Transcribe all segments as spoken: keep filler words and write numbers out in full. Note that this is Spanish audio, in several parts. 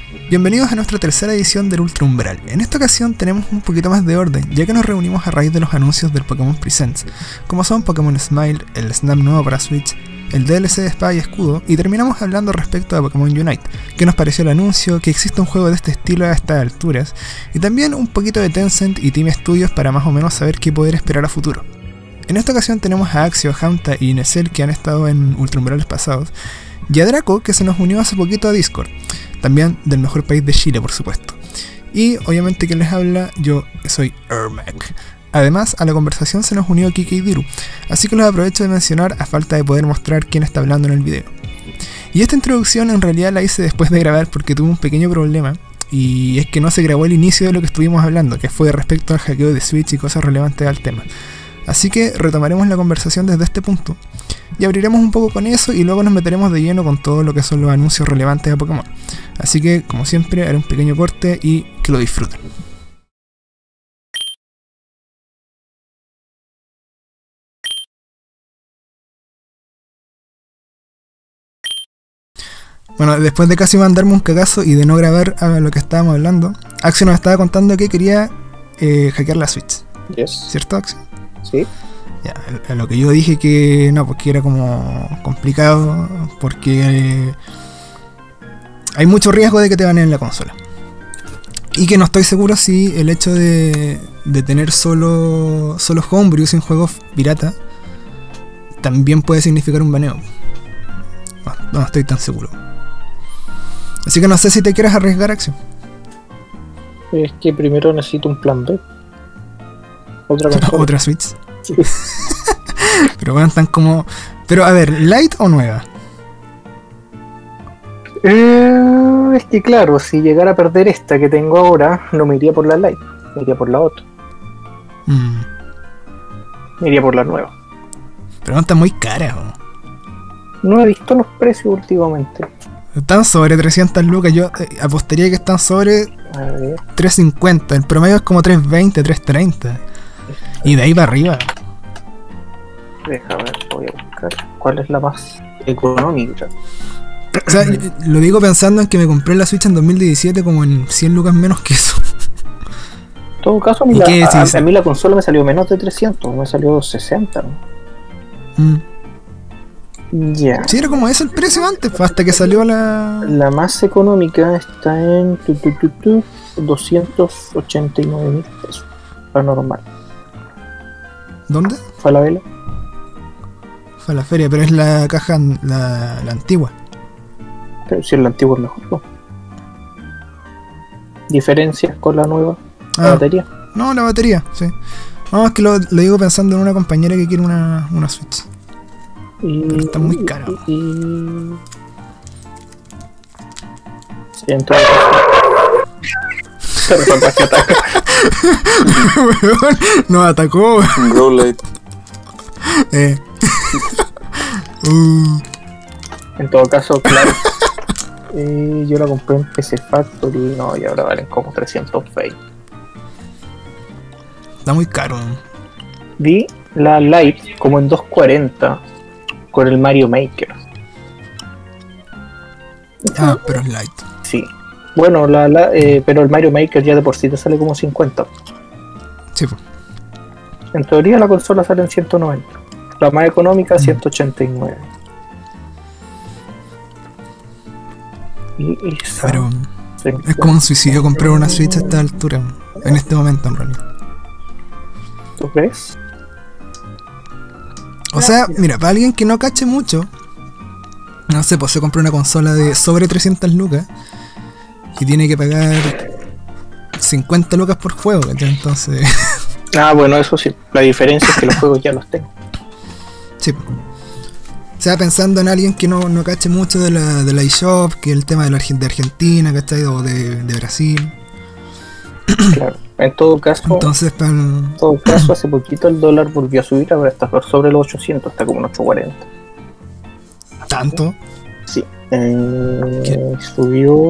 Bienvenidos a nuestra tercera edición del Ultra Umbral. En esta ocasión tenemos un poquito más de orden, ya que nos reunimos a raíz de los anuncios del Pokémon Presents, como son Pokémon Smile, el Snap nuevo para Switch, el D L C de Espada y Escudo, y terminamos hablando respecto a Pokémon Unite, qué nos pareció el anuncio, que existe un juego de este estilo a estas alturas, y también un poquito de Tencent y Team Studios para más o menos saber qué poder esperar a futuro. En esta ocasión tenemos a Axio, Hamta y Necel, que han estado en Ultra Umbrales pasados, y a Draco, que se nos unió hace poquito a Discord, también del mejor país de Chile, por supuesto. Y obviamente quien les habla, yo soy Ermac. Además, a la conversación se nos unió Kike y Diru, así que los aprovecho de mencionar a falta de poder mostrar quién está hablando en el video. Y esta introducción en realidad la hice después de grabar porque tuve un pequeño problema, y es que no se grabó el inicio de lo que estuvimos hablando, que fue respecto al hackeo de Switch y cosas relevantes al tema. Así que retomaremos la conversación desde este punto, y abriremos un poco con eso y luego nos meteremos de lleno con todo lo que son los anuncios relevantes de Pokémon. Así que, como siempre, haré un pequeño corte y que lo disfruten. Bueno, después de casi mandarme un cagazo y de no grabar a lo que estábamos hablando, Axio nos estaba contando que quería eh, hackear la Switch. Yes. ¿Cierto, Axio? Sí. Ya, a lo que yo dije que no, porque era como complicado, porque eh, hay mucho riesgo de que te baneen la consola. Y que no estoy seguro si el hecho de, de tener solo, solo homebrew sin juegos pirata también puede significar un baneo. No, no estoy tan seguro. Así que no sé si te quieres arriesgar, Axio. Es que primero necesito un plan B. Otra consola. Otra Switch. Sí. Pero bueno, están como... Pero a ver, ¿light o nueva? Eh, es que claro, si llegara a perder esta que tengo ahora, no me iría por la Lite, me iría por la otra. Mm. Me iría por la nueva. Pero no está muy cara, ¿no? No he visto los precios últimamente. Están sobre trescientas lucas, yo eh, apostaría que están sobre A ver. trescientos cincuenta, el promedio es como trescientos veinte, trescientos treinta. Y de ahí para arriba. Deja ver, voy a buscar cuál es la más económica. O sea, lo digo pensando en que me compré la Switch en dos mil diecisiete como en cien lucas menos que eso. En todo caso, a mí, ¿Y la, qué a, decís? a mí la consola me salió menos de trescientos, me salió sesenta, ¿no? Mm. Ya. Sí, era como ese el precio antes, pues, hasta que salió la... La más económica está en tu, tu, tu, tu, doscientos ochenta y nueve mil pesos. La normal. ¿Dónde? ¿Fue a la vela? Fue a la feria, pero es la caja, la, la antigua. Pero si el antiguo es mejor, ¿no? ¿Diferencias con la nueva? ¿La Ah, batería? no, la batería, sí. No, es que lo, lo digo pensando en una compañera que quiere una, una Switch. Y, Pero está muy caro. Y, y... Sí, entonces... Pero falta que ataca. Weón, nos atacó. Growlite. Eh. uh. En todo caso, claro. eh, yo la compré en P C Factory, no, y ahora valen como trescientos veinte. Está muy caro. Vi la Lite como en doscientos cuarenta con el Mario Maker. Ah, pero es light. Sí. Bueno, la, la, eh, pero el Mario Maker ya de por sí te sale como cincuenta. Sí, pues. En teoría la consola sale en ciento noventa. La más económica ciento ochenta y nueve. Y esa... Pero sí. es como un suicidio comprar una Switch a esta altura. En este momento, en realidad. ¿Tú crees? O sea, mira, para alguien que no cache mucho, no sé, pues se compra una consola de sobre trescientas lucas y tiene que pagar cincuenta lucas por juego, ¿cachai? Entonces... Ah, bueno, eso sí. La diferencia es que los juegos ya los tengo. Sí. O sea, pensando en alguien que no, no cache mucho de la, de la eShop, que el tema de, la, de Argentina, ¿cachai? O de, de Brasil. Claro. En todo caso, Entonces, para... en todo caso, hace poquito el dólar volvió a subir, ahora está por sobre los ochocientos, está como en ochocientos cuarenta. ¿Tanto? Sí. Eh, ¿Qué? Subió...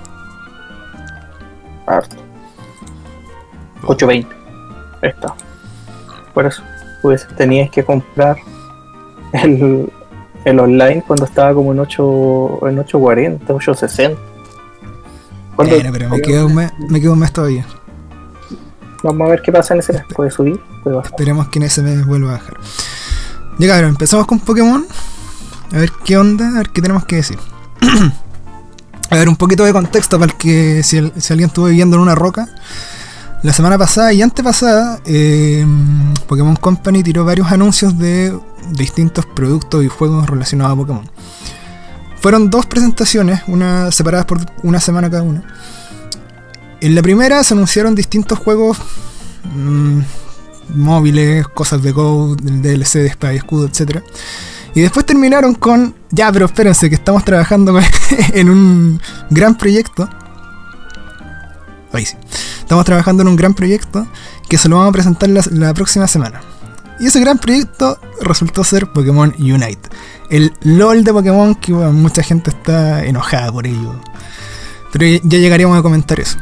harto. ochocientos veinte. Ahí está. Por eso, pues tenías que comprar el, el online cuando estaba como en ocho en ochocientos cuarenta, ochocientos sesenta. ¿Cuándo- Bueno, pero me queda un mes, me queda un mes todavía. Vamos a ver qué pasa en ese mes. Puede subir, puede bajar. Esperemos que en ese mes vuelva a bajar. Ya cabrón, empezamos con Pokémon. A ver qué onda, a ver qué tenemos que decir. A ver, un poquito de contexto para el que si, el- si alguien estuvo viviendo en una roca. La semana pasada y antepasada, eh, Pokémon Company tiró varios anuncios de distintos productos y juegos relacionados a Pokémon. Fueron dos presentaciones, una separadas por una semana cada una. En la primera se anunciaron distintos juegos mmm, móviles, cosas de Go, del D L C de Espada y Escudo, etcétera. Y después terminaron con, ya, pero espérense, que estamos trabajando con- en un gran proyecto. Ahí sí. Estamos trabajando en un gran proyecto que se lo vamos a presentar la, la próxima semana. Y ese gran proyecto resultó ser Pokémon Unite. El LOL de Pokémon que bueno, mucha gente está enojada por ello. Pero ya, ya llegaríamos a comentar eso.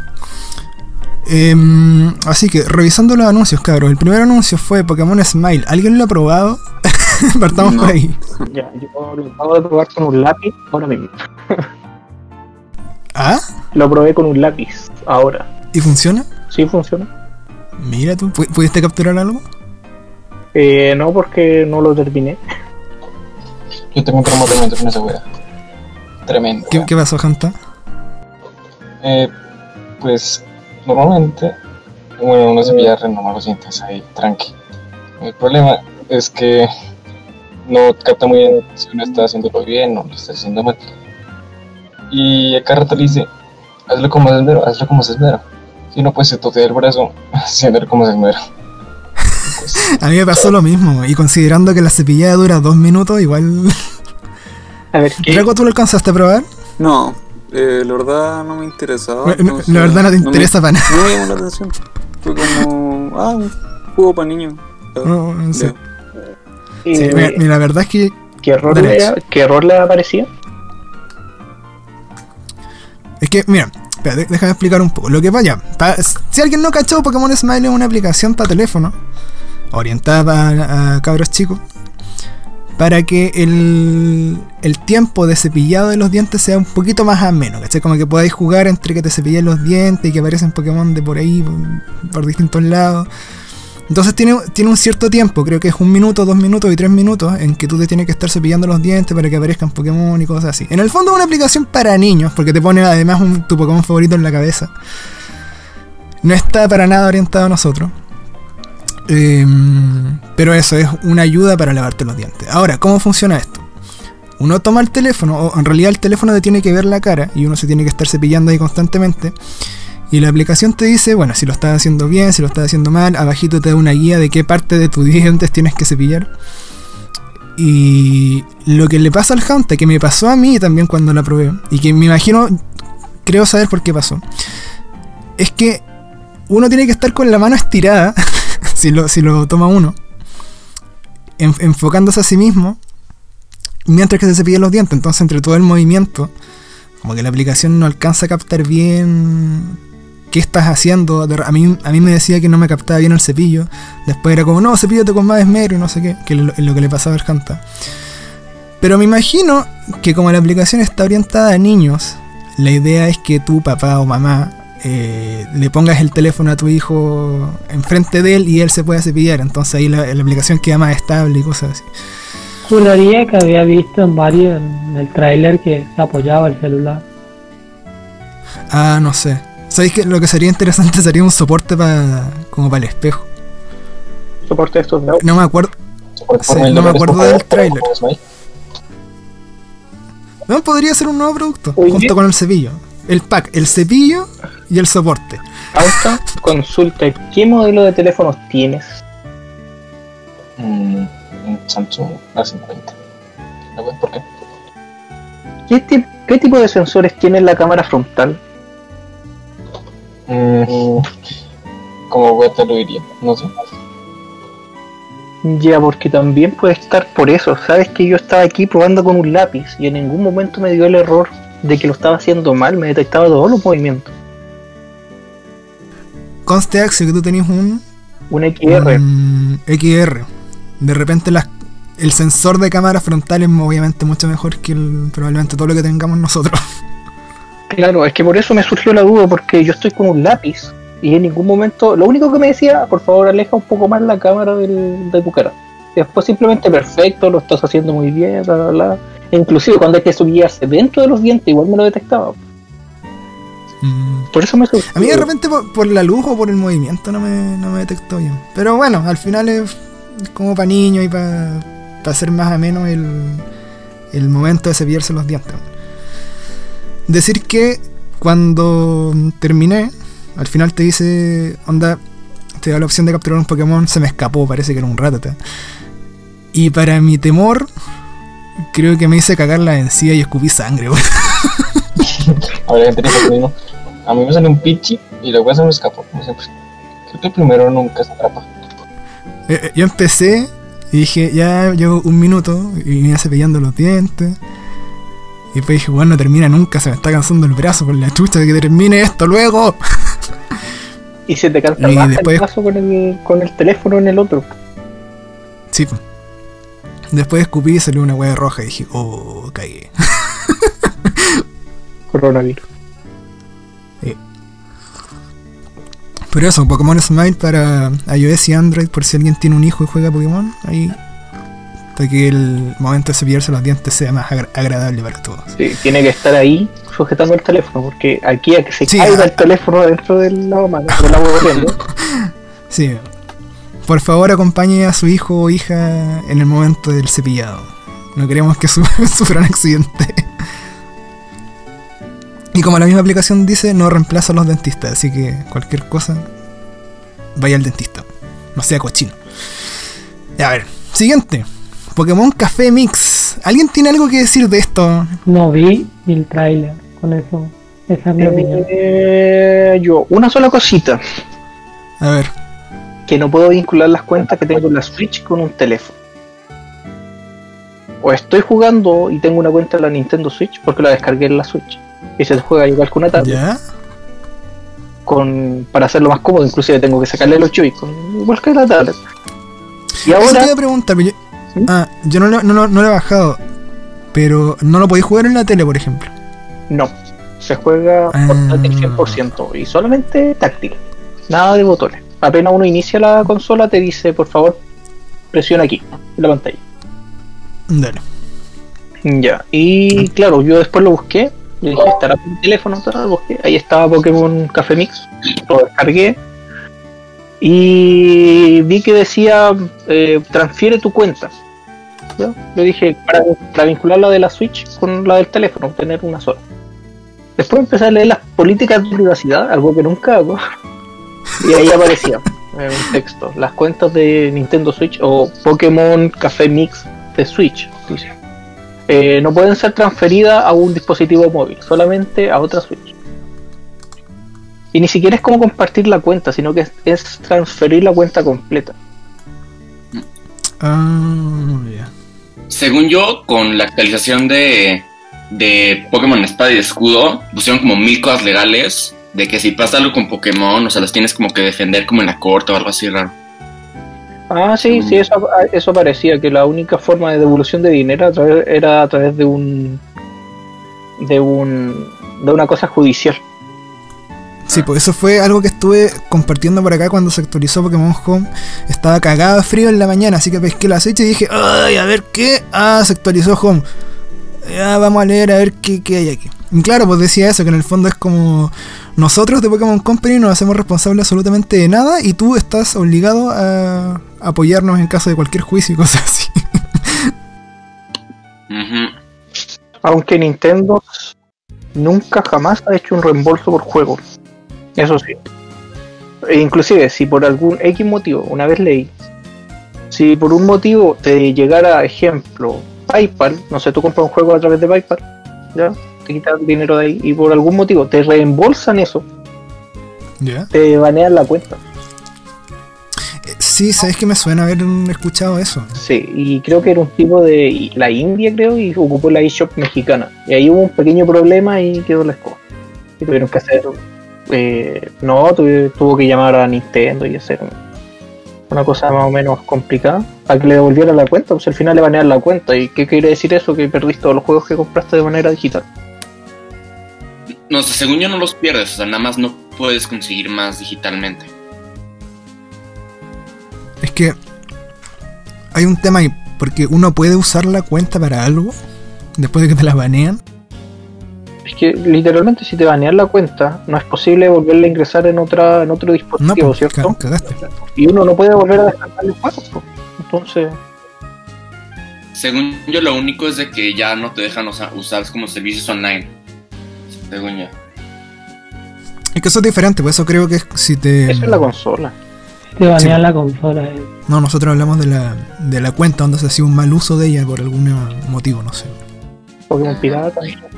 Em, así que, revisando los anuncios, cabros. El primer anuncio fue Pokémon Smile. ¿Alguien lo ha probado? Partamos No. por ahí. Ya, yo lo acabo de probar con un lápiz ahora mismo. ¿Ah? Lo probé con un lápiz ahora. ¿Y funciona? ¿Sí funciona? Mira tú, ¿pu- ¿pudiste capturar algo? Eh, no, porque no lo terminé. Yo tengo un trauma tremendo con esa wea. Tremendo. ¿Qué, qué pasó, Janta? Eh, pues, normalmente, bueno, uno se pilla re normal, lo sientes ahí, tranqui. El problema es que no capta muy bien si uno está haciéndolo bien o lo está haciendo mal. Y acá rato le dice, hazlo como se esmero, hazlo como se esmero. Si no, pues se totea el brazo haciendo como se esmero. Pues, A mí me pasó lo mismo, y considerando que la cepillada dura dos minutos, igual... A ver, ¿qué? ¿Draco, tú lo alcanzaste a probar? No, eh, la verdad no me interesaba. No, no, entonces la verdad no te me- interesa para nada. No me llamó la atención. Fue como, ah, un juego para niños. Ah, No, no sé. ya. Sí, eh, mira, mira, la verdad es que... ¿qué, error dale le, eso. ¿Qué error le aparecía? Es que, mira, espera, de- déjame explicar un poco. Lo que vaya, pa- si alguien no cachó, Pokémon Smile es una aplicación para teléfono, orientada para a cabros chicos, para que el, el tiempo de cepillado de los dientes sea un poquito más ameno, ¿cachai? Como que podáis jugar entre que te cepillen los dientes y que aparecen Pokémon de por ahí, por, por distintos lados. Entonces tiene, tiene un cierto tiempo, creo que es un minuto, dos minutos y tres minutos, en que tú te tienes que estar cepillando los dientes para que aparezcan Pokémon y cosas así. En el fondo es una aplicación para niños, porque te pone además un, tu Pokémon favorito en la cabeza. No está para nada orientado a nosotros. Eh, pero eso, es una ayuda para lavarte los dientes. Ahora, ¿cómo funciona esto? Uno toma el teléfono, o en realidad el teléfono te tiene que ver la cara, y uno se tiene que estar cepillando ahí constantemente. Y la aplicación te dice, bueno, si lo estás haciendo bien, si lo estás haciendo mal. Abajito te da una guía de qué parte de tus dientes tienes que cepillar. Y lo que le pasa al Hanta, que me pasó a mí también cuando la probé, y que me imagino, creo saber por qué pasó, es que uno tiene que estar con la mano estirada, si, lo, si lo toma uno, en, enfocándose a sí mismo, mientras que se cepilla los dientes. Entonces, entre todo el movimiento, como que la aplicación no alcanza a captar bien qué estás haciendo. A mí, a mí me decía que no me captaba bien el cepillo. Después era como, no, cepíllate con más esmero y no sé qué, que es lo, es lo que le pasaba al Hanta. Pero me imagino que como la aplicación está orientada a niños, la idea es que tu papá o mamá eh, le pongas el teléfono a tu hijo enfrente de él y él se pueda cepillar. Entonces ahí la, la aplicación queda más estable y cosas así. Juraría que había visto en varios, en el tráiler, que se apoyaba el celular. Ah, no sé. ¿Sabéis que lo que sería interesante sería un soporte para como para el espejo? Soporte de estos de audio. No me acuerdo. por- por Sí, mil no me dólares, acuerdo por favor, del tráiler. Pokémon Smile. No, podría ser un nuevo producto, Oye. junto con el cepillo. El pack, el cepillo y el soporte. Auto, consulta, ¿qué modelo de teléfonos tienes? Mm, un Samsung A cincuenta. ¿No ves por qué? ¿Qué, ti- ¿Qué tipo de sensores tiene la cámara frontal? Mm, como web te lo diría, no sé. Ya, porque también puede estar por eso. Sabes que yo estaba aquí probando con un lápiz y en ningún momento me dio el error de que lo estaba haciendo mal, me detectaba todos los movimientos. Conste, Axel, que tú tenías un, Un X R. un X R. De repente las, el sensor de cámara frontal es obviamente mucho mejor que el, probablemente todo lo que tengamos nosotros. Claro, es que por eso me surgió la duda, porque yo estoy con un lápiz y en ningún momento, lo único que me decía, por favor aleja un poco más la cámara del, de tu cara. Y después simplemente perfecto, lo estás haciendo muy bien, bla, bla, bla. E inclusive cuando hay que subirse dentro de los dientes, igual me lo detectaba. Mm. Por eso me surgió. A mí de repente por, por la luz o por el movimiento no me, no me detectó bien. Pero bueno, al final es como para niños y para pa hacer más ameno el, el momento de cepillarse los dientes. Decir que cuando terminé, al final te dice, onda, te da la opción de capturar un Pokémon, se me escapó, parece que era un Rattata. Y para mi temor, creo que me hice cagar la encía y escupí sangre, weón. Habría gente que dice lo mismo. A mí me salió un Pichi y luego se me escapó, como siempre. Creo que el primero nunca se atrapa. Eh, Yo empecé y dije, ya llevo un minuto y venía cepillando los dientes. Y después dije, bueno, no termina nunca, se me está cansando el brazo por la chucha de que termine esto luego. Y se te cansa Y más después- el brazo con el, con el teléfono en el otro. Sí. po. Después escupí y salió una hueá roja y dije, oh, cagué. Coronavirus. Pero eso, Pokémon Smile para iOS y Android, por si alguien tiene un hijo y juega Pokémon, ahí, para que el momento de cepillarse los dientes sea más agra- agradable para todos. Sí, tiene que estar ahí sujetando el teléfono, porque aquí a que se Sí, caiga ah. el teléfono dentro del lavamanos, del agua corriendo. Sí. Por favor, acompañe a su hijo o hija en el momento del cepillado. No queremos que su- sufra un accidente. Y como la misma aplicación dice, no reemplaza a los dentistas, así que cualquier cosa, vaya al dentista. No sea cochino. Ya, a ver, siguiente. Pokémon Café Mix. ¿Alguien tiene algo que decir de esto? No vi el trailer, con eso. Esa es mi opinión. Eh, yo, una sola cosita, A ver. que no puedo vincular las cuentas que tengo en la Switch con un teléfono. O estoy jugando y tengo una cuenta en la Nintendo Switch porque la descargué en la Switch. Y se juega igual que una tablet. ¿Ya? Con, para hacerlo más cómodo, inclusive tengo que sacarle los Joy-Con, igual que la tablet. Y Eso ahora, te iba a preguntar, pero yo, ¿Mm? ah, yo no, lo- no, lo- no lo he bajado. Pero no lo podéis jugar en la tele, por ejemplo. no, se juega Ah. portátil cien por ciento y solamente táctil, nada de botones. Apenas uno inicia la consola te dice, por favor, presiona aquí, en la pantalla. Dale. Ya, y claro, yo después lo busqué, le dije, estará por el teléfono, tal, lo busqué, ahí estaba Pokémon Café Mix, lo descargué y vi que decía, eh, transfiere tu cuenta. ¿Ya? Le dije, para, para vincular la de la Switch con la del teléfono, tener una sola. Después empecé a leer las políticas de privacidad, algo que nunca hago, y ahí aparecía eh, un texto, las cuentas de Nintendo Switch o Pokémon Café Mix de Switch, dice. Eh, no pueden ser transferidas a un dispositivo móvil, solamente a otra Switch. Y ni siquiera es como compartir la cuenta, sino que es, es transferir la cuenta completa. Ah, ya. Según yo, con la actualización de, de Pokémon Espada y Escudo, pusieron como mil cosas legales de que si pasa algo con Pokémon, o sea, los tienes como que defender como en la corte o algo así raro. Ah, sí, sí, eso, eso parecía, que la única forma de devolución de dinero a través, era a través de un de un de una cosa judicial. Sí, pues eso fue algo que estuve compartiendo por acá cuando se actualizó Pokémon Home. Estaba cagado de frío en la mañana, así que pesqué la Switch y dije, ay, a ver qué. Ah, se actualizó Home. Ya vamos a leer a ver qué, qué hay aquí. Y claro, pues decía eso, que en el fondo es como nosotros de Pokémon Company nos hacemos responsables absolutamente de nada y tú estás obligado a apoyarnos en caso de cualquier juicio y cosas así. Ujú. Aunque Nintendo nunca jamás ha hecho un reembolso por juego. Eso sí. E inclusive, si por algún X motivo, una vez leí, si por un motivo te llegara, ejemplo, PayPal, no sé, tú compras un juego a través de PayPal, ¿ya? Te quitan el dinero de ahí y por algún motivo te reembolsan eso, ¿Ya? te banean la cuenta. Eh, Sí, sabes que me suena haber escuchado eso. Sí, y creo que era un tipo de la India, creo, y ocupó la eShop mexicana. Y ahí hubo un pequeño problema y quedó la escoba. Y tuvieron que hacer. Eh, no, tuve- tuvo que llamar a Nintendo y hacer un- una cosa más o menos complicada para que le devolviera la cuenta. Pues al final le banearon la cuenta. ¿Y qué quiere decir eso? Que perdiste todos los juegos que compraste de manera digital. No sé, según yo no los pierdes, o sea, nada más no puedes conseguir más digitalmente. Es que hay un tema ahí, porque uno puede usar la cuenta para algo después de que te la banean. Es que literalmente si te banean la cuenta, no es posible volverla a ingresar en otra en otro No, dispositivo, pues, ¿cierto? ca- cagaste. Y uno no puede volver a descargar el juego, pues. Entonces, Según yo, lo único es de que ya no te dejan usa- usar como servicios online. Según yo. Es que eso es diferente, por eso creo que si te... eso es la consola. Te banean Sí. la consola. eh. No, nosotros hablamos de la, de la cuenta donde se hacía un mal uso de ella por algún motivo, no sé. Pokémon Pirata.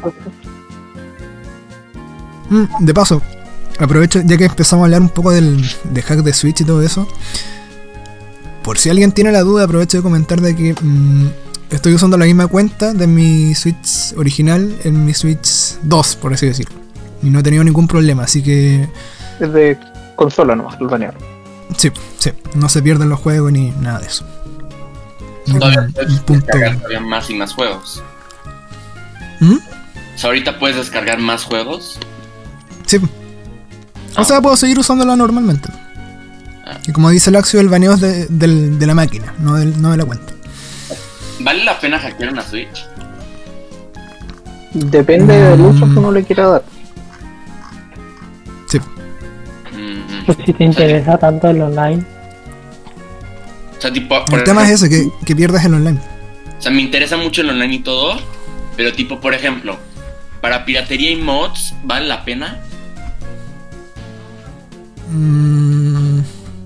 Mm, de paso, aprovecho, ya que empezamos a hablar un poco del de hack de Switch y todo eso. Por si alguien tiene la duda, aprovecho de comentar de que mm, estoy usando la misma cuenta de mi Switch original en mi Switch dos, por así decirlo. Y no he tenido ningún problema, así que Es de consola nomás, lo banearon. sí, sí, no se pierden los juegos ni nada de eso. Todavía Un, puedes un punto. descargar todavía más y más juegos. ¿Mm? O sea, ahorita puedes descargar más juegos. Sí. O sea, puedo seguir usándola normalmente. Ah. Y como dice el Axio, el baneo es de, del- de la máquina, no, del, no de la cuenta. ¿Vale la pena hackear una Switch? Depende del Mm. uso que uno le quiera dar. Sí. Mm, Pues si te interesa tanto el online. O sea, tipo, por El tema es ejemplo, ese, que, que pierdas el online. O sea, me interesa mucho el online y todo, pero tipo, por ejemplo, para piratería y mods, ¿vale la pena? Mm,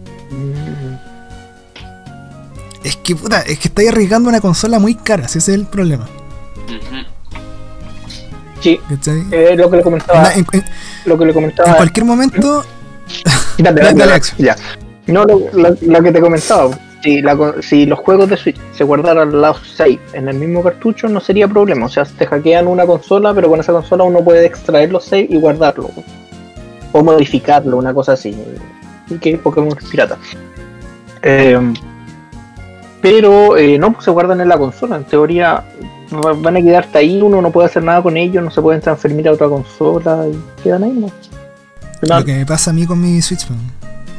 es que puta, es que estáis arriesgando una consola muy cara, si ese es el problema. Ujú. Sí, ¿Cachai? eh, lo que le comentaba. en, en- Lo que le en comentaba. cualquier momento. Dale, Dale, dale, dale, Axel. ya. No, lo, lo- lo que te comentaba. Si, la co- si los juegos de Switch se guardaran los save en el mismo cartucho, no sería problema. O sea, te hackean una consola, pero con esa consola uno puede extraer los save y guardarlo. O modificarlo, una cosa así. Y que Pokémon es pirata. Eh, pero eh, no, pues se guardan en la consola. En teoría va- van a quedarte ahí, uno no puede hacer nada con ellos, no se pueden transferir a otra consola y quedan ahí, ¿no? No, Lo que me pasa a mí con mi Switch, man.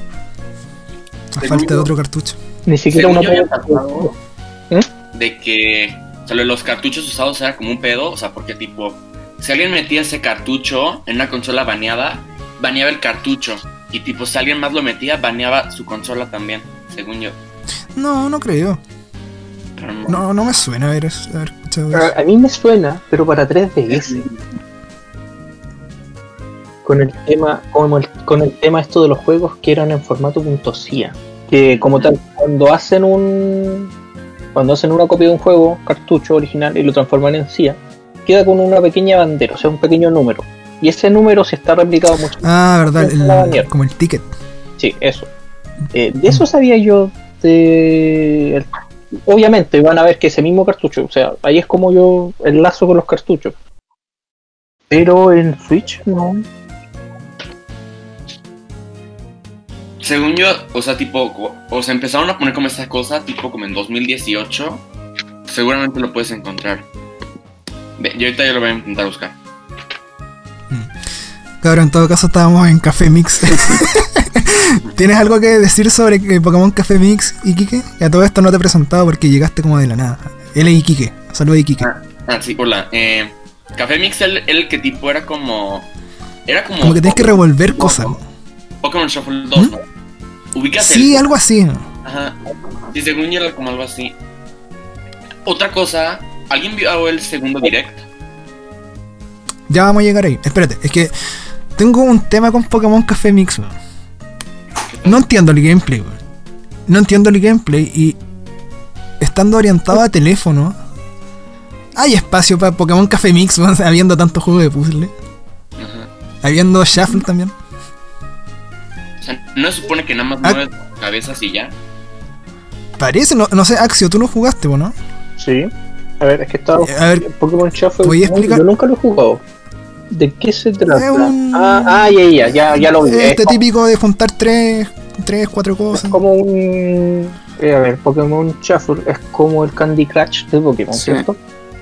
A falta de otro cartucho. ni siquiera Según uno yo había puede. pasado de que, o sea, lo de los cartuchos usados era como un pedo, o sea, porque tipo, si alguien metía ese cartucho en una consola baneada, baneaba el cartucho, y tipo, si alguien más lo metía, baneaba su consola también, según yo. No, no creo. Pero no. No, no me suena haber, haber escuchado eso. A, a mí me suena, pero para tres D S. Con el tema, como el, con el tema esto de los juegos que eran en formato .cia, que como tal, cuando hacen un cuando hacen una copia de un juego, cartucho original, y lo transforman en C I A, queda con una pequeña bandera, o sea, un pequeño número. Y ese número, si está replicado mucho, Ah, verdad, es la el, mierda. como el ticket. sí, eso. Eh, de eso sabía yo de... el- obviamente van a ver que ese mismo cartucho, o sea, ahí es como yo enlazo con los cartuchos. Pero en Switch no. Según yo, o sea, tipo, co- o sea, empezaron a poner como esta cosa, tipo como en dos mil dieciocho, seguramente lo puedes encontrar. Ve, yo ahorita ya lo voy a intentar buscar. Cabrón, en todo caso estábamos en Café Mix. ¿Tienes algo que decir sobre eh, Pokémon Café Mix, Iquique? Y a todo esto no te he presentado porque llegaste como de la nada. Él es Iquique. Saludos, Iquique. Ah, sí, hola. Eh, Café Mix, el, el que tipo era como... Era como... Como que tienes que revolver cosas. Pokémon Shuffle dos, ¿no? Ubicas Sí, el... algo así. Ajá. Sí, según yo era como algo así. Otra cosa, ¿alguien vio el segundo direct? Ya vamos a llegar ahí. Espérate, es que tengo un tema con Pokémon Café Mix, weón. No entiendo el gameplay, weón. No entiendo el gameplay y estando orientado a teléfono, hay espacio para Pokémon Café Mix, weón, habiendo tanto juego de puzzle. Ajá. Habiendo Shuffle también. O sea, ¿no se supone que nada más Ah. mueves cabezas y ya? Parece, no, no sé, Axio, tú lo jugaste, ¿o no? Sí. A ver, es que estaba Eh, a ver, Pokémon Shuffle. ¿podía explicar? Yo nunca lo he jugado. ¿De qué se trata? Es un- Ah, ah, ya, ya, ya, ya lo vi. Este es, típico de juntar tres, tres, cuatro como, es cosas. como un. eh, a ver, Pokémon Shuffle es como el Candy Crush de Pokémon, Sí. ¿cierto?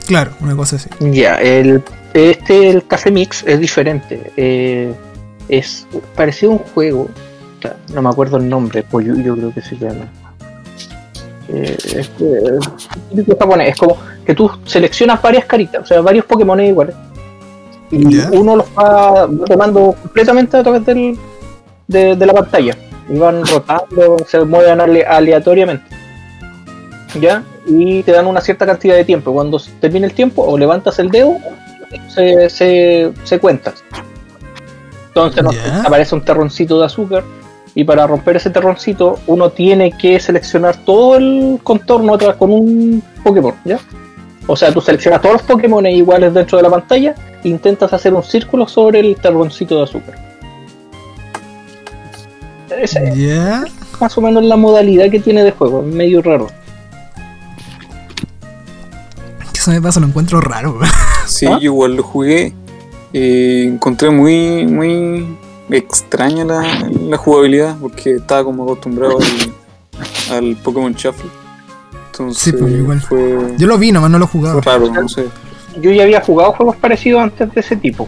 Claro, una cosa así. Ya, el, este, el Café Mix es diferente. Eh, es parecido a un juego, o sea, no me acuerdo el nombre, pues yo, yo creo que se llama. Eh, es, eh, típico japonés, es como que tú seleccionas varias caritas, o sea, varios Pokémon iguales. Y Ya. uno los va, va tomando completamente a través del, de, de la pantalla. Y van rotando, se mueven ale- aleatoriamente. ¿Ya? Y te dan una cierta cantidad de tiempo. Cuando termine el tiempo, o levantas el dedo, se, se, se cuenta. Entonces no sé, Ya. aparece un terroncito de azúcar. Y para romper ese terroncito, uno tiene que seleccionar todo el contorno otra vez con un Pokémon, ¿ya? O sea, tú seleccionas todos los Pokémon iguales dentro de la pantalla e intentas hacer un círculo sobre el terroncito de azúcar. Esa es Ya. más o menos la modalidad que tiene de juego, es medio raro. Que eso me pasa, lo encuentro raro. Sí, ¿Ah? yo igual lo jugué. Y encontré muy, muy extraña la, la jugabilidad porque estaba como acostumbrado al, al Pokémon Shuffle. Entonces Sí, pues, igual. fue, Yo lo vi, nomás no lo he jugado. fue raro, no sé. Yo ya había jugado juegos parecidos antes de ese tipo,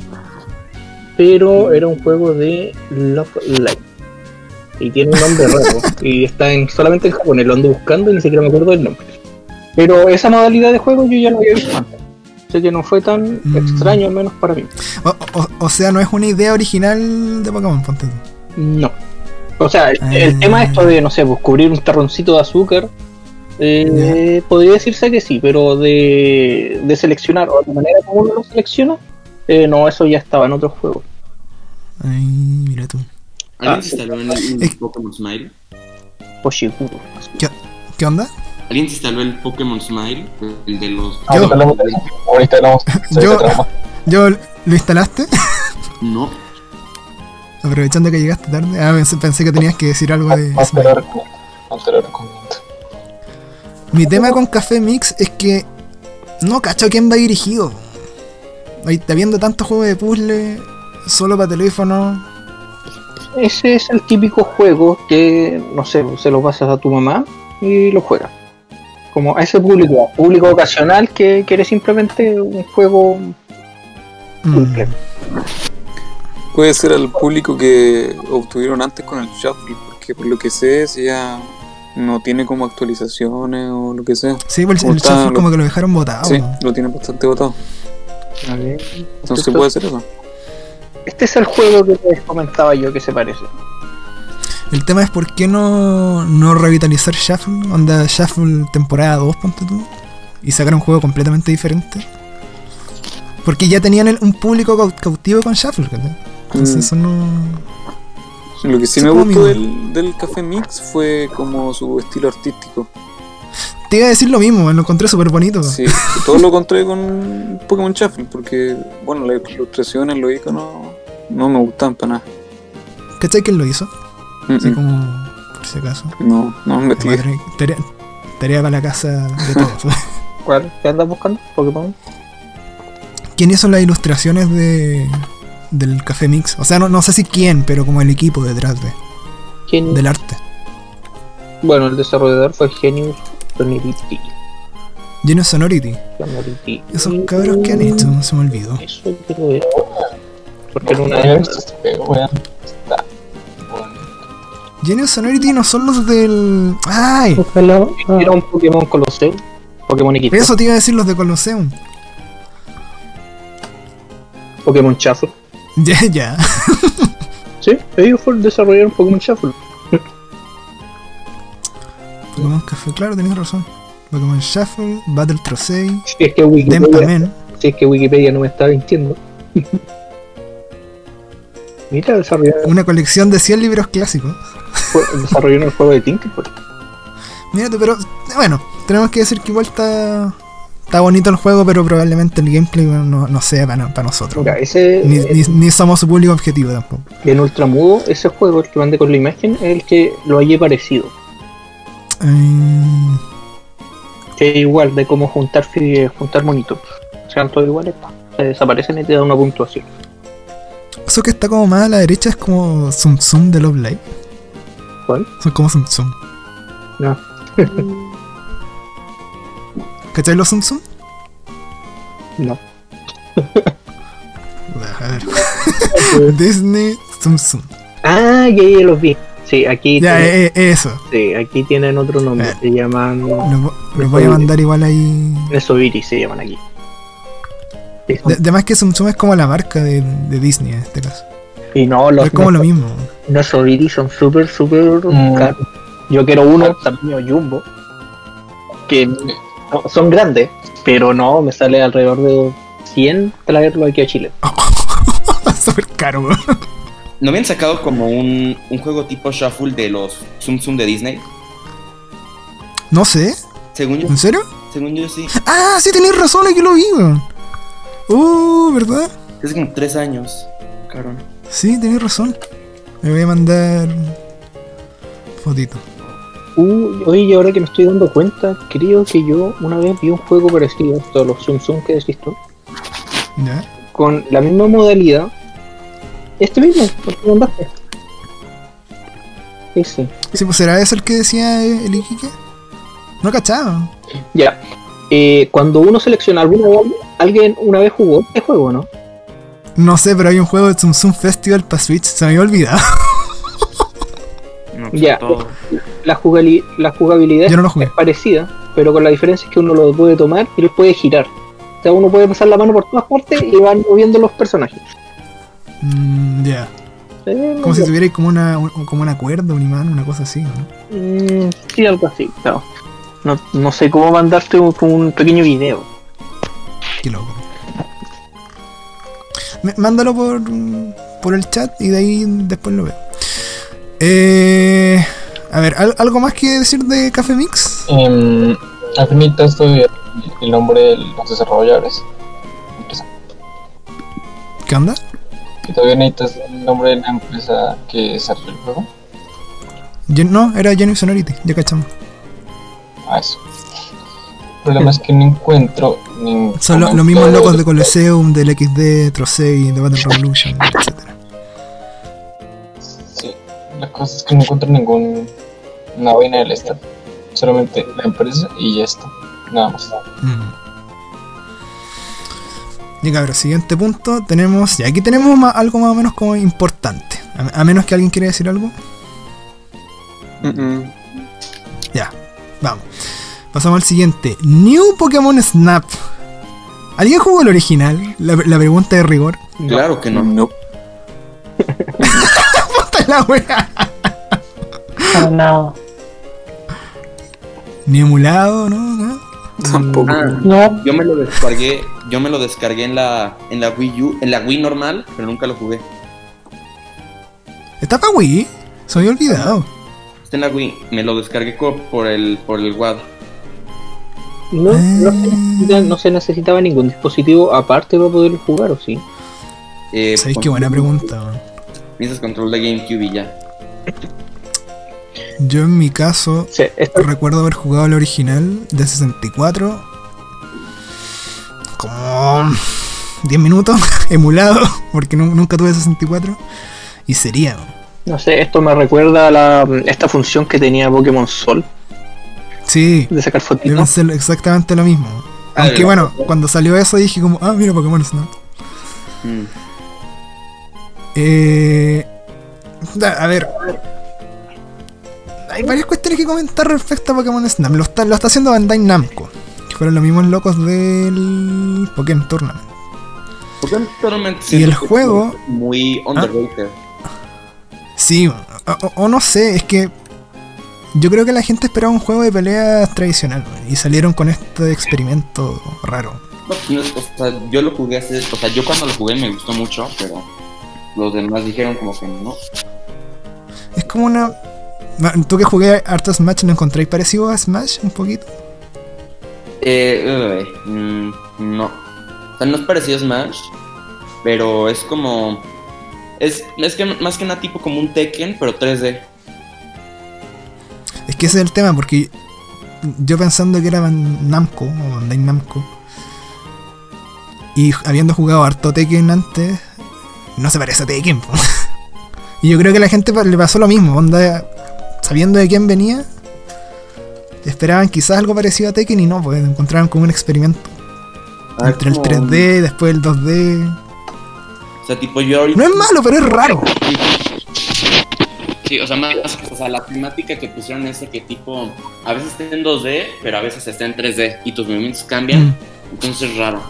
pero era un juego de Love Live y tiene un nombre raro y está en, solamente en japonés, lo ando buscando y ni siquiera me acuerdo del nombre. Pero esa modalidad de juego yo ya lo había visto antes, así que no fue tan Mm. extraño, al menos para mí. O, o- o sea, no es una idea original de Pokémon, ponte tú. No. O sea, el, el Ah. tema esto de, no sé, pues cubrir un terroncito de azúcar, eh, podría decirse que sí, pero de, de seleccionar, o de manera como uno lo selecciona, eh, no, eso ya estaba en otros juegos. Ay, mira tú. ¿Alguien Ah, se instaló en el, es- Pokémon Smile? Oshikuro. ¿Qué onda? ¿Alguien se instaló el Pokémon Smile? El de los... Ah, Yo- hablamos de eso. Ahorita hablamos de Yo- ese trauma. Yo, ¿lo instalaste? No. Aprovechando que llegaste tarde. Ah, pensé, pensé que tenías que decir algo de No te lo Smile. recomiendo. No te lo recomiendo. Mi tema con Café Mix es que no cacho a quién va dirigido. Ahí está viendo tantos juegos de puzzle solo para teléfono. Ese es el típico juego que, no sé, se lo pasas a tu mamá y lo juegas. Como a ese público, público ocasional que quiere simplemente un juego Mm. simple. Puede ser al público que obtuvieron antes con el Shuffle, porque por lo que sé, si ya no tiene como actualizaciones o lo que sea. Sí, pues el, el Está- Shuffle como que lo dejaron botado. Sí, lo tienen bastante botado. A ver, Entonces esto- puede ser eso. Este es el juego que les comentaba yo que se parece. El tema es por qué no, no revitalizar Shuffle, onda Shuffle temporada dos, ponte tú, y sacar un juego completamente diferente. Porque ya tenían el- un público cau- cautivo con Shuffle, ¿verdad? Entonces Mm. eso no... Lo que sí Sí, me como gustó mi- del, del Café Mix fue como su estilo artístico. Te iba a decir lo mismo, lo encontré súper bonito. Sí, todo lo encontré con Pokémon Shuffle, porque, bueno, las ilustraciones, los iconos, no me gustan para nada. ¿Cachai quién lo hizo? Mm, Así mm. como, por si acaso. No, no me investigué. Tarea, tarea- tarea para la casa de todos. ¿Cuál? ¿Qué andas buscando? ¿Pokémon? ¿Quién hizo las ilustraciones de del Café Mix? O sea, no, no sé si quién, pero como el equipo detrás de, ¿Quién? del arte. Bueno, el desarrollador fue Genius Sonority. Genius Sonority. Sonority. Esos cabros que han hecho, se me olvidó. Eso quiero ver. Porque en No una había visto este juego, weón. Está bueno. Genius Sonority no son los del... ¡Ay! Búscalo. Ah, era un Pokémon Colosseum. Pokémon Equipo. Eso te iba a decir los de Colosseum. Pokémon Shuffle. Ya, ya. Sí, ellos fueron desarrollaron Pokémon Shuffle. Pokémon Café, claro, tenías razón. Pokémon Shuffle, Battle Trocei, Si es que Wikipedia, Tempamen. si es que Wikipedia no me está mintiendo. Mira, desarrollaron, Una colección de cien libros clásicos. desarrollaron el juego de Tinkerbell. Mírate, pero bueno, tenemos que decir que igual está está bonito el juego, pero probablemente el gameplay bueno, no, no sea para, para nosotros. Mira, ese Ni, eh, ni, ni somos su público objetivo tampoco. en Ultramudo, ese juego, el que mandé con la imagen, es el que lo hallé parecido. Eh, Que es igual de cómo juntar fi- juntar monitos. Sean todos iguales, pa, se desaparecen y te da una puntuación. eso que está como más a la derecha es como Zoom Zoom de Love Live. ¿Cuál? Son como Zoom Zoom. No. ¿Cachai los Zoom Zoom? No. A ver. Disney Tsum Tsum. Ah, ya, ya los vi. Sí, aquí, Ya, tienen, eh, eh, eso. sí, aquí tienen otro nombre. Eh. Se llaman. Los, los voy a mandar igual ahí. Nesobiri se llaman aquí. Sí, son- De- Además que Tsum Tsum es como la marca de, de Disney en este caso. y no, los Es como lo mismo. Nesobiri son súper, súper Mm. caros. Yo quiero uno tamaño jumbo. Que no, son grandes, pero no, me sale alrededor de cien traerlo aquí a Chile. Súper caro, weón. ¿No habían sacado como un, un juego tipo Shuffle de los Tsum Tsum de Disney? No sé. Según yo, ¿En serio? según yo sí. Ah, sí, tenéis razón, aquí lo vi, weón. Uh, ¿verdad? Hace como tres años, cabrón. Sí, tenéis razón. Me voy a mandar fotito. Uh, oye, y ahora que me estoy dando cuenta, creo que yo una vez vi un juego parecido a esto de los Tsum Tsum que decís tú, ¿Ya? con la misma modalidad. Este mismo, el que mandaste. Sí, sí. Sí, pues será eso el que decía eh, el Iquique. No cachaba. Ya. Eh, cuando uno selecciona alguna vez, alguien una vez jugó este juego, ¿no? No sé, pero hay un juego de Tsum Tsum Festival para Switch. Se me había olvidado. No, pues, Ya. todo. La, jugali- la jugabilidad Yo no lo jugué. es parecida, pero con la diferencia es que uno lo puede tomar y lo puede girar. O sea, uno puede pasar la mano por todas partes y van moviendo los personajes. Mm, ya. Eh, Como si ya. tuvierais como una, un- como una cuerda, un imán, una cosa así, ¿no? Mm, sí, algo así, claro. No, no sé cómo mandarte un, como un pequeño video. Qué loco. Me- mándalo por, por el chat y de ahí después lo veo. Eh, a ver, ¿al- ¿algo más que decir de Café Mix? Eh, Afinita todavía el nombre de los desarrolladores. Empresa. ¿Qué onda? Y todavía necesitas el nombre de la empresa que desarrolló el juego. Gen- no, era Genuine Sonority, ya cachamos. Ah, eso. El problema es que no encuentro ningún. Son lo- los mismos locos de Coliseum, del X D, Trocei, de Battle Revolution, etcétera. Sí, la cosa es que no encuentro ningún. Una vaina del stat. Solamente la empresa y ya está. Nada más. Mm. Y cabrón, siguiente punto, tenemos. Y aquí tenemos ma- algo más o menos como importante. A, a menos que alguien quiera decir algo. Mm, mm. Ya, vamos. Pasamos al siguiente. New Pokémon Snap. ¿Alguien jugó el original? La, la pregunta de rigor. Claro que no. No. Puta la wea. Para nada. Ni emulado, ¿no? ¿No? Tampoco. Ah, No, yo me lo descargué, yo me lo descargué en la en la Wii U, en la Wii normal, pero nunca lo jugué. Está para Wii. Se me había olvidado. Está en la Wii, me lo descargué co- por el por el W A D. No, no, se Ah. necesita- no se necesitaba ningún dispositivo aparte para poder jugar, ¿o sí? Eh, ¿Sabéis con- qué buena pregunta, man? Necesitas control de GameCube y ya. Yo en mi caso Sí, esto- recuerdo haber jugado el original de sesenta y cuatro. Como diez minutos emulado, porque nu- nunca tuve sesenta y cuatro. Y sería, man. no sé, esto me recuerda a la, esta función que tenía Pokémon Sol Sí, de sacar yo fotitos. pensé lo- exactamente lo mismo. Ah, Aunque ya. bueno, cuando salió eso dije como, ah, mira Pokémon Snap. Mm. Eh, da- a ver. Hay varias cuestiones que comentar respecto a Pokémon Snap. Lo está, lo está haciendo Bandai Namco, que fueron los mismos locos del Pokémon Tournament. Pokémon Tournament Y siento el que juego- fue muy underrated. Sí, o, o- o no sé, es que yo creo que la gente esperaba un juego de peleas tradicional, man, y salieron con este experimento raro. No, no, o sea, yo lo jugué hace, o sea, yo cuando lo jugué me gustó mucho, pero los demás dijeron como que no. Es como una... Tú que jugué harto Smash, ¿no encontráis parecido a Smash un poquito? Eh, uh, mm, no. O sea, no es parecido a Smash, pero es como... Es, es que más que nada tipo como un Tekken, pero tres D. Es que ese es el tema, porque yo pensando que era Ban- Namco, o Bandai Namco, y habiendo jugado harto Tekken antes, no se parece a Tekken, po. Y yo creo que a la gente pa- le pasó lo mismo, onda, sabiendo de quién venía, esperaban quizás algo parecido a Tekken y no, pues encontraron como un experimento. Ah, Entre el como- tres D, después el dos D. O sea, tipo yo ahorita... No es malo, pero es raro. Sí, o sea, más, o sea, la temática que pusieron es de que tipo, a veces está en dos D, pero a veces está en tres D y tus movimientos cambian, Mm. entonces es raro.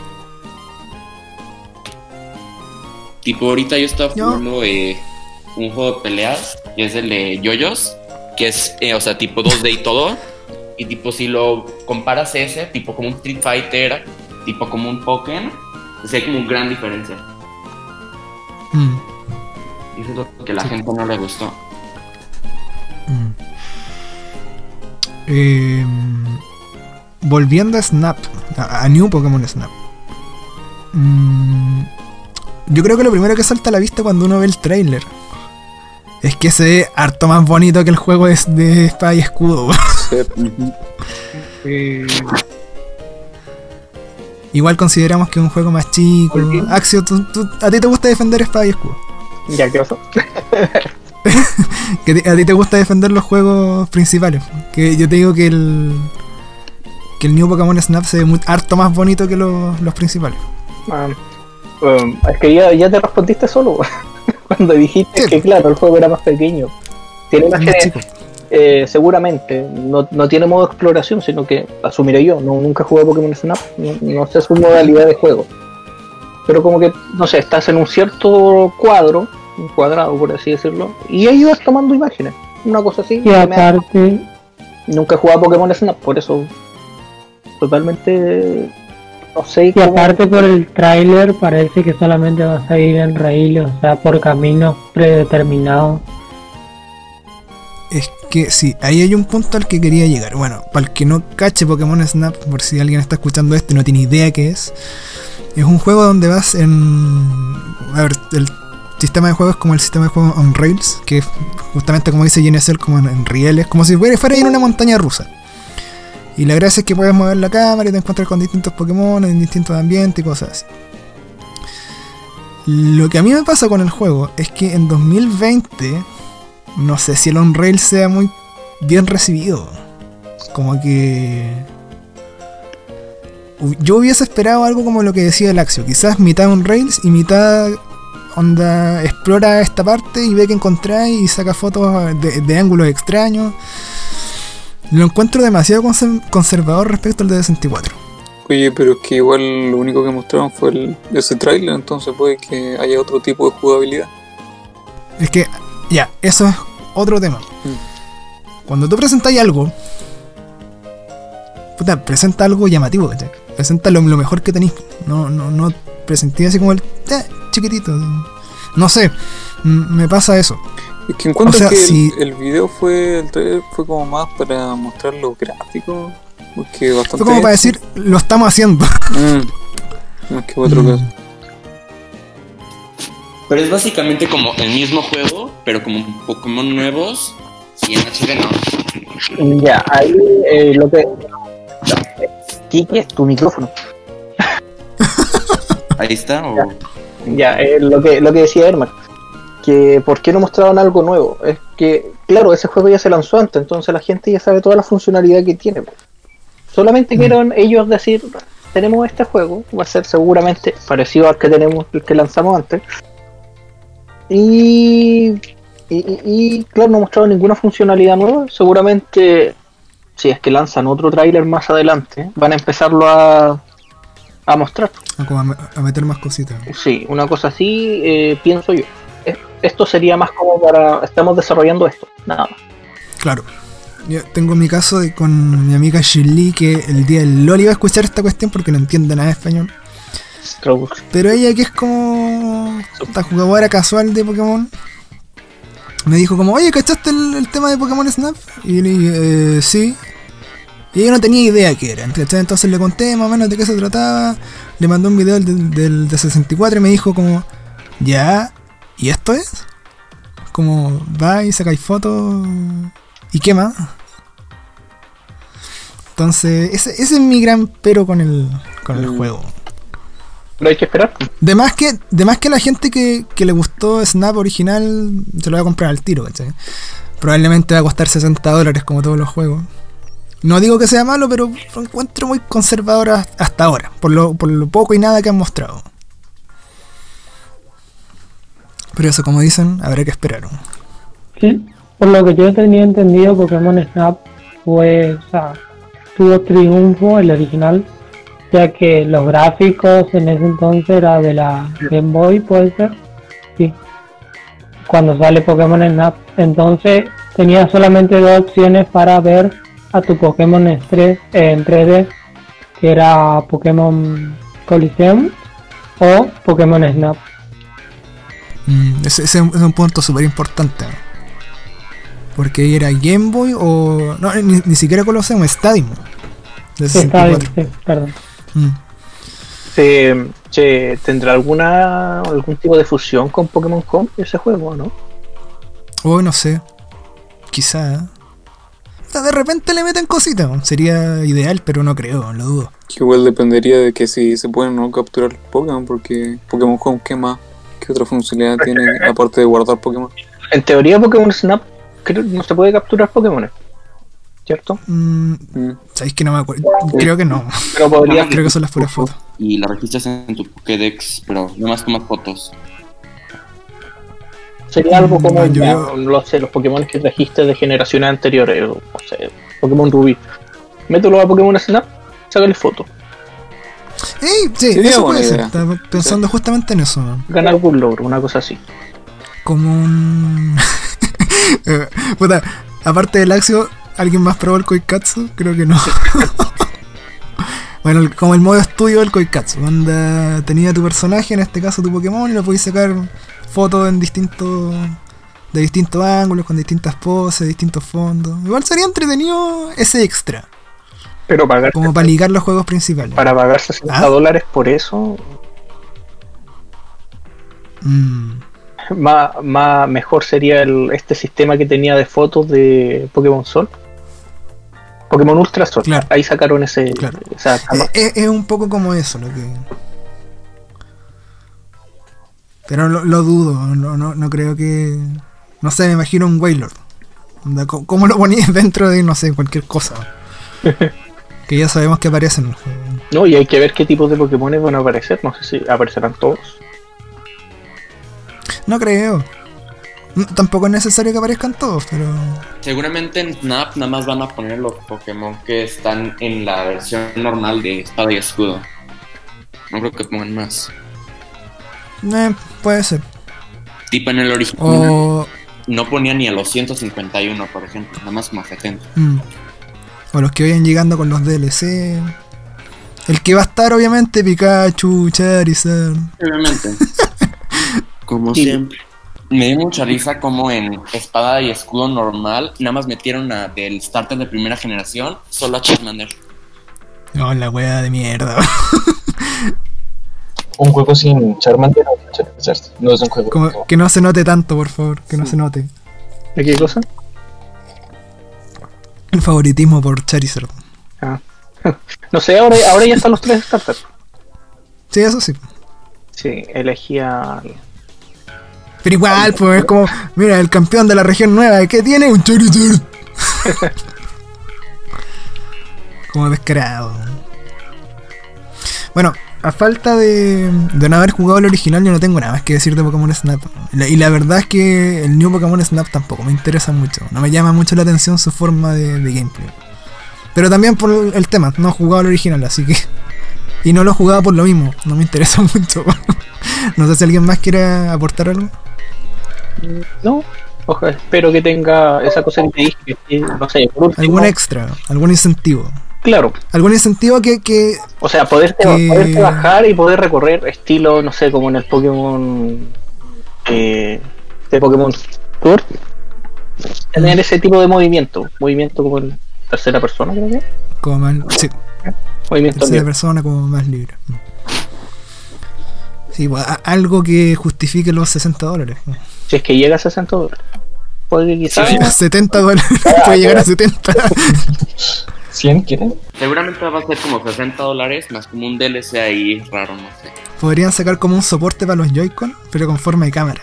Tipo, ahorita yo estaba Yo- jugando eh, un juego de peleas, que es el de Yoyos, que es, eh, o sea, tipo dos D y todo, y tipo, si lo comparas ese, tipo como un Street Fighter, tipo como un Pokémon, pues hay como gran diferencia. Mm. Y eso es lo que a la gente no le gustó. Mm. Eh, volviendo a Snap, a, a New Pokémon Snap. Mm, yo creo que lo primero que salta a la vista cuando uno ve el trailer es que se ve harto más bonito que el juego de, de espada y escudo. Sí. Eh, Igual consideramos que es un juego más chico. ¿Por qué? Axio, ¿tú, tú- ¿a ti te gusta defender espada y escudo? ya, ¿qué pasó? Que te- a ti te gusta defender los juegos principales. Que yo te digo que el que el New Pokémon Snap se ve muy, harto más bonito que los, los principales. Ah, um, es que ya, ya te respondiste solo cuando dijiste Sí. que claro, el juego era más pequeño. Tiene Es más imágenes, chico. eh, seguramente, no, no tiene modo exploración, sino que asumiré yo, no, nunca jugué a Pokémon Snap, no, no sé su modalidad de juego. Pero como que, no sé, estás en un cierto cuadro, un cuadrado por así decirlo, y ahí vas tomando imágenes, una cosa así. Y que me ha- aparte, Nunca he jugado a Pokémon Snap, por eso totalmente no sé y cómo- aparte por el tráiler parece que solamente vas a ir en raíles, o sea, por caminos predeterminados. Es que sí, ahí hay un punto al que quería llegar. Bueno, para el que no cache Pokémon Snap, por si alguien está escuchando esto y no tiene idea qué es, es un juego donde vas en... A ver, el sistema de juego es como el sistema de juego on rails, que es justamente como dice Genesel, como en, en rieles, como si fuera, fuera en una montaña rusa. Y la gracia es que puedes mover la cámara y te encuentras con distintos Pokémon en distintos ambientes y cosas así. Lo que a mí me pasa con el juego es que en dos mil veinte... no sé si el on-rail sea muy bien recibido. Como que... hu- yo hubiese esperado algo como lo que decía el Axio. Quizás mitad on-rails y mitad... onda, explora esta parte y ve que encontráis y saca fotos de, de ángulos extraños. Lo encuentro demasiado conser- conservador respecto al de sesenta y cuatro. Oye, pero es que igual lo único que mostraron fue el, ese trailer, entonces puede que haya otro tipo de jugabilidad. Es que, ya, eso es otro tema. Cuando tú presentáis algo, puta, presenta algo llamativo, ¿cachai? Presenta lo, lo mejor que tenéis. No, no, no presenté así como el eh, chiquitito. No sé, m- me pasa eso. Es que encuentro O sea, que el- si- el, video fue, el trailer fue como más para mostrar los gráficos, porque bastante... Fue como para hecho. decir, lo estamos haciendo. Mm, más que otro Mm. caso. Pero es básicamente como el mismo juego, pero como Pokémon nuevos y en H D no. Ya, ahí eh, lo que... Kiki, es tu micrófono. Ahí está, o... Ya, eh, lo que lo que decía Herman, que por qué no mostraban algo nuevo, es que, claro, ese juego ya se lanzó antes, entonces la gente ya sabe toda la funcionalidad que tiene. Solamente Mm. quieren ellos decir, tenemos este juego, va a ser seguramente parecido al que tenemos, el que lanzamos antes, y, y, y- y, claro, no mostraron ninguna funcionalidad nueva, seguramente si es que lanzan otro tráiler más adelante, van a empezarlo a, a mostrar. Como a, me- a meter más cositas. Sí, una cosa así, eh, pienso yo. Es- Esto sería más como para... Estamos desarrollando esto, nada más. Claro. Yo tengo mi caso de, con mi amiga Shirley, que el día del LOL iba a escuchar esta cuestión porque no entiende nada de español. Creo- Pero ella, que es como esta jugadora casual de Pokémon, me dijo como, oye, ¿cachaste el, el tema de Pokémon Snap? Y le dije, eh, sí. Y ella no tenía idea qué era, ¿cachai? Entonces le conté más o menos de qué se trataba. Le mandé un video del, del de sesenta y cuatro y me dijo como, ya, ¿y esto es? Como, va y sacáis fotos, ¿y qué más? Entonces, ese, ese es mi gran pero con el, con el Mm. juego. Pero hay que esperar. De más que, de más que la gente que, que le gustó Snap original se lo va a comprar al tiro, ¿cachai? Probablemente va a costar sesenta dólares como todos los juegos. No digo que sea malo, pero lo encuentro muy conservador hasta ahora, por lo, por lo poco y nada que han mostrado. Pero eso, como dicen, habrá que esperar. Sí, por lo que yo tenía entendido, Pokémon Snap fue, o sea, tuvo triunfo el original, ya que los gráficos en ese entonces era de la Game Boy, puede ser, sí, cuando sale Pokémon Snap. Entonces tenía solamente dos opciones para ver a tu Pokémon en tres D, que era Pokémon Coliseum o Pokémon Snap. Mm, ese, ese es un punto súper importante, porque era Game Boy o... no, ni, ni siquiera Coliseum, Stadium de sesenta y cuatro. Sí, perdón. Mm. ¿Se, se tendrá alguna algún tipo de fusión con Pokémon Home ese juego, no? Oh, no sé. Quizá. O sea, de repente le meten cositas. Sería ideal, pero no creo, lo dudo. Que igual dependería de que si se pueden o no capturar Pokémon, porque Pokémon Home, ¿qué más? ¿Qué otra funcionalidad tiene aparte de guardar Pokémon? En teoría Pokémon Snap creo, no se puede capturar Pokémon, ¿cierto? Mm, Mm. ¿Sabéis que no me acuerdo? Creo que no. Pero podría... Creo que son las puras fotos. Y la registras en tu Pokédex, pero nomás tomas fotos. Sería algo como Mm, yo ya, veo- no sé, los Pokémon que trajiste de generaciones anteriores, o, no sé, Pokémon Rubí. Mételo a Pokémon Snap, sácale foto. ¡Ey! Sí, Sería eso buena puede ser. idea. Estaba pensando justamente en eso. Ganar algún logro, una cosa así. Como un... Eh, puta, aparte del Axio, ¿alguien más probó el Koikatsu? Creo que no. Bueno, el- como el modo estudio del Koikatsu, donde tenía tu personaje, en este caso tu Pokémon, y lo podías sacar fotos en distintos... de distintos ángulos, con distintas poses, distintos fondos. Igual sería entretenido ese extra, Pero pagar como para ligar los juegos principales. para pagar sesenta ¿Ah? dólares por eso, Mm, más, más mejor sería el, este sistema que tenía de fotos de Pokémon Sol. Pokémon Ultra Sol. Claro. Ahí sacaron ese, Claro. esa cama. Es, es un poco como eso lo que... Pero lo, lo dudo, no, no, no creo que... No sé, me imagino un Wailord. Onda, co- ¿cómo lo ponías dentro de, no sé, cualquier cosa? Que ya sabemos que aparece en el juego. No, y hay que ver qué tipos de Pokémon van a aparecer. No sé si aparecerán todos. No creo. No, tampoco es necesario que aparezcan todos, pero... Seguramente en Snap nada más van a poner los Pokémon que están en la versión normal de Espada y Escudo. No creo que pongan más. Eh, puede ser. Tipo en el original O... no ponía ni a los ciento cincuenta y uno, por ejemplo, nada más como a setenta. mm, o los que vayan llegando con los D L C. El que va a estar, obviamente, Pikachu, Charizard. Obviamente. Como Sí. siempre. Me dio mucha risa como en Espada y Escudo normal nada más metieron a del starter de primera generación solo a Charmander. No, la wea de mierda. Un juego sin Charmander o Charizard. No es un juego. Como que no se note tanto, por favor, que no se note. ¿De qué cosa? El favoritismo por Charizard. Ah. No sé, ahora, ahora ya están los tres starters. Sí, eso sí. Sí, elegía. Pero igual, pues es como, mira, el campeón de la región nueva, ¿qué tiene? Un Charizard. Como descarado. Bueno, a falta de, de no haber jugado el original, yo no tengo nada más que decir de Pokémon Snap. La- Y la verdad es que el New Pokémon Snap tampoco me interesa mucho. No me llama mucho la atención su forma de, de gameplay. Pero también por el tema, no he jugado el original, así que... Y no lo he jugado por lo mismo, no me interesa mucho. No sé si alguien más quiere aportar algo. No, ojalá, espero que tenga esa cosa que te dije. Que, no sé, por último, Algún extra, algún incentivo. claro, Algún incentivo que... que o sea, poderte, Que- poderte bajar y poder recorrer estilo, no sé, como en el Pokémon eh, de Pokémon Tour, tener ese tipo de movimiento, movimiento como en tercera persona, creo que, como más, sí, movimiento tercera libre. persona como más libre. Sí, pues, a- algo que justifique los sesenta dólares. Si es que llega a sesenta dólares, puede que quizás Sí, setenta dólares, puede llegar a setenta. ¿cien quieren? Seguramente va a ser como sesenta dólares más como un D L C ahí raro, no sé. Podrían sacar como un soporte para los Joy-Con, pero con forma de cámara.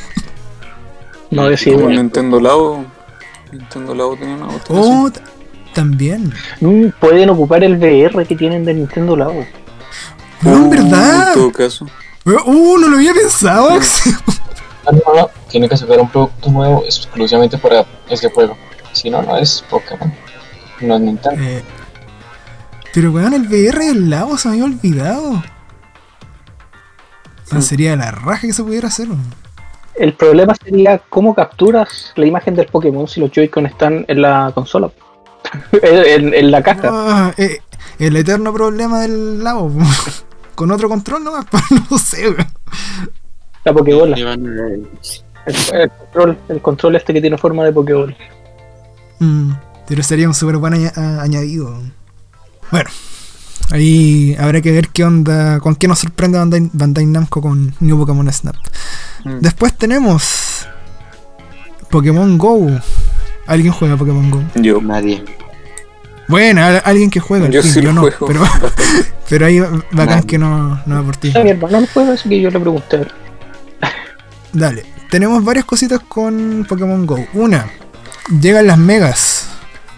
no decir Como bueno, Nintendo Labo. Nintendo Labo tenía una otra. Oh, t- También. Mm, pueden ocupar el V R que tienen de Nintendo Labo. No, en verdad. En todo caso. Uh, no lo había pensado, Axel. Ah, no, no, tiene que sacar un producto nuevo exclusivamente para ese juego. Si no, no es Pokémon. No es Nintendo. Eh, pero weón, el V R del Labo se me había olvidado. Sí. Sería la raja que se pudiera hacer. weón. El problema sería cómo capturas la imagen del Pokémon si los Joy-Con están en la consola. en, en la caja. Ah, eh, el eterno problema del Labo. Con otro control nomás, no sé, weón. La Pokébola. Le van a- El, el control, el control este que tiene forma de Pokébola. Mm, pero sería un súper buen aña- a- añadido. Bueno, ahí habrá que ver qué onda, con qué nos sorprende Bandai, Bandai Namco con New Pokémon Snap. Mm. Después tenemos Pokémon Go. ¿Alguien juega Pokémon Go? Yo. Nadie. Bueno, a- alguien que juega, en Yo fin, sí yo lo no, juego. pero, pero ahí bacán Nadie. que no, no va por ti. A mi hermano no juega, así que yo le pregunté. Dale, tenemos varias cositas con Pokémon Go. Una, llegan las megas.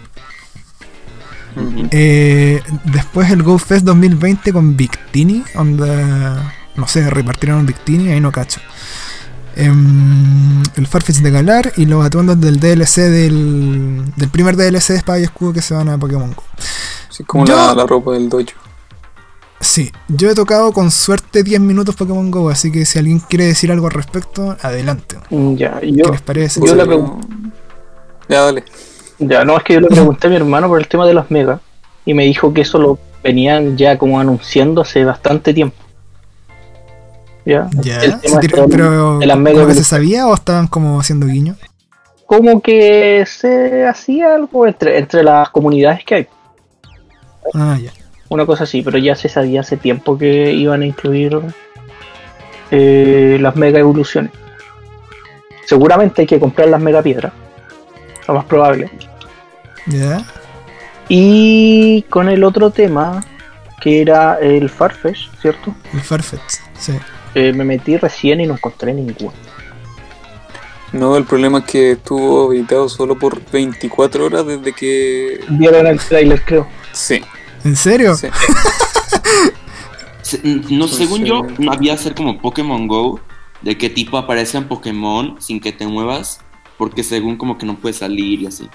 Ujú. Eh, después el Go Fest dos mil veinte con Victini, onda, no sé, repartieron Victini, ahí no cacho. Em, el Farfetch de Galar y los atuendos del D L C del, del primer D L C de Espada y Escudo que se van a Pokémon Go. Sí, como Yo- la, la ropa del dojo. Sí, yo he tocado con suerte diez minutos Pokémon Go, así que si alguien quiere decir algo al respecto, adelante. Mm, Ya, ¿Qué yo, les parece? yo le Pero- pregunto. Ya, dale. Ya, no, es que yo le pregunté a mi hermano por el tema de las megas y me dijo que eso lo venían ya como anunciando hace bastante tiempo. Ya, Ya, el se tema tira- de- pero de las ¿como megas que se sabía o estaban como haciendo guiño? como que se hacía algo entre, entre las comunidades que hay, Ah, ya. una cosa así, pero ya se sabía hace tiempo que iban a incluir eh, las mega evoluciones. Seguramente hay que comprar las mega piedras, lo más probable. Ya. Y con el otro tema, que era el Farfetch, ¿cierto? El Farfetch, sí. Eh, me metí recién y no encontré ninguno. No, el problema es que estuvo habilitado solo por veinticuatro horas desde que... Vieron el trailer, creo. Sí, ¿En serio? sí. Se- No, Pues, según yo, eh, no había ser como Pokémon Go, de que tipo aparecen Pokémon sin que te muevas, porque según como que no puedes salir y así.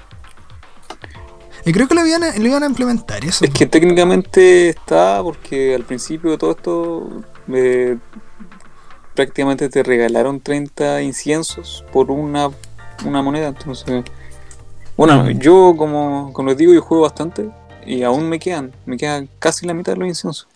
Y creo que lo iban a, lo iban a implementar eso. Es que técnicamente está, porque al principio de todo esto eh, prácticamente te regalaron treinta inciensos por una, una moneda. Entonces, bueno, Mm. yo como, como les digo, yo juego bastante y aún me quedan, me quedan casi la mitad de los inciensos.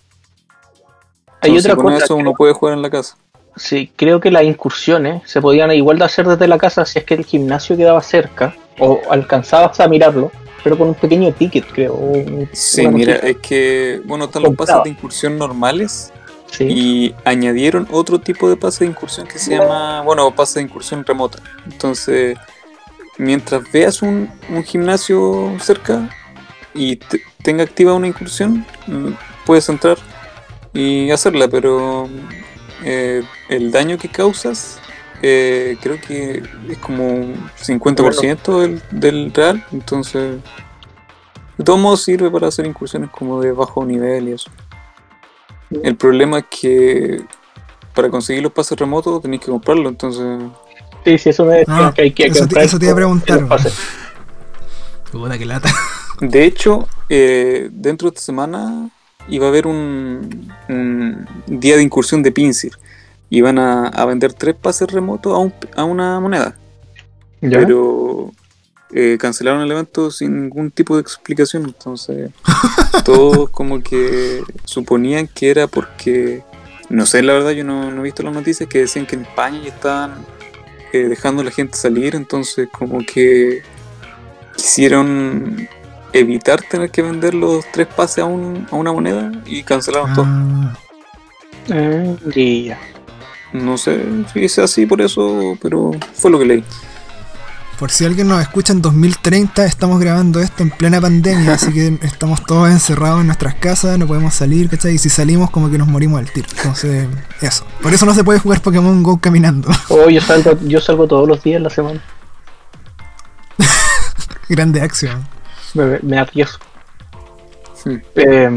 Hay Entonces, otra con cosa. eso creo- uno puede jugar en la casa. Sí, creo que las incursiones se podían igual de hacer desde la casa si es que el gimnasio quedaba cerca o alcanzabas a mirarlo, pero con un pequeño ticket, creo. o un- Sí, una mira, cosita. es que, bueno, están los Comprado. pases de incursión normales Sí. y añadieron otro tipo de pase de incursión que se llama, bueno, pase de incursión remota. Entonces, mientras veas un, un gimnasio cerca y te- tenga activa una incursión, mm, puedes entrar y hacerla, pero eh, el daño que causas eh, creo que es como un cincuenta por ciento del, del real, entonces de todos modos sirve para hacer incursiones como de bajo nivel y eso. El problema es que para conseguir los pases remotos tenéis que comprarlo, entonces Sí, sí, eso me decían Ah, que hay que eso te- comprar. eso te iba a preguntar. los pases. Puta que lata. de hecho eh, dentro de esta semana iba a haber un, un día de incursión de Pinsir. Iban a, a vender tres pases remotos a, un- a una moneda, ¿Ya? pero eh, cancelaron el evento sin ningún tipo de explicación. Entonces todos como que suponían que era porque, no sé, la verdad yo no, no he visto las noticias, que decían que en España ya estaban eh, dejando a la gente salir, entonces como que quisieron evitar tener que vender los tres pases a, un, a una moneda y cancelaron todo. Ah, Mm, y ya. No sé si es así por eso, pero fue lo que leí. por si alguien nos escucha en dos mil treinta, estamos grabando esto en plena pandemia, así que estamos todos encerrados en nuestras casas, no podemos salir, ¿cachai? Y si salimos como que nos morimos al tiro. Entonces, eso. Por eso no se puede jugar Pokémon Go caminando. Oh, yo salgo, yo salgo todos los días en la semana. Grande acción. me, me arriesgo. Hmm. Eh,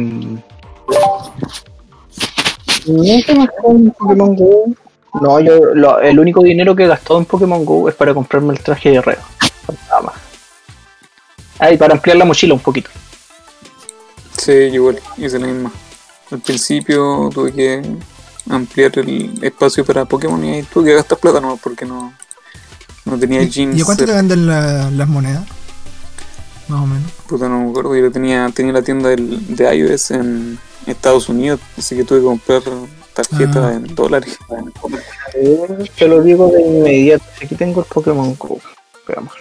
¿Nunca me gastado en Pokémon Go? No, yo lo- el único dinero que he gastado en Pokémon Go es para comprarme el traje de guerrero. Nada más. Ah, y para ampliar la mochila un poquito. Sí, igual, hice la misma. Al principio tuve que ampliar el espacio para Pokémon y ahí tuve que gastar plata no, porque no, no tenía ¿Y, jeans. ¿y a cuánto te venden la- las monedas? Más o menos. Puta, no me acuerdo, yo tenía, tenía la tienda del, de iOS en Estados Unidos, así que tuve que comprar tarjetas Ah. en dólares. Eh, Te lo digo de inmediato. Aquí tengo el Pokémon Go. Veamos.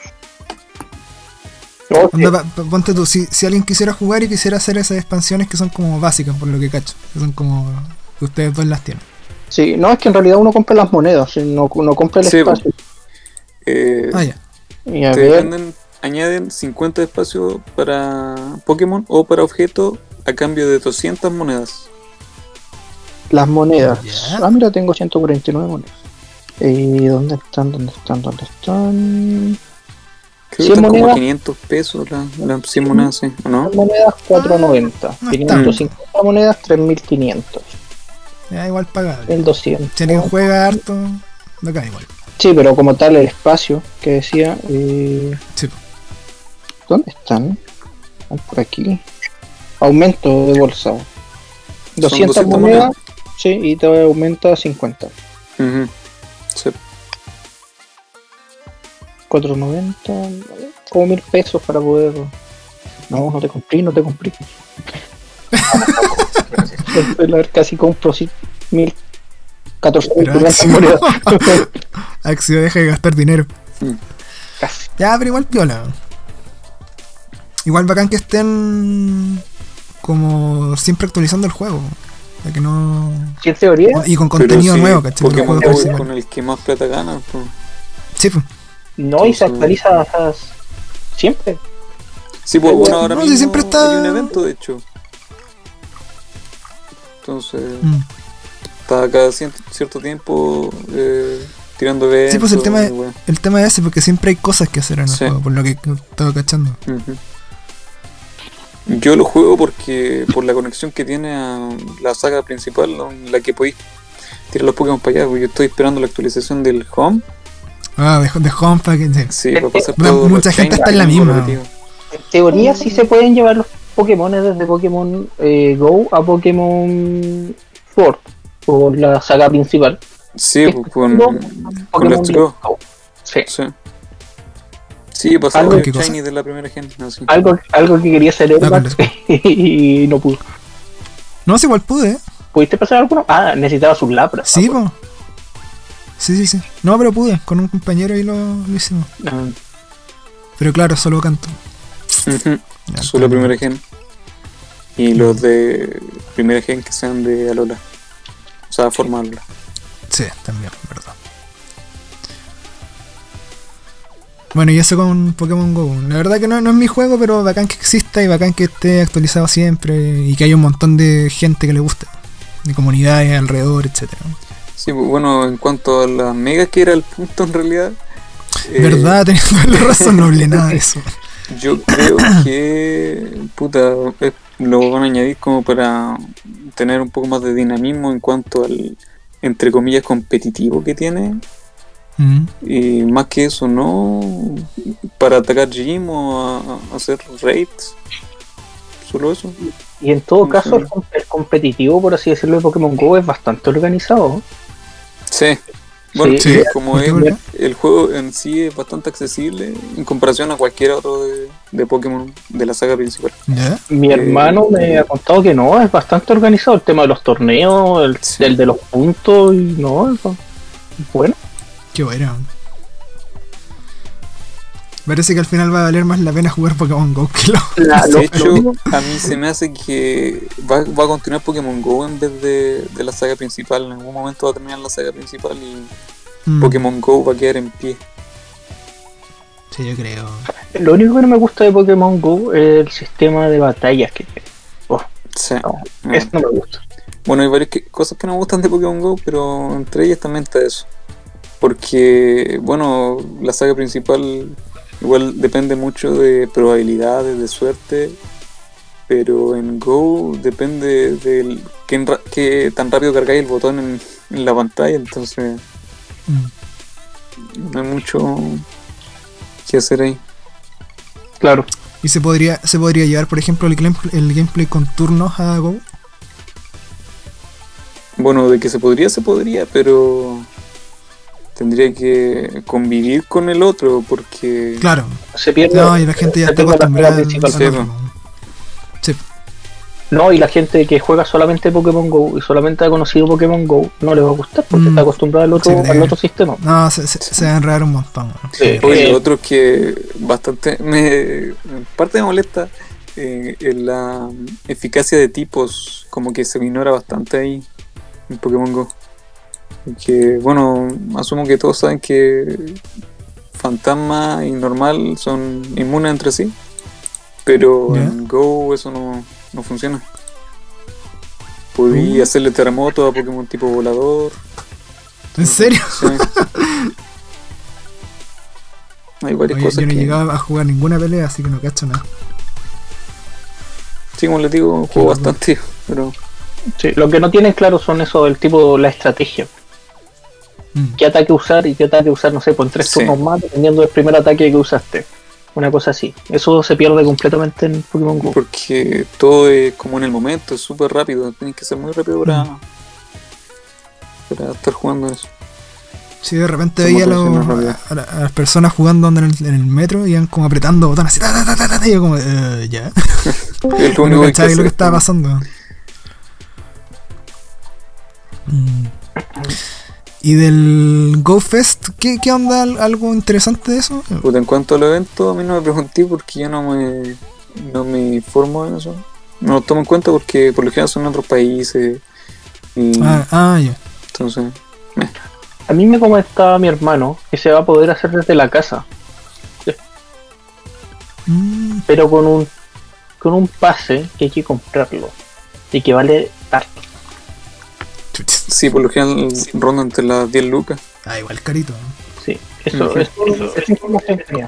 Oh, Onda, pa- pa- ponte tú, si, si alguien quisiera jugar y quisiera hacer esas expansiones que son como básicas, por lo que cacho, que son como que ustedes dos las tienen. sí, no, es que en realidad uno compra las monedas, no, no compra el Sí, espacio. Eh, Ah, ya. Y a te ver, venden, añaden cincuenta espacios para Pokémon o para objetos a cambio de doscientas monedas. las monedas. Ya. Ah, mira, tengo ciento cuarenta y nueve monedas. ¿Y dónde están? ¿Dónde están? ¿Dónde están? Creo que cien están como monedas. quinientos pesos las las cien monedas, ¿sí? ¿O no? Las monedas cuatro noventa. no quinientas cincuenta monedas, tres mil quinientos. Ya, igual pagable. El doscientos. Si alguien juega harto, acá igual. Sí, pero como tal el espacio que decía. Eh, Sí. ¿Dónde están? Ah, por aquí. Aumento de bolsa. doscientas doscientas monedas. monedas. Sí, y te aumenta a cincuenta. Ujú. Sí. cuatro noventa. Como mil pesos para poder. No, no te compré, no te compré. Casi compro sí, mil. catorce mil Pero Axio, monedas. Axio deja de gastar dinero. Mm. Casi. Ya, pero igual piola. Igual bacán que estén como siempre actualizando el juego. Para que no. Sí, en teoría, Y con Pero contenido sí, nuevo, ¿cachai? Del Pokémon juego Go es principal. con el que más plata gana. Pues. Sí, pues. no, y se Entonces- actualiza o sea, siempre. Sí, pues bueno, ahora No, si mismo siempre está- hay un evento, de hecho. Entonces, Mm. está cada cien- cierto tiempo eh, tirando eventos. Sí, pues el tema y es- bueno. El tema es ese, porque siempre hay cosas que hacer en el Sí. juego, por lo que estaba cachando. Ujú. Yo lo juego porque por la conexión que tiene a la saga principal, en la que podéis tirar los Pokémon para allá. Porque yo estoy esperando la actualización del Home. Ah, de, de home para que. Sí. Sí, para pasar Bueno, todo. mucha gente está en la misma. En teoría sí se pueden llevar los Pokémon desde Pokémon eh, Go a Pokémon Sword, por la saga principal. Sí, pues con, No, con Pokémon Let's Go. Go. Sí. Sí. Sí, pasaba ¿Algo? el ¿Qué cosa? Shiny de la primera gente. Así. Algo, algo que quería hacer Ah, Edward con Let's Go. y no pudo. No, sí, igual pude, ¿eh? ¿Pudiste pasar alguno? Ah, necesitaba sus lapras. Sí, Ah, po. Sí, sí, sí. No, pero pude, con un compañero y lo, lo hicimos. bueno. Ah, Pero claro, solo canto. Ujú. Ya, Solo está bien. primera gen. Y los de primera gen que sean de Alola. O sea, forma Alola. Sí, también, verdad. Bueno, y eso con Pokémon Go. La verdad que no, no es mi juego, pero bacán que exista y bacán que esté actualizado siempre y que haya un montón de gente que le guste. De comunidades alrededor, etcétera. Sí, pues, bueno, en cuanto a las megas, que era el punto en realidad. eh, Verdad, tenés toda la razón, no hablé nada de eso. Yo creo que. Puta, eh, lo van a añadir como para tener un poco más de dinamismo en cuanto al, entre comillas, competitivo que tiene. Mm. Y más que eso, no. Para atacar gym o a, a hacer raids. Solo eso. Y en todo Sí, caso, sí. el, com- el competitivo, por así decirlo, de Pokémon Go es bastante organizado. Sí. Bueno, Sí. Sí. como ¿Por qué, es, por qué? el juego en sí es bastante accesible en comparación a cualquier otro de, de Pokémon de la saga principal. ¿Ya? Mi Eh, hermano me ha contado que no, es bastante organizado el tema de los torneos, el, Sí. el de los puntos, y no, es bueno. Qué bueno. Parece que al final va a valer más la pena jugar Pokémon Go que lo. La- lo- De hecho, lo- a mí se me hace que va, va a continuar Pokémon Go en vez de, de la saga principal. En algún momento va a terminar la saga principal y Mm. Pokémon Go va a quedar en pie. Sí, yo creo. lo único que no me gusta de Pokémon Go es el sistema de batallas que tiene. Sí. No, Mm. eso no me gusta. Bueno, hay varias que- cosas que no me gustan de Pokémon Go, pero entre ellas también está eso. Porque, bueno, la saga principal igual depende mucho de probabilidades, de suerte, pero en Go depende de qué, qué tan rápido cargáis el botón en, en la pantalla, entonces mm. no hay mucho que hacer ahí. Claro. ¿Y se podría se podría llevar, por ejemplo, el, el gameplay con turnos a Go? Bueno, de que se podría, se podría, pero tendría que convivir con el otro porque... Claro. Se pierde. No, y la gente ya está acostumbrada. Sí. No, y la gente que juega solamente Pokémon Go y solamente ha conocido Pokémon Go no le va a gustar porque mm. está acostumbrada al otro, sí, al otro sistema. No, se, se, se va a enredar un montón. ¿No? Sí. Oye, lo otro que bastante me... En parte me molesta eh, en la eficacia de tipos, como que se me ignora bastante ahí en Pokémon Go. Que bueno, asumo que todos saben que Fantasma y Normal son inmunes entre sí, pero yeah. en Go eso no, no funciona. Podí uh. hacerle terremoto a Pokémon tipo volador. ¿En serio? Sí. Hay varias Oye, cosas. Yo no que... llegaba a jugar ninguna pelea, así que no cacho nada. Sí, como les digo, juego bastante, pero... Sí, lo que no tienen claro son eso del tipo, la estrategia. Mm. ¿Qué ataque usar y qué ataque usar, no sé, por tres sí. turnos más, dependiendo del primer ataque que usaste? Una cosa así. Eso se pierde completamente en Pokémon Go. Porque todo es como en el momento, es súper rápido. Tienes que ser muy rápido para, mm. para estar jugando eso. Sí, de repente veía a, lo, a, a las personas jugando en el, en el metro y iban como apretando botones así, ta, ta, ta, ta, ta, y yo como, uh, ya. Es lo único que, lo que estaba pasando. Mm. Y del GoFest, ¿qué, ¿qué onda? ¿Algo interesante de eso? Pues en cuanto al evento, a mí no me pregunté porque yo no me no me informo en eso. No lo tomo en cuenta porque por lo general son en otros países. Y ah, ah, ya. Entonces, eh. A mí me comentaba mi hermano que se va a poder hacer desde la casa. ¿Sí? Mm. Pero con un con un pase que hay que comprarlo y que vale tanto. Sí, por lo general ronda entre las diez lucas. Ah, igual carito. Sí, eso uh-huh. es, eso, es información mía.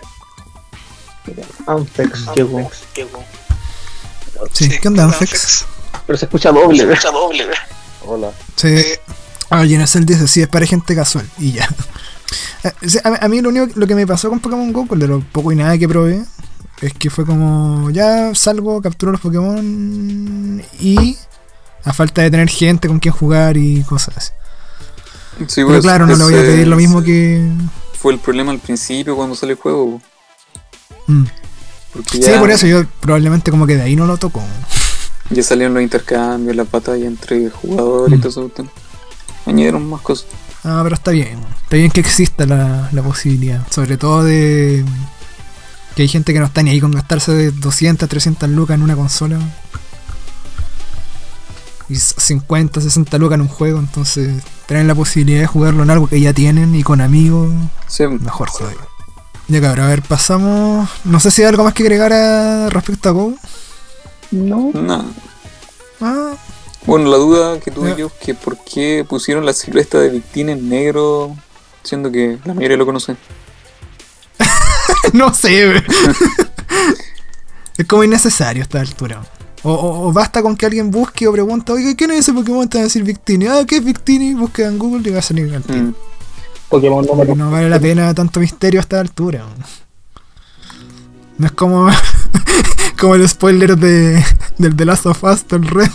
Anfex llegó. Sí, ¿qué onda Anfex? Pero se escucha doble, se escucha doble. Hola. Sí. Ah, Genesel dice, sí, es para gente casual. Y ya. A, a mí lo único lo que me pasó con Pokémon Go, con de lo poco y nada que probé, es que fue como, ya salgo, capturo los Pokémon y... a falta de tener gente con quien jugar y cosas así. Sí, pero pues, claro, no le voy a pedir lo mismo que... Fue el problema al principio cuando salió el juego. Mm. Ya... Sí, por eso yo probablemente como que de ahí no lo toco. Ya salieron los intercambios, las batallas entre jugadores mm. y todo eso. Añadieron más cosas. Ah, pero está bien. Está bien que exista la, la posibilidad. Sobre todo de... que hay gente que no está ni ahí con gastarse de doscientas, trescientas lucas en una consola. Y cincuenta, sesenta lucas en un juego, entonces tener la posibilidad de jugarlo en algo que ya tienen y con amigos, sí. Mejor todavía. Ya cabrón, a ver, pasamos. No sé si hay algo más que agregar a respecto a Go. No. No. Ah. Bueno, la duda que tuve yo es que por qué pusieron la silueta de Victini en negro, siendo que la mayoría lo conocen. No sé, es como innecesario a esta altura. O, o, o basta con que alguien busque o pregunte, oye, ¿quién es ese Pokémon? Te va a decir Victini. Ah, ¿qué es Victini? Busca en Google y va a salir al tiro. Mm. Pokémon número. No vale la pena tanto misterio a esta altura. No es como como el spoiler de del The Last of Us del Red.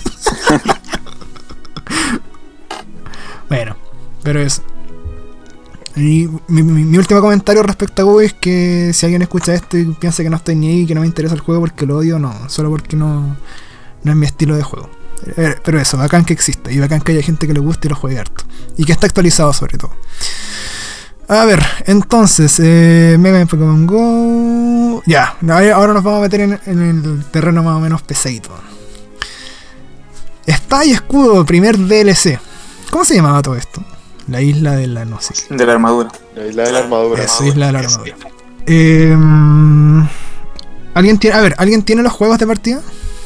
Bueno, pero eso. Y mi, mi, mi último comentario respecto a Go es que si alguien escucha esto y piensa que no estoy ni ahí, que no me interesa el juego porque lo odio, no, solo porque no, no es mi estilo de juego. Pero eso, bacán que exista y bacán que haya gente que le guste y lo juegue harto. Y que está actualizado sobre todo. A ver, entonces, eh, Mega en Pokémon Go. Ya, ahora nos vamos a meter en, en el terreno más o menos pesadito. Espada y Escudo, primer D L C. ¿Cómo se llamaba todo esto? La isla de la no sé. De la armadura. La isla de la armadura. Eso, isla de la armadura. Eh, ¿Alguien tiene, a ver, ¿alguien tiene los juegos de partida?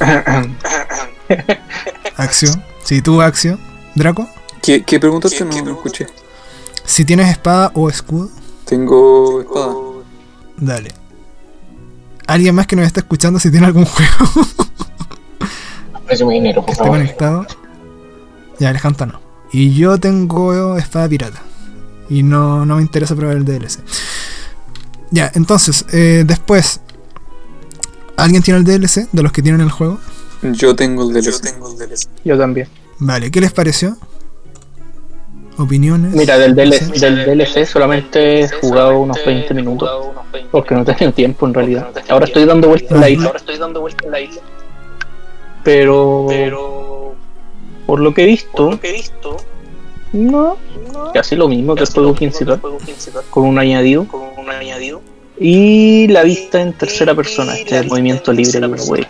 Axio. Sí, tú, Axio. ¿Draco? ¿Qué, qué preguntaste? No, no escuché. Si tienes espada o escudo. Tengo espada. Dale. ¿Alguien más que nos está escuchando si tiene algún juego? Aprecio mi dinero, por ¿Está favor. conectado? Ya, Alejandro no. Y yo tengo Espada Pirata. Y no, no me interesa probar el D L C. Ya, entonces, eh, después. ¿Alguien tiene el D L C de los que tienen el juego? Yo tengo el D L C. Yo también. Vale, ¿qué les pareció? ¿Opiniones? Mira, del, D L C, No sé. del D L C solamente he jugado unos veinte minutos. Porque no he tenido tiempo en realidad. Ahora estoy dando vuelta en la isla. Pero. Por lo que he visto. No. Casi lo mismo que el juego principal. Con un añadido. Y la vista en tercera persona. Este movimiento libre de wey.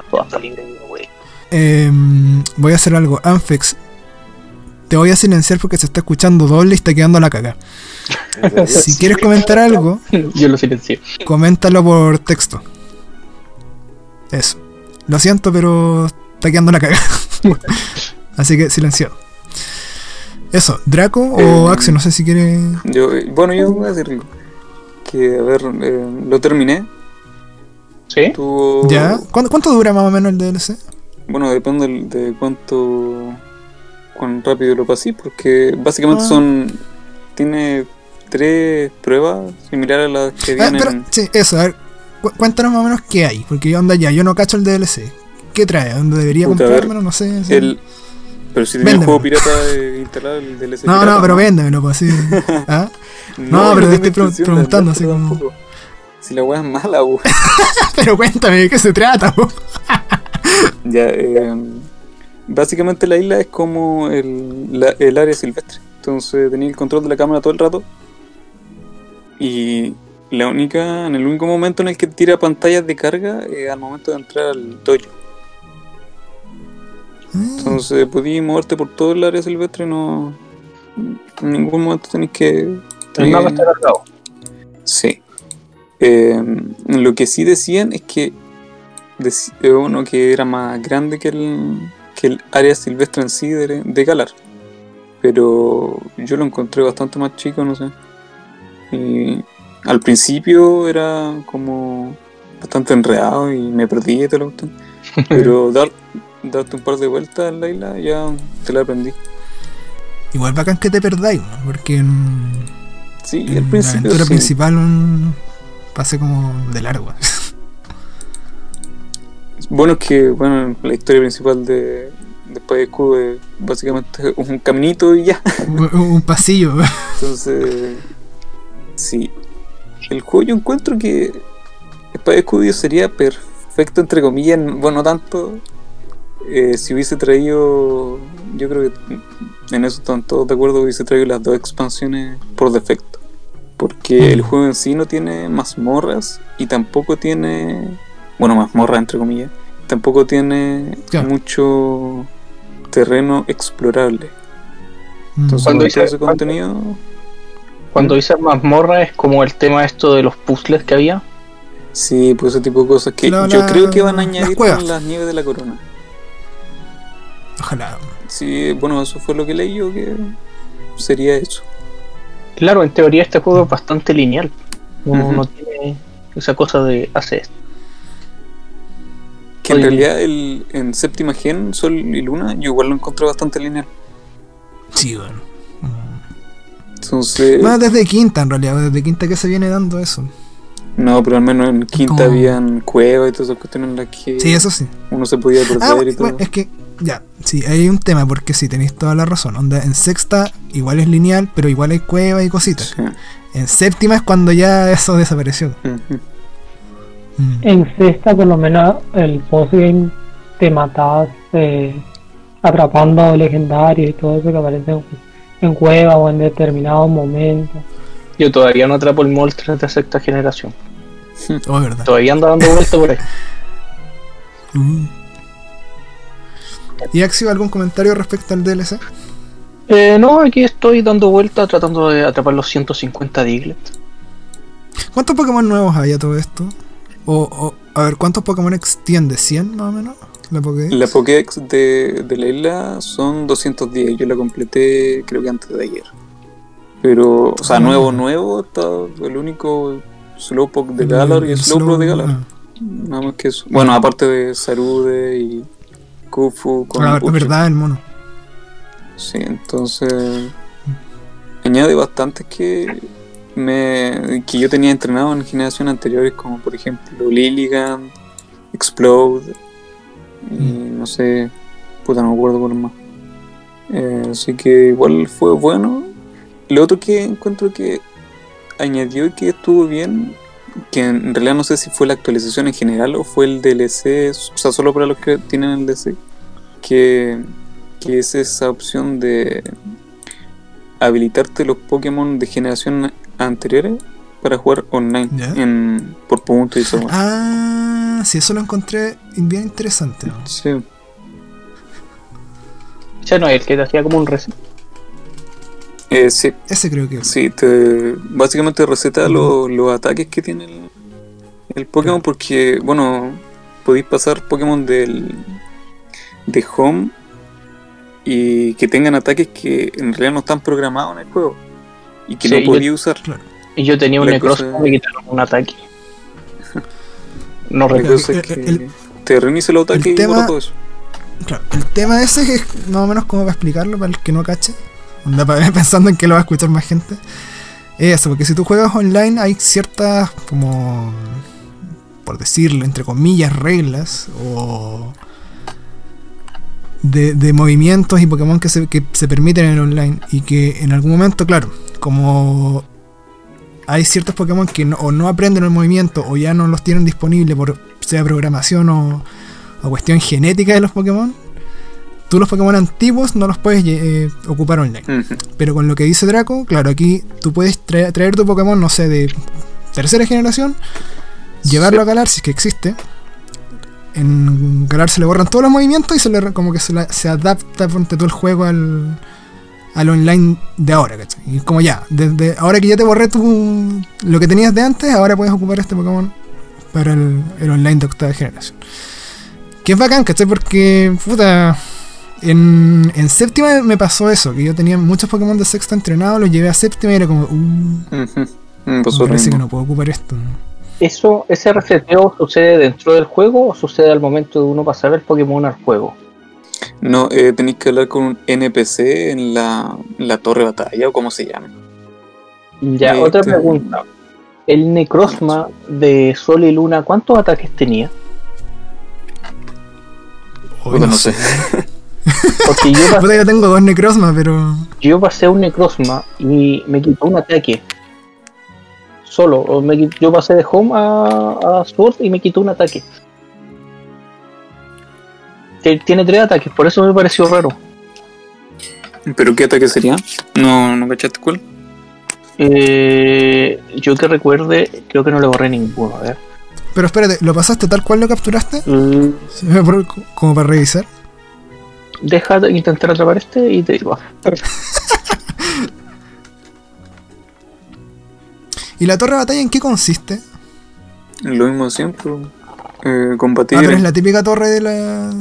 Eh, voy a hacer algo. Anfex, te voy a silenciar porque se está escuchando doble y está quedando la caga. Si quieres comentar algo, Yo lo silencio. coméntalo por texto. Eso. Lo siento, pero está quedando la caga. Así que silenciado. Eso, Draco o Eh, Axel, no sé si quiere. Yo, eh, bueno, yo voy a decir algo. Que, a ver, eh, lo terminé. ¿Sí? Tuvo... ¿Ya? ¿Cuánto, cuánto dura más o menos el D L C? Bueno, depende del- de cuánto... cuán rápido lo pasé, porque básicamente Ah. son... Tiene tres pruebas similares a las que Ah, vienen... pero, sí, eso, a ver. cu- Cuéntanos más o menos qué hay. Porque yo onda ya, yo no cacho el D L C. ¿Qué trae? ¿Dónde debería Puta, a ver, comprármelo? No sé. sí. el... Pero si tenía un Véndemelo. juego pirata eh, instalado, el D L C No, pirata, no, pero véndemelo, pues así. ¿Ah? No, yo pero te tengo estoy pre- intención de preguntando, así vendértelo como- tampoco. Si la weá es mala, weón. Pero cuéntame de qué se trata, po. Ya, eh, básicamente la isla es como el, la- el área silvestre. Entonces tenía el control de la cámara todo el rato. Y la única, en el único momento en el que tira pantallas de carga es al momento de entrar al dojo. Entonces podías moverte por todo el área silvestre y no. En ningún momento tenés que. El mapa está cargado. Sí. Eh, lo que sí decían es que dec- eh, uno que era más grande que el, que el área silvestre en sí de, de Galar. Pero yo lo encontré bastante más chico, no sé. Y al principio era como bastante enredado y me perdí y te lo gustan. Pero dar, darte un par de vueltas en la isla ya te la aprendí. Igual bacán que te perdáis, ¿no? Porque en, Sí, en al la principio aventura sí. principal un, pasé como de largo. Bueno, es que bueno, la historia principal de, de Espada y Escudo es básicamente un caminito y ya. un, un pasillo. Entonces, sí. El juego yo encuentro que Espada y Escudo sería perfecto, entre comillas, bueno, no tanto eh, si hubiese traído, yo creo que en eso están todos de acuerdo, hubiese traído las dos expansiones por defecto. Porque el juego en sí no tiene mazmorras y tampoco tiene, bueno, mazmorras entre comillas, tampoco tiene Claro. mucho terreno explorable. Entonces, Cuando con dice- todo ese contenido, Cuando dice mazmorra es como el tema esto de los puzzles que había. sí, pues ese tipo de cosas que La- yo la- creo que van a las añadir cuevas. con las nieves de la corona. Ojalá. Sí, bueno, eso fue lo que leí yo, que sería eso. Claro, en teoría este juego es bastante lineal. No, Ujú. no tiene esa cosa de hace esto. Que en Oye. realidad el, en séptima gen, Sol y Luna, yo igual lo encontré bastante lineal. Sí, bueno. Entonces, Bueno, desde quinta en realidad, desde quinta que se viene dando eso. no, pero al menos en quinta Como- habían cuevas y todas esas cuestiones en las que Sí, eso sí. uno se podía perder Ah, y bueno, todo. bueno, es que, ya, sí, hay un tema, porque sí, tenéis toda la razón. Onda, en sexta igual es lineal, pero igual hay cuevas y cositas. Sí. En séptima es cuando ya eso desapareció. Ujú. Mm. En sexta, por lo menos, el postgame te matabas eh, atrapando legendarios y todo eso que aparece en, en cuevas o en determinados momentos. Yo todavía no atrapo el Moltres de sexta generación. Oh, es verdad. Todavía anda dando vueltas por ahí. Uh. ¿Y Axio, algún comentario respecto al D L C? Eh, no, aquí estoy dando vueltas tratando de atrapar los ciento cincuenta Diglett. ¿Cuántos Pokémon nuevos hay a todo esto? O, o, a ver, ¿cuántos Pokémon extiende? ¿cien más o menos? La Pokédex. La Pokédex de, de la isla son doscientos diez, yo la completé creo que antes de ayer. Pero, o sea, Ah. nuevo, nuevo, está el único Slowpoke de Galar y el Slowbro de Galar. ah. Nada más que eso. Bueno, aparte de Sarude y Kufu con Ah, es Uchi. verdad, el mono. Sí, entonces añade bastantes que me que yo tenía entrenado en generaciones anteriores, como por ejemplo Lilligant, Explode y no sé, puta no me acuerdo por más. Eh, así que igual fue bueno. Lo otro que encuentro que añadió y que estuvo bien, que en realidad no sé si fue la actualización en general o fue el D L C, o sea, solo para los que tienen el D L C, que, que es esa opción de habilitarte los Pokémon de generación anteriores para jugar online ¿Ya? en, por puntos y eso. Ah, sí, eso lo encontré bien interesante, ¿no? Sí. Ese no es el que te hacía como un reset. Eh, sí, Ese creo que sí, te, básicamente receta los, los ataques que tiene el, el Pokémon, porque, bueno, podéis pasar Pokémon del de Home y que tengan ataques que en realidad no están programados en el juego y que Sí, no yo- podía usar. Y yo tenía un La Necrozma cosa- y me quitaron un ataque. No La recuerdo. cosa es el- que el- te reinicia el ataque el y borra tema- todo eso. Claro, el tema ese es más o menos como para explicarlo para el que no cache, onda, para- pensando en que lo va a escuchar más gente. Es eso, porque si tú juegas online hay ciertas, como, por decirlo, entre comillas, reglas o de, de movimientos y Pokémon que se, que se permiten en el online y que en algún momento, claro, como hay ciertos Pokémon que no, o no aprenden el movimiento o ya no los tienen disponibles por sea programación o o cuestión genética de los Pokémon, tú los Pokémon antiguos no los puedes eh, ocupar online. Ujú. Pero con lo que dice Draco, claro, aquí tú puedes tra- traer tu Pokémon, no sé, de tercera generación, llevarlo Sí. a Galar si es que existe. En Galar se le borran todos los movimientos y se le re- como que se, la- se adapta, ponte tú el juego al, al online de ahora, ¿cachai? Y es como ya, desde ahora que ya te borré tu, lo que tenías de antes, ahora puedes ocupar este Pokémon para el, el online de octava generación. Que es bacán, ¿cachai? Porque, puta, en, en séptima me pasó eso, que yo tenía muchos Pokémon de sexta entrenados, los llevé a séptima y era como, uh, Ujú. Me me pasó lo parece que mismo. no puedo ocupar esto. Eso, ¿ese reseteo sucede dentro del juego o sucede al momento de uno pasar el Pokémon al juego? No, eh, tenéis que hablar con un N P C en la, en la torre de batalla o como se llame. Ya, Este- otra pregunta. El Necrozma de Sol y Luna, ¿cuántos ataques tenía? Uy, Puta, no no sé. sé. Porque yo, pas- Puta, yo tengo dos Necrozma, pero... yo pasé un Necrozma y me quitó un ataque. Solo. o me quit- yo pasé de Home a, a Sword y me quitó un ataque. Que tiene tres ataques, por eso me pareció raro. ¿Pero qué ataque sería? No, no cachaste cuál. Eh, yo que recuerde, creo que no le borré ninguno. A ver. Pero espérate, ¿lo pasaste tal cual lo capturaste? Mm, Por- Como para revisar. deja de intentar atrapar este y te digo. ¿Y la torre de batalla en qué consiste? Lo mismo de siempre. Eh, combatir. Ah, pero es la típica torre de la...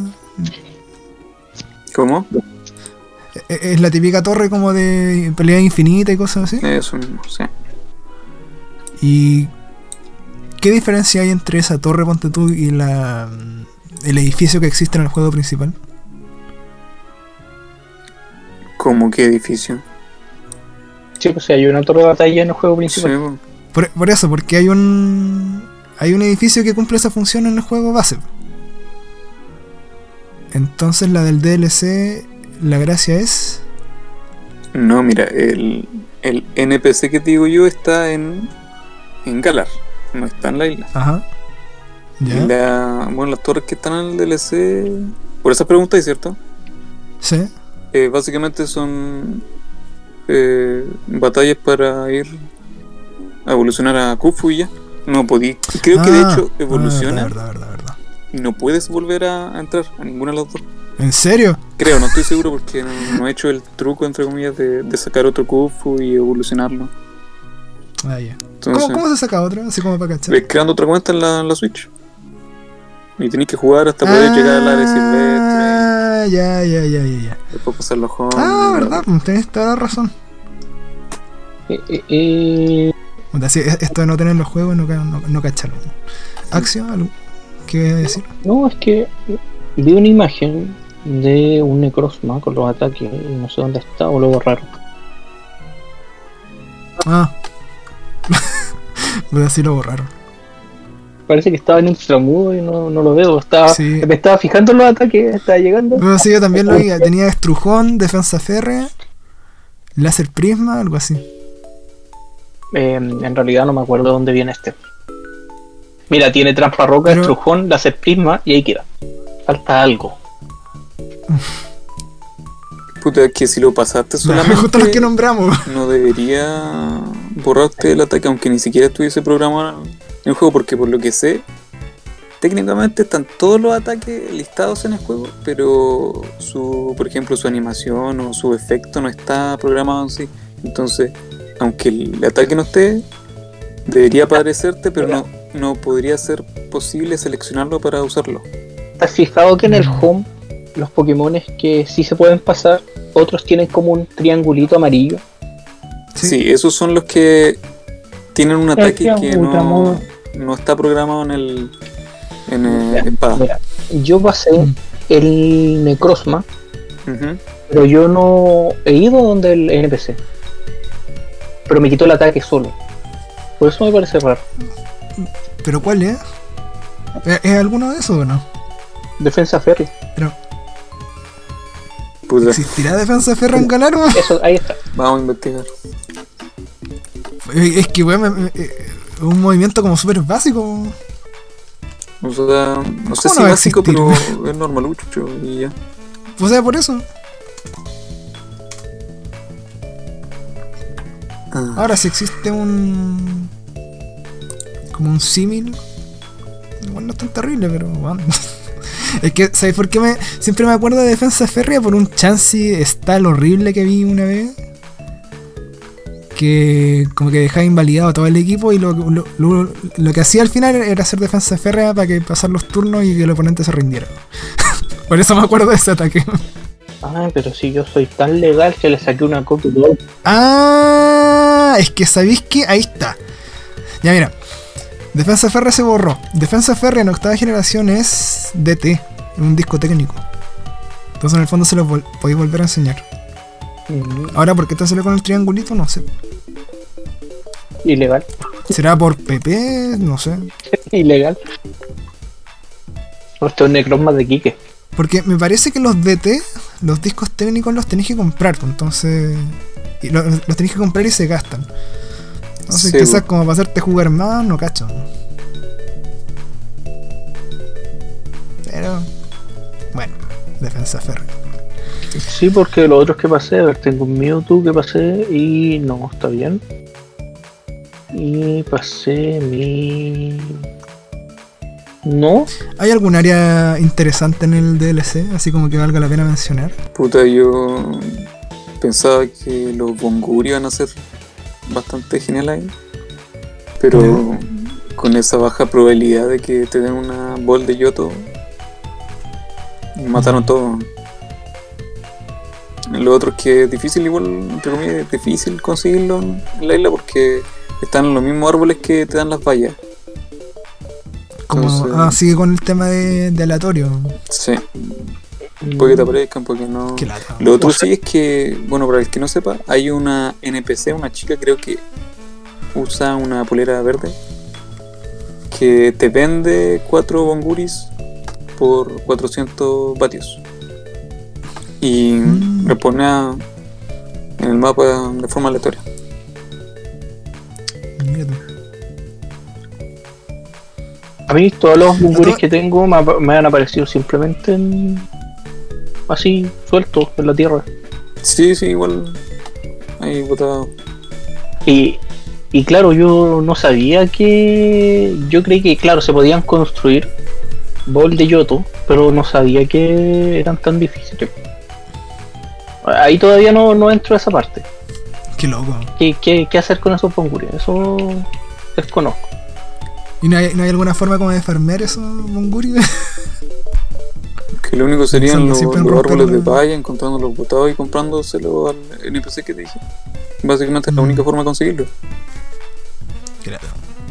¿Cómo? e- Es la típica torre como de pelea infinita y cosas así. Eso mismo, sí. ¿Y qué diferencia hay entre esa torre, ponte tú, y la el edificio que existe en el juego principal? ¿Cómo qué edificio? Sí, pues sí, hay una torre de batalla en el juego Sí, principal. bueno. Por, por eso, porque hay un hay un edificio que cumple esa función en el juego base. Entonces la del D L C, la gracia es... No, mira, el, el N P C que te digo yo está en, en Galar, no está en la isla. Ajá. Y ¿Ya? la, bueno, las torres que están en el D L C, por esa pregunta, ¿es cierto? Sí. Eh, básicamente son eh, batallas para ir a evolucionar a Kufu y ya. No podí. Creo que de Ah, hecho ah, evoluciona verdad, verdad, verdad, verdad. y no puedes volver a, a entrar a ninguna de las dos. ¿En serio? Creo, no estoy seguro porque no, no he hecho el truco, entre comillas, de, de sacar otro Kufu y evolucionarlo. Ah, ya. Entonces, ¿Cómo, ¿Cómo se saca otro? Así como para cachar. ves creando otra cuenta en la, en la Switch. Y tenéis que jugar hasta poder llegar al área silvestre. Ah, ya, ya, ya, ya, ya. Después pasar los home. Ah, verdad, pues tenés toda la razón. Eh, eh, eh, Puta, sí, esto de no tener los juegos, no, no, no cacharlo. Axio, ¿algo que voy a decir? No, es que vi una imagen de un Necrozma con los ataques y no sé dónde está o lo borraron. Ah. Pues así lo borraron. Parece que estaba en inframudo y no, no lo veo. Estaba, Sí. Me estaba fijando en los ataques, estaba llegando. Bueno, sí, yo también lo vi. Tenía estrujón, defensa férrea, láser prisma, algo así. Eh, en realidad no me acuerdo de dónde viene este. Mira, tiene trampa roca, Pero- estrujón, láser prisma y ahí queda. Falta algo. Puta, es que si lo pasaste solamente, Justo los que nombramos. no debería borrarte el ataque, aunque ni siquiera estuviese programado en el juego, porque por lo que sé, técnicamente están todos los ataques listados en el juego, pero su, por ejemplo, su animación o su efecto no está programado en sí. Entonces, aunque el ataque no esté, debería aparecerte, pero no, no podría ser posible seleccionarlo para usarlo. ¿Estás fijado que en el home los Pokémones que sí se pueden pasar, otros tienen como un triangulito amarillo? Sí. Sí, esos son los que tienen un ataque que triángulo, no, Ultramodo. no está programado en el en el Ya, espada. Mira, yo pasé Mm. el Necrozma, Ujú. pero yo no he ido donde el N P C. Pero me quitó el ataque solo. Por eso me parece raro. ¿Pero cuál es? ¿Es, es alguno de esos o no? Defensa Ferry. Pero, Puta, ¿existirá defensa férrea en Galaro? Eso, ahí está. vamos a investigar. Es que, weón, me- me- eh, un movimiento como súper básico. O sea, no sé ¿Cómo si no va a básico, existir? pero es normalucho y ya. O sea, por eso. Ah, Ahora, si existe un. Como un símil. Igual no es tan terrible, pero bueno. Es que, ¿sabes por qué me, siempre me acuerdo de defensa férrea? Por un Chansey Style horrible que vi una vez. Que como que dejaba invalidado a todo el equipo y lo, lo, lo, lo que hacía al final era hacer defensa férrea para que pasar los turnos y que el oponente se rindiera. Por eso me acuerdo de ese ataque. Ah, pero si yo soy tan legal que le saqué una copia. Ah, es que sabéis que ahí está. Ya mira, defensa férrea se borró. Defensa férrea en octava generación es D T, un disco técnico. Entonces en el fondo se lo vol- podéis volver a enseñar. Ahora, ¿por qué te sale con el triangulito? No sé. Ilegal. ¿Será por P P? No sé. Ilegal. Esto es Necrozma de Quique. Porque me parece que los D T, los discos técnicos los tenéis que comprar, pues, entonces... Y lo- los tenéis que comprar y se gastan. Entonces Sí, quizás pues. como para hacerte jugar más, no cacho. Pero... Bueno, defensa férrea. Sí, porque los otros que pasé, a ver, tengo un Mewtwo que pasé y no, está bien. Y pasé mi... No, ¿Hay algún área interesante en el D L C? Así como que valga la pena mencionar. puta, yo pensaba que los Bonguri iban a ser bastante genial ahí. Pero con esa baja probabilidad de que te den una bol de Yoto, mataron todo. Lo otro es que es difícil, igual, entre comillas, es difícil conseguirlo en la isla porque están en los mismos árboles que te dan las vallas. Como, Entonces- ah, sigue con el tema de, de aleatorio. Sí, puede que te aparezcan, porque no. Qué lata. Lo otro sí es que, bueno, para el que no sepa, hay una N P C, una chica creo que usa una polera verde que te vende cuatro bonguris por cuatrocientos vatios y Mm. le pone a- en el mapa de forma aleatoria. Mira tú. a mí todos los Bunguris Otro- que tengo me, ap- me han aparecido simplemente en... así, sueltos en la tierra. Sí, sí, igual ahí botado. Y, y claro, yo no sabía que... Yo creí que, claro, se podían construir bol de Yoto, pero no sabía que eran tan difíciles. Ahí todavía no, no entro a esa parte. Qué loco. ¿Qué, qué, qué hacer con esos Bunguris? Eso desconozco. ¿Y no hay, no hay alguna forma como de farmear esos Bonguri? Que lo único serían Pensando los, siempre en los árboles de romperlo. paya, encontrando los botados y comprándoselo al N P C que te dije. Básicamente es la Mm. única forma de conseguirlo. Claro.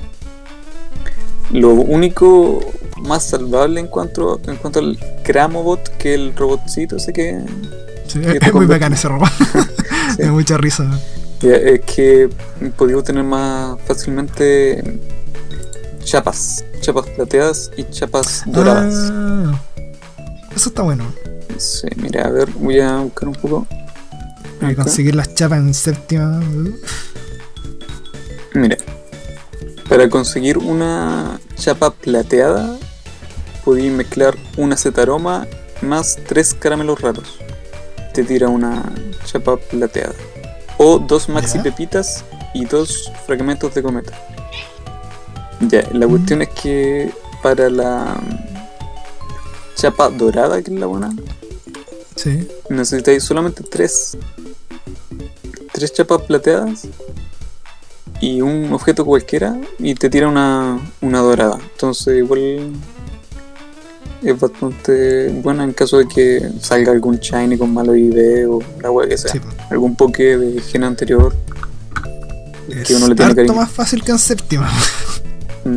Lo único más salvable en cuanto, en cuanto al Cramobot, que el robotcito ese que... Sí, que es, te es muy convierte- bacán ese robot. Sí. Me da mucha risa. Ya, es que podía tener más fácilmente chapas, chapas plateadas y chapas doradas. Ah, eso está bueno. Sí, mira, a ver, voy a buscar un poco. Hay que Acá. conseguir las chapas en séptima. uh, Mira, para conseguir una chapa plateada, podéis mezclar una cetaroma más tres caramelos raros. Te tira una chapa plateada. O dos maxi Ya. pepitas y dos fragmentos de cometa. Ya, la cuestión es que para la chapa dorada, que es la buena, Sí. necesitáis solamente tres. Tres chapas plateadas y un objeto cualquiera y te tira una, una dorada. Entonces igual es bastante buena en caso de que salga algún shiny con malo I D o la wea que sea. Sí. Algún poke de gen anterior Es que uno le tiene harto cariño. más fácil que en séptima. Mm.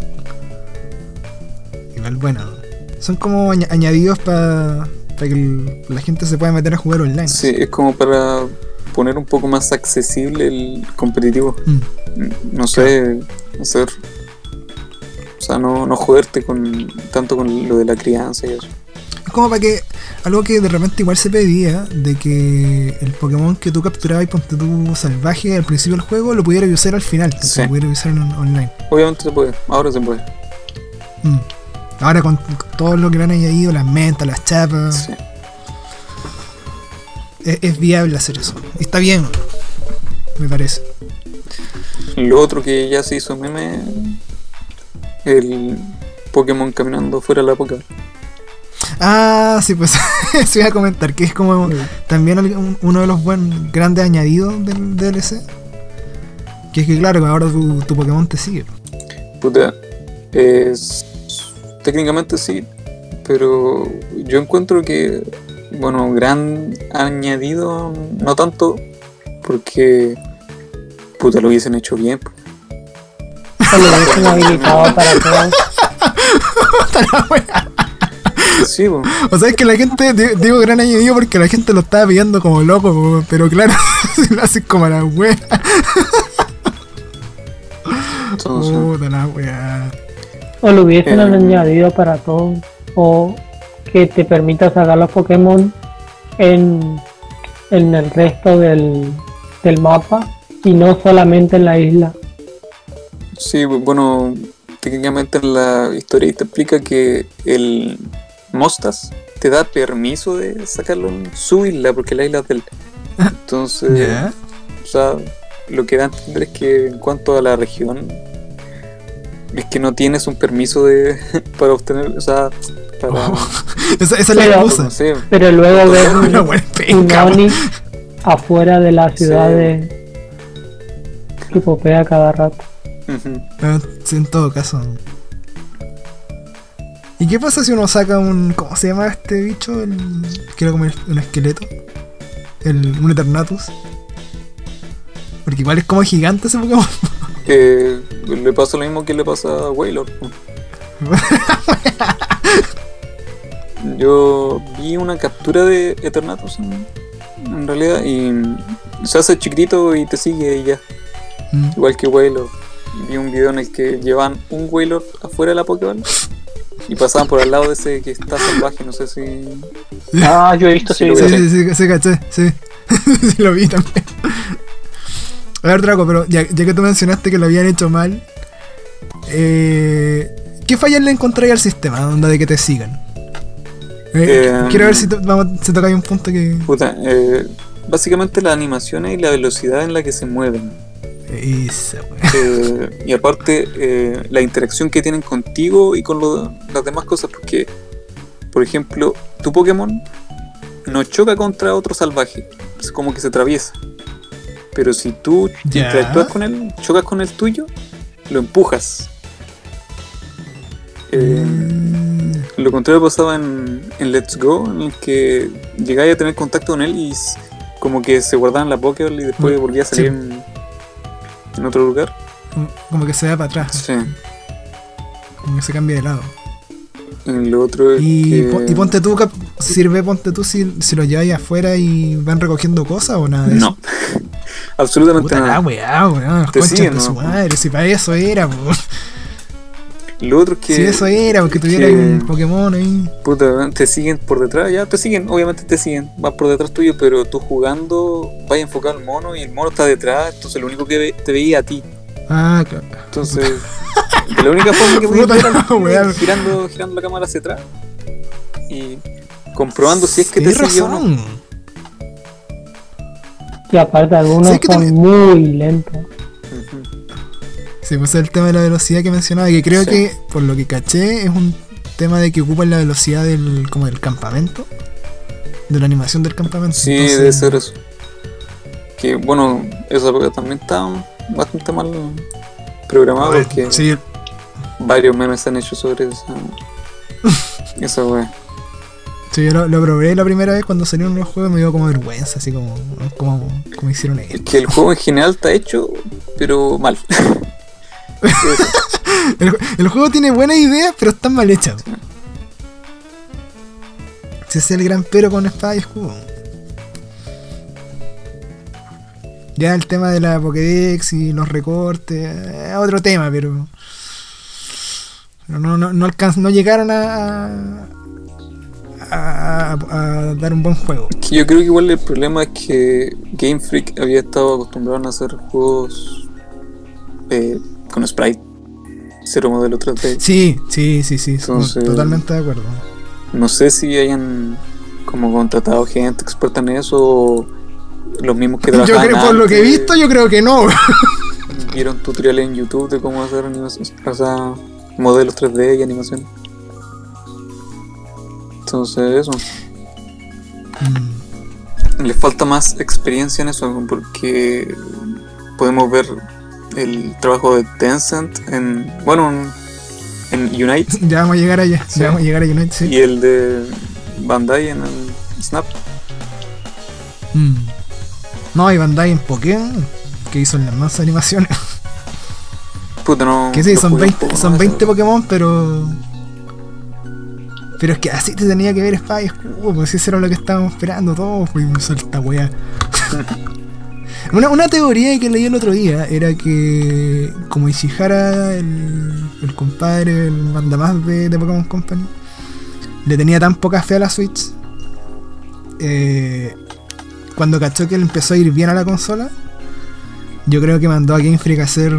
Igual bueno. Son como añ- añadidos para que el- la gente se pueda meter a jugar online. Sí, es como para poner un poco más accesible el competitivo. Mm. No sé, hacer... O sea, no, no joderte con tanto con lo de la crianza y eso. Es como para que. Algo que de repente igual se pedía, de que el Pokémon que tú capturabas y ponte tú salvaje al principio del juego lo pudieras usar al final, que Sí. lo pudieras usar en on- online. Obviamente se puede, ahora se puede. Mm. Ahora con todo lo que le han añadido, las mentas, las chapas, Sí. es, es viable hacer eso. Y está bien, me parece. Lo otro que ya se hizo meme, el Pokémon caminando fuera de la Pokéball. Ah, sí, pues eso iba a comentar, que es como también un- uno de los buen, grandes añadidos del D L C. Que es que claro, ahora tu, tu Pokémon te sigue. Puta, es... técnicamente sí, pero yo encuentro que, bueno, gran añadido, no tanto, porque, puta, lo hubiesen hecho bien. po. Se lo hubiesen habilitado para todos. Sí, po. O sea, es que la gente, di- digo gran añadido porque la gente lo estaba pidiendo como loco, po, pero claro, si lo hacen como a la wea. Entonces, Puta la wea. O lo hubiesen Eh. añadido para todos. O que te permita sacar los Pokémon en, en el resto del, del mapa y no solamente en la isla. sí, bueno, técnicamente en la historia te explica que el Mostas te da permiso de sacarlo en su isla, porque la isla es de él. Entonces, Ya. o sea, lo que da a entender es que en cuanto a la región, es que no tienes un permiso de para obtener, o sea, para... Oh, esa, esa es la Pero- excusa. no sé, Pero luego ves un, Pero bueno, un penca, Onix afuera de la ciudad Sí. de que popea cada rato. ujú. Ah, sí, en todo caso. ¿Y qué pasa si uno saca un. ¿Cómo se llama este bicho? El, que era como el- un esqueleto. El, un Eternatus. Porque igual es como gigante ese Pokémon. Eh, le pasa lo mismo que le pasa a Wailord. po. Yo vi una captura de Eternatus en, en realidad y se hace chiquitito y te sigue y ya. Mm. Igual que Wailord. Vi un video en el que llevan un Wailord afuera de la Pokéball y pasaban por al lado de ese que está salvaje, no sé si... Ah, yo he visto ese Sí, lo Sí, video. vi. sí, sí, sí, caché, sí. Sí, lo vi también. A ver, Draco, pero ya, ya que tú mencionaste que lo habían hecho mal, eh, ¿qué fallas le encontré al sistema onda de que te sigan? Eh, Eh, quiero ver si, to- vamos, si toca ahí un punto que... Puta, eh, básicamente las animaciones y la velocidad en la que se mueven. Esa, wea. Eh, y aparte eh, la interacción que tienen contigo y con lo- las demás cosas, porque por ejemplo tu Pokémon no choca contra otro salvaje, es como que se atraviesa, pero si tú Ya. interactúas con él, chocas con el tuyo, lo empujas. Eh, Mm, lo contrario pasaba en, en Let's Go, en el que llegáis a tener contacto con él y s- como que se guardaban la Pokéball y después Mm, volvía a salir sí. en, en otro lugar. como, como que se da para atrás, Sí. como que se cambia de lado. Y lo otro es Y, que... po- y ponte tú, cap- sirve, ponte tú si, si los lleváis afuera y van recogiendo cosas o nada de No. eso. Absolutamente Puta la nada. weá, weón, Te concha siguen, de su ¿no? madre, si para eso era, po. Lo otro es que... Si eso era, porque tuviera que- un Pokémon ahí. Puta, te siguen por detrás, ya te siguen, obviamente te siguen, van por detrás tuyo, pero tú jugando vas a enfocar al mono y el mono está detrás, entonces lo único que ve- te veía a ti. Ah, claro. Entonces, de la única forma que voy a Puta ver la al mono weá. es girando, girando la cámara hacia atrás y comprobando si es que te Tienes sigue o no. razón. Y aparte algunos ¿Sabes qué son también- muy lentos. Ujú. Sí, pues el tema de la velocidad que mencionaba, que creo Sí. que, por lo que caché, es un tema de que ocupan la velocidad del, como del campamento, de la animación del campamento. Sí, Entonces, debe ser eso. Que bueno, esa época también está bastante mal programada Ay, porque sí, varios memes se han hecho sobre esa, esa wea. sí, yo lo, lo probé la primera vez cuando salieron los juegos, me dio como vergüenza, así como, como, como hicieron Es esto. que el juego en general está hecho, pero mal. El, el juego tiene buenas ideas, pero están mal hechas. Ese es el gran pero con espada y escudo. Ya el tema de la Pokédex y los recortes es otro tema, pero, pero no, no, no, alcanz- no llegaron a, a, a- a dar un buen juego. Que yo creo que igual el problema es que Game Freak había estado acostumbrado a hacer juegos eh, con sprite, cero modelo tres D. Sí, sí, sí, sí, Entonces- totalmente de acuerdo. No sé si hayan como contratado gente experta en eso o los mismos que Yo trabajaban creo, por lo que he antes visto, yo creo que no. vieron tutoriales en YouTube de cómo hacer animación, o sea, modelos tres D y animación. Entonces eso, Mm. les falta más experiencia en eso porque podemos ver el trabajo de Tencent en, bueno, en, en Unite Ya vamos a llegar allá, Sí. ya vamos a llegar a United, sí. y el de Bandai en el Snap. Mm. No, y Bandai en Pokémon, que hizo las más animaciones. Puta, no, Que sí, no son jugué un veinte, poco son más veinte eso. Pokémon, pero. Pero es que así te tenía que ver Espada y Escudo, pues eso era lo que estábamos esperando todos, pues y me salta weá. Una, una teoría que leí el otro día era que, como Ishihara, el, el compadre, el mandamás de, de Pokémon Company, le tenía tan poca fe a la Switch, eh, cuando cachó que le empezó a ir bien a la consola, yo creo que mandó a Game Freak a hacer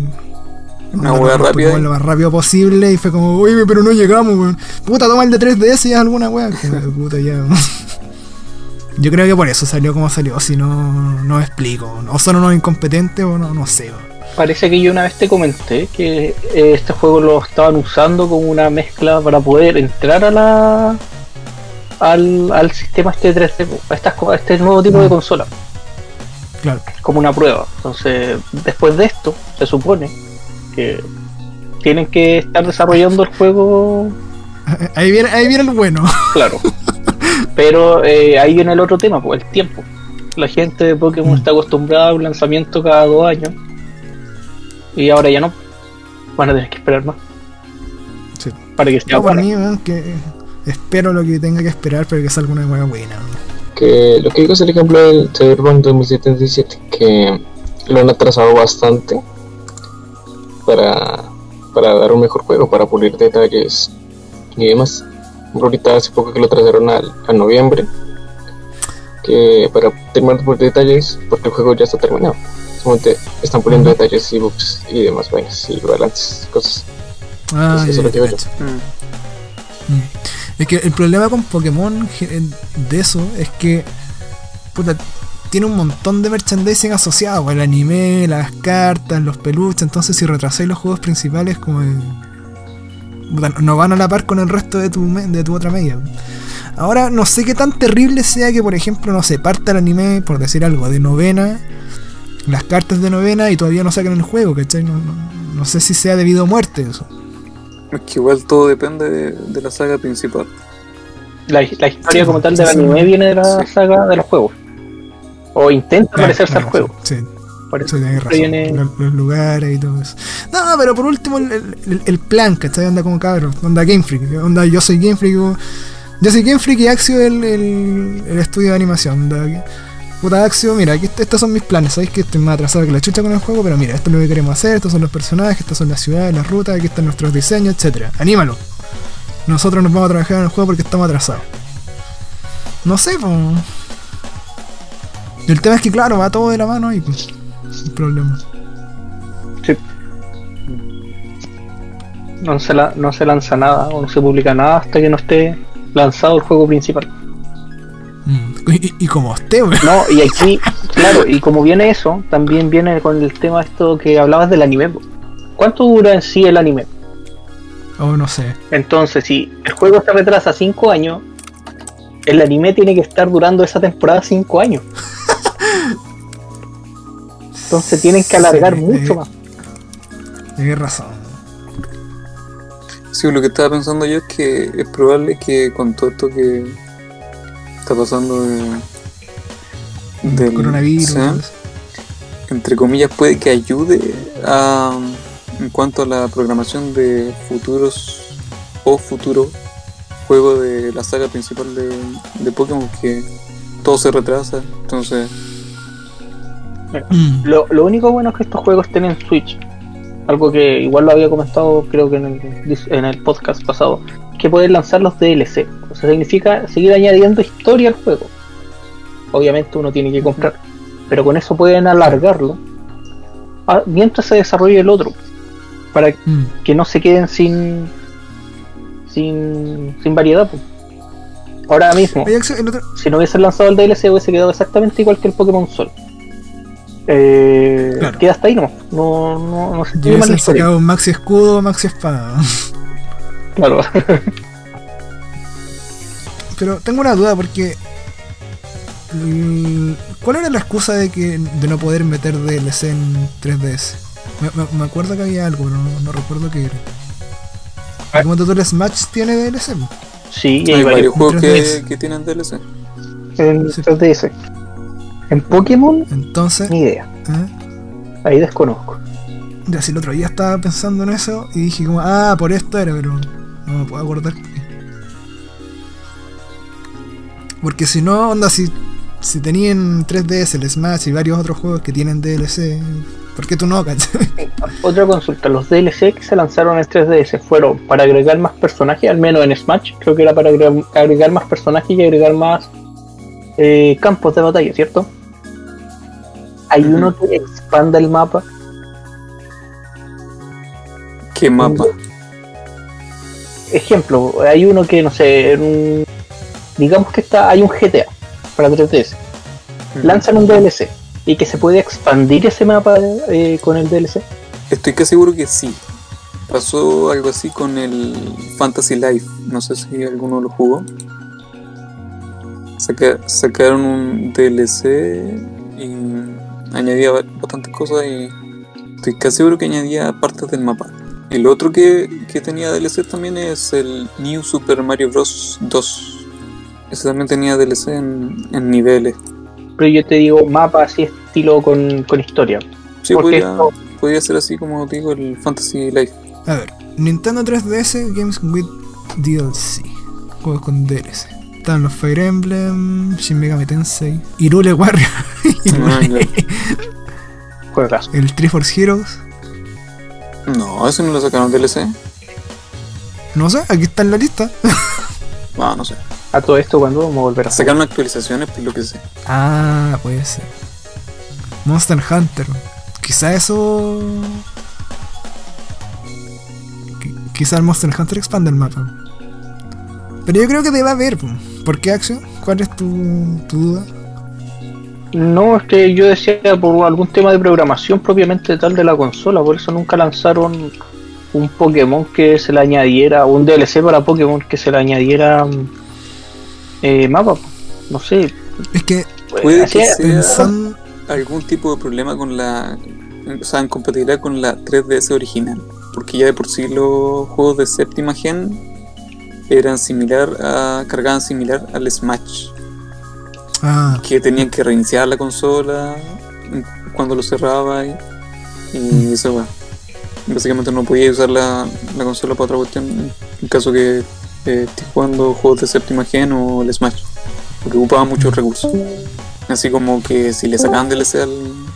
Una hueá los rápida. Pokémon lo más rápido posible y fue como, oye, pero no llegamos, weón. Puta, toma el de tres D S y haz alguna weá. Como, puta, ya. Yo creo que por eso salió como salió, si no, no me explico. O son unos incompetentes o no, no sé. weón. Parece que yo una vez te comenté que eh, este juego lo estaban usando como una mezcla para poder entrar a la al, al sistema este tres D, a, estas, co- a este nuevo tipo de Mm. consola, Claro. como una prueba. Entonces, después de esto, se supone que tienen que estar desarrollando el juego, Ahí viene, ahí viene el bueno. claro. Pero eh, ahí viene el otro tema, pues el tiempo. La gente de Pokémon Mm. está acostumbrada a un lanzamiento cada dos años y ahora ya no. Van a tener que esperar más Sí. para que sea Yo por bueno. mí, weón, que espero lo que tenga que esperar, pero que salga una weá buena. weón. Que lo que digo es el ejemplo del Cyberpunk dos mil setenta y siete, que lo han atrasado bastante para, para dar un mejor juego, para pulir detalles y demás. Ahorita hace poco que lo trajeron al, a noviembre, que para terminar de pulir detalles, porque el juego ya está terminado. Solamente están puliendo Ujú. detalles y bugs y demás vainas y balances, cosas. Ah, Eso es ya, lo que ya, veo yo. cacho. Mm. Mm. Es que el problema con Pokémon ge- de eso es que puta, tiene un montón de merchandising asociado, pues, el anime, las cartas, los peluches, entonces si retrasáis los juegos principales como que, puta, no van a la par con el resto de tu, me- de tu otra media. Ahora no sé qué tan terrible sea que por ejemplo, no sé, parta el anime, por decir algo, de novena, las cartas de novena y todavía no sacan el juego, ¿cachai? No, no, no sé si sea debido a muerte eso. Es que igual todo depende de, de la saga principal. La, la historia Sí, como tal sí, del sí. anime viene de la Sí. saga de los juegos. O intenta Claro, parecerse al claro, juego. Sí. Parece Eso tenés que razón, viene- los, los lugares y todo eso. No, pero por último el, el, el plan, ¿cachai? Onda como cabros, onda Game Freak, onda yo soy Game Freak, como- yo soy Game Freak y Axio el, el, el estudio de animación, onda. Puta Axio, mira, aquí est- estos son mis planes, sabéis que estoy más atrasado que la chucha con el juego, pero mira, esto es lo que queremos hacer, estos son los personajes, estas son las ciudades, las rutas, aquí están nuestros diseños, etcétera. Anímalo. Nosotros nos vamos a trabajar en el juego porque estamos atrasados. No sé, pues. El tema es que claro, va todo de la mano y pues, sin problema. Sí. No se, la, no se lanza nada o no se publica nada hasta que no esté lanzado el juego principal. Mm. Y, y, y como esté, weón. No, y aquí, claro, y como viene eso, también viene con el tema esto que hablabas del anime. po. ¿Cuánto dura en sí el anime? Oh, no sé. Entonces, si el juego se retrasa cinco años, el anime tiene que estar durando esa temporada cinco años. Entonces tienen que alargar Sí, mucho eh, más. Tienes razón. Sí, lo que estaba pensando yo es que es probable que con todo esto que está pasando de, del Coronavirus. ¿sí? todo eso. Entre comillas puede que ayude a, en cuanto a la programación de futuros o futuro juego de la saga principal de, de Pokémon, que todo se retrasa, entonces Mm. Lo, lo único bueno es que estos juegos tienen Switch. Algo que igual lo había comentado creo que en el, en el podcast pasado, que pueden lanzar los D L C. O sea, significa seguir añadiendo historia al juego. Obviamente uno tiene que comprar, pero con eso pueden alargarlo a- mientras se desarrolle el otro, para Mm. que no se queden sin sin, sin variedad. pues. Ahora mismo, Oye, Axel, el otro- si no hubiesen lanzado el D L C hubiese quedado exactamente igual que el Pokémon Sol. Eh, Claro. Queda hasta ahí nomás. No, no, no se yo sigue más la hubiese historia. sacado un maxi escudo, maxi espada. Claro. Pero tengo una duda porque. mm, ¿Cuál era la excusa de que de no poder meter D L C en tres D S? Me, me- me acuerdo que había algo, pero no, no recuerdo qué era. Ah. Como todo el Smash tiene D L C, po. Sí, y hay hay varios varios juegos en que, tres D S. que tienen D L C. en Sí. tres D S. En Pokémon, Entonces, ni idea. ¿eh? Ahí desconozco. Ya si el otro día estaba pensando en eso y dije como, ah, por esto era, pero no me puedo acordar. Porque si no, onda, si, si tenían tres D S, el Smash y varios otros juegos que tienen D L C, ¿por qué tú no, cachai? Otra consulta, los D L C que se lanzaron en tres D S fueron para agregar más personajes, al menos en Smash, creo que era para agregar, agregar más personajes y agregar más eh, campos de batalla, ¿cierto? Hay Ujú. uno que expanda el mapa. ¿Qué mapa? Ejemplo, hay uno que, no sé, en un- digamos que está, hay un G T A para tres D S. Lanzan un D L C y que se puede expandir ese mapa eh, con el D L C. Estoy casi seguro que sí. Pasó algo así con el Fantasy Life. No sé si alguno lo jugó. Saca- sacaron un D L C y añadía ba- bastantes cosas y estoy casi seguro que añadía partes del mapa. El otro que, que tenía D L C también es el New Super Mario Bros. dos. Ese también tenía D L C en, en niveles. Pero yo te digo mapa así estilo con, con historia. Sí, Porque podía, esto- podía ser así como digo el Fantasy Life. A ver, Nintendo tres D S Games with D L C. Juegos con D L C. Están los Fire Emblem, Shin Megami Tensei, Hyrule Warrior, Ah, ya. Juegas. el Triforce Heroes. No, ese no lo sacaron D L C. No sé, aquí está en la lista. Ah, no sé. A todo esto cuando vamos a volver a jugar. Sacaron actualizaciones por lo que sé. Ah, puede ser. Monster Hunter. Quizá eso. Qui- Quizá el Monster Hunter expande el mapa. Pero yo creo que debe haber. po. ¿Por qué, Axio? ¿Cuál es tu, tu duda? No, es que yo decía por algún tema de programación propiamente tal de la consola, por eso nunca lanzaron un Pokémon que se le añadiera, un D L C para Pokémon que se le añadiera mm, eh, mapa. po. No sé. Es que Puede así que es. sea pensando. algún tipo de problema con la. O sea, en compatibilidad con la tres D S original. Porque ya de por sí los juegos de séptima gen eran similar a. cargaban similar al Smash. Ah, Que tenían que reiniciar la consola cuando lo cerraba y, y eso va. Básicamente no podía usar la, la consola para otra cuestión en caso que eh, estés jugando juegos de séptima gen o el Smash, porque ocupaba muchos recursos. Así como que si le sacaban D L C al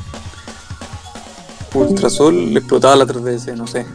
Ultrasol, le explotaba la tres D S, no sé.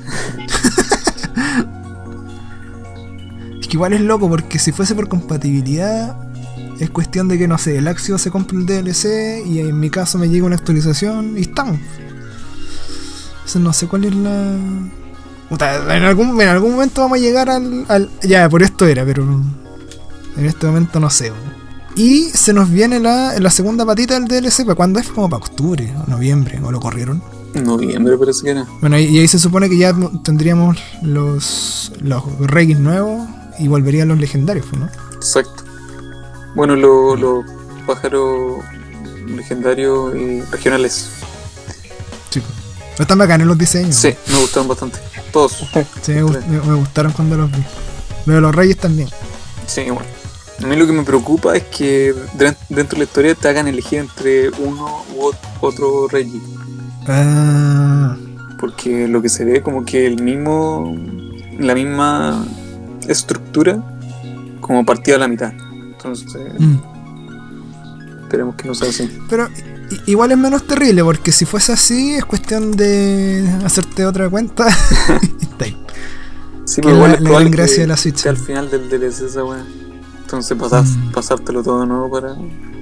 Es que igual es loco, porque si fuese por compatibilidad, es cuestión de que, no sé, el Axio se compre el D L C y en mi caso me llega una actualización y estamos. Entonces no sé cuál es la... Puta, en algún, en algún momento vamos a llegar al, al... Ya, por esto era, pero en este momento no sé. Y se nos viene la, la segunda patita del D L C. ¿Para cuándo es? Como para octubre o noviembre, o lo corrieron. Noviembre parece que era. Bueno, y, y ahí se supone que ya tendríamos los, los Regis nuevos y volverían los legendarios, ¿no? Exacto. Bueno, los lo pájaros legendarios y regionales. Sí. Pero están bacanes los diseños. Sí, me gustaron bastante. Todos. Sí, me, gust- me, me gustaron cuando los vi. Lo de los Reyes también. Sí, bueno. A mí lo que me preocupa es que dentro de la historia te hagan elegir entre uno u otro Reggie. Ah. Porque lo que se ve como que el mismo, la misma estructura como partida a la mitad. Entonces, Mm. esperemos que no sea así. Pero i- igual es menos terrible, porque si fuese así es cuestión de hacerte otra cuenta y está ahí. Sí, Que pero igual la- es la probable gran gracia que de la Switch. sea al final del D L C esa weá. Entonces pasas, Mm. pasártelo todo de nuevo para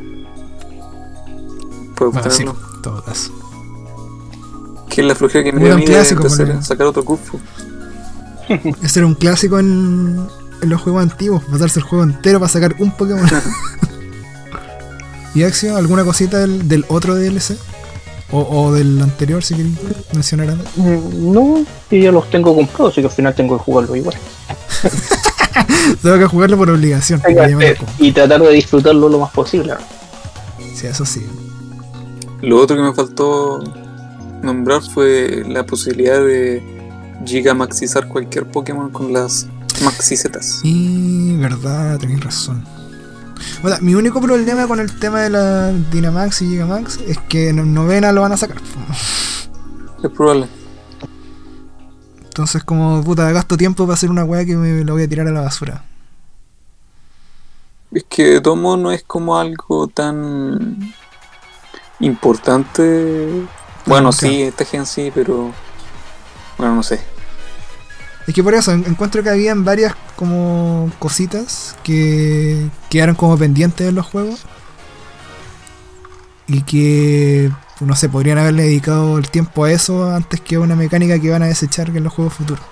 poder Bueno, sí, obtenerlo. en todo caso. Que es la flojera que me Era dio a un mí de clásico, empezar bueno. a sacar otro Kung-Fu. Ese era un clásico en, en los juegos antiguos, pasarse el juego entero para sacar un Pokémon. ¿Y Axio, alguna cosita del, del otro D L C? O, o del anterior, si queréis mencionar algo. Mm, No, y ya los tengo comprados, así que al final tengo que jugarlo igual. Tengo que jugarlo por obligación. porque ya me lo como. Y tratar de disfrutarlo lo más posible, ¿no? Sí, eso sí. Lo otro que me faltó nombrar fue la posibilidad de gigamaxizar cualquier Pokémon con las maxizetas. Y verdad, tenéis razón. O sea, mi único problema con el tema de la Dynamax y Gigamax es que en novena lo van a sacar. Es probable. Entonces, como puta, gasto tiempo para hacer una weá que me la voy a tirar a la basura. Es que Tomo no es como algo tan importante. Bueno, Claro. sí, esta gen sí, pero bueno, no sé. Es que por eso en- encuentro que habían varias como cositas que quedaron como pendientes en los juegos y que, no sé, podrían haberle dedicado el tiempo a eso antes que a una mecánica que van a desechar en los juegos futuros.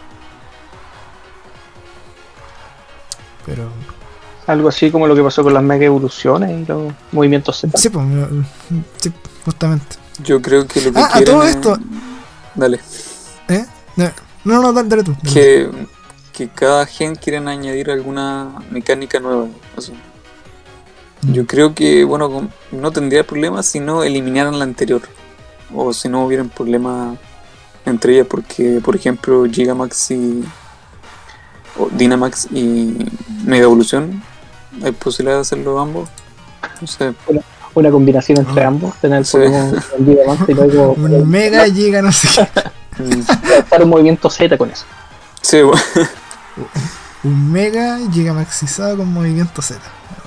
Pero Algo así como lo que pasó con las mega evoluciones y los movimientos Z. sí, pues, sí, justamente. Yo creo que lo que Ah, a quieren todo es- esto. Dale. ¿Eh? No, no, no, dale, dale tú. dale. Que, que cada gen quieren añadir alguna mecánica nueva. Así. Yo creo que, bueno, con- no tendría problemas si no eliminaran la anterior. O si no hubieran problemas entre ellas, porque, por ejemplo, Gigamax y o Dynamax y Mega Evolución, hay posibilidad de hacerlo ambos. No sé. Una combinación entre Ah. ambos, tener Sí. Pokémon con Dynamax y luego Un mega llega, no sé qué. Mm, hacer un movimiento Z con eso. sí, bueno. Un mega llega maxizado con movimiento Z.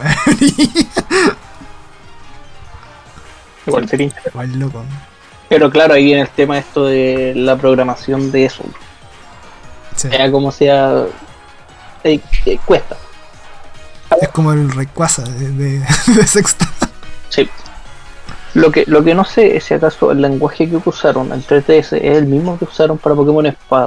Igual sería interesante. Igual loco. Pero claro, ahí viene el tema esto de la programación de eso. Sí. Sea como sea, eh, eh, cuesta. Es como el Rayquaza de, de, de sexta. Sí. Lo que, lo que no sé es si acaso el lenguaje que usaron en tres D S es el mismo que usaron para Pokémon Espada.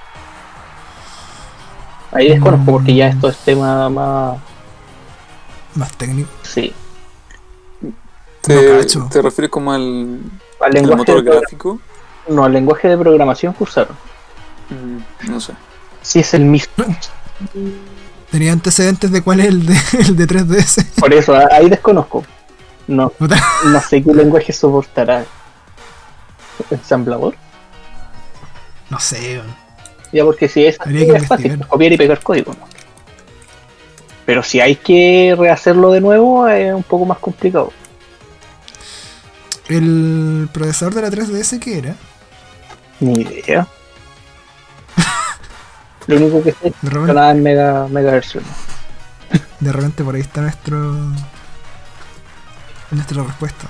Ahí desconozco porque ya esto es tema más... Más técnico. Sí. ¿Te, No cacho. te refieres como al, Al al lenguaje, motor de, progra- gráfico? no, al lenguaje de programación que usaron. Mm, no sé. Sí es el mismo. Tenía antecedentes de cuál es el de, el de tres D S. Por eso, a- ahí desconozco. No, Puta, no sé qué lenguaje soportará. ¿Ensamblador? no sé, weón. Ya, porque si es, Habría que es fácil, investigar. copiar y pegar código, ¿no? Pero si hay que rehacerlo de nuevo, es un poco más complicado. ¿El procesador de la tres D S qué era? Ni idea. Lo único que sé De es que repente, nada en mega, megahertz. de repente por ahí está nuestro. Nuestra respuesta.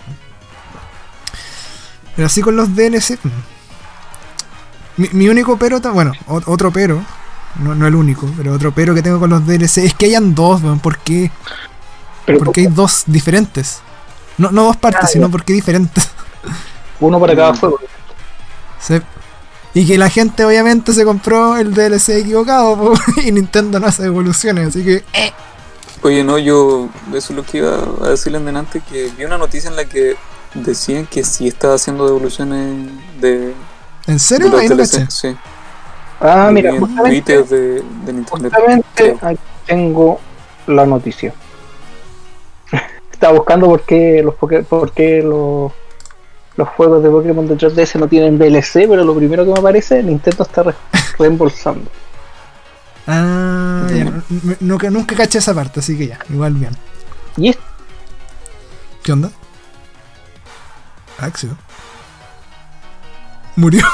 Pero así con los D L C. Mi, mi único pero, ta- bueno, o- otro pero, no, no el único, pero otro pero que tengo con los D L C es que hayan dos, weón. ¿Por qué? Pero Porque hay dos diferentes. No, no dos partes, Ah, sino ya. porque diferentes. uno para cada juego. Sí. Y que la gente obviamente se compró el D L C equivocado po, y Nintendo no hace devoluciones, así que eh. Oye, no, yo, eso es lo que iba a decirle en delante, que vi una noticia en la que decían que sí estaba haciendo devoluciones de, ¿En de serio? los Ahí no D L C. caché. Sí, Ah, Lo mira, vi en justamente, Twitter de, de Nintendo. justamente creo. aquí tengo la noticia. Estaba buscando por qué los, poke- por qué los, los juegos de Pokémon de tres D S no tienen D L C, pero lo primero que me aparece, Nintendo está re- reembolsando. Ah, ya, no- n- nunca, nunca caché esa parte, así que ya, igual bien. Y es ¿Qué onda? Axio. Murió.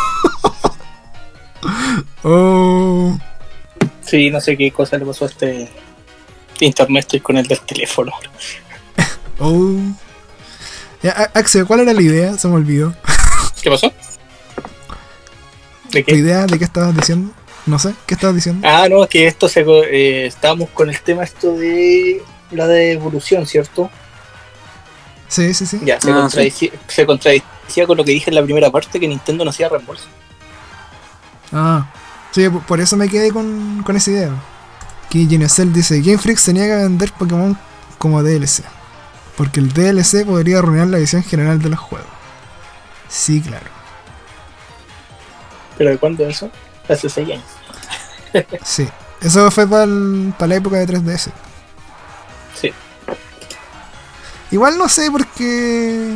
Oh. Sí, no sé qué cosa le pasó a este internet, estoy con el del teléfono. Oh. Ya, A- Axio, ¿cuál era la idea? Se me olvidó. ¿Qué pasó? ¿De ¿Tu qué? idea de qué estabas diciendo? No sé, ¿qué estabas diciendo? Ah, no, que esto se co- eh, estábamos con el tema esto de la devolución, ¿cierto? Sí, sí, sí. Ya, se, Ah, contradici- se contradicía con lo que dije en la primera parte, que Nintendo no hacía reembolso. Ah, sí, por- por eso me quedé con, con esa idea. Que Genesel dice, Game Freak se niega a vender Pokémon como D L C. Porque el D L C podría arruinar la visión general de los juegos. Sí, claro. ¿Pero de cuándo eso? Hace seis años. Sí. Eso fue para la época de tres D S. Sí. Igual no sé porque...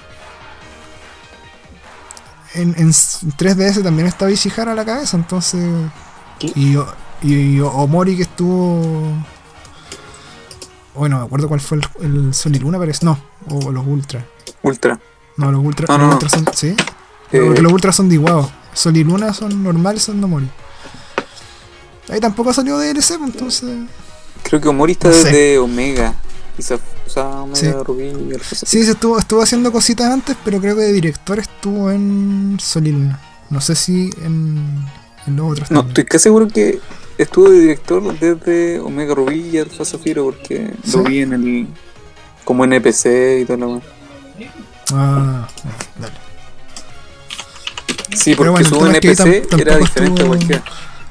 En, en tres D S también estaba Ishihara a la cabeza, entonces... ¿Qué? Y, y, y Omori que estuvo... Bueno, me acuerdo cuál fue el, el Sol y Luna, parece. No, o los Ultra. Ultra. No, los Ultra, No, los no, Ultra son... ¿Sí? Eh, Porque los Ultra son de Iwao. Sol y Luna son normales, son de Omori. Ahí tampoco salió D L C, pues, entonces... Creo que Omori está No sé. desde Omega. Quizás, o sea, Omega, Sí. Rubí y Alpha. Sí, se estuvo, estuvo haciendo cositas antes, pero creo que de director estuvo en Sol y Luna. No sé si en, en los otros No, también. estoy casi seguro que estuvo de director desde Omega Rubí y Alpha Zafiro, porque ¿Sí? lo vi en el. Como N P C y todo lo demás. Ah, ya, dale. Sí, Pero porque bueno, su el tema es que N P C ahí tam- era tampoco diferente estuvo- a cualquiera.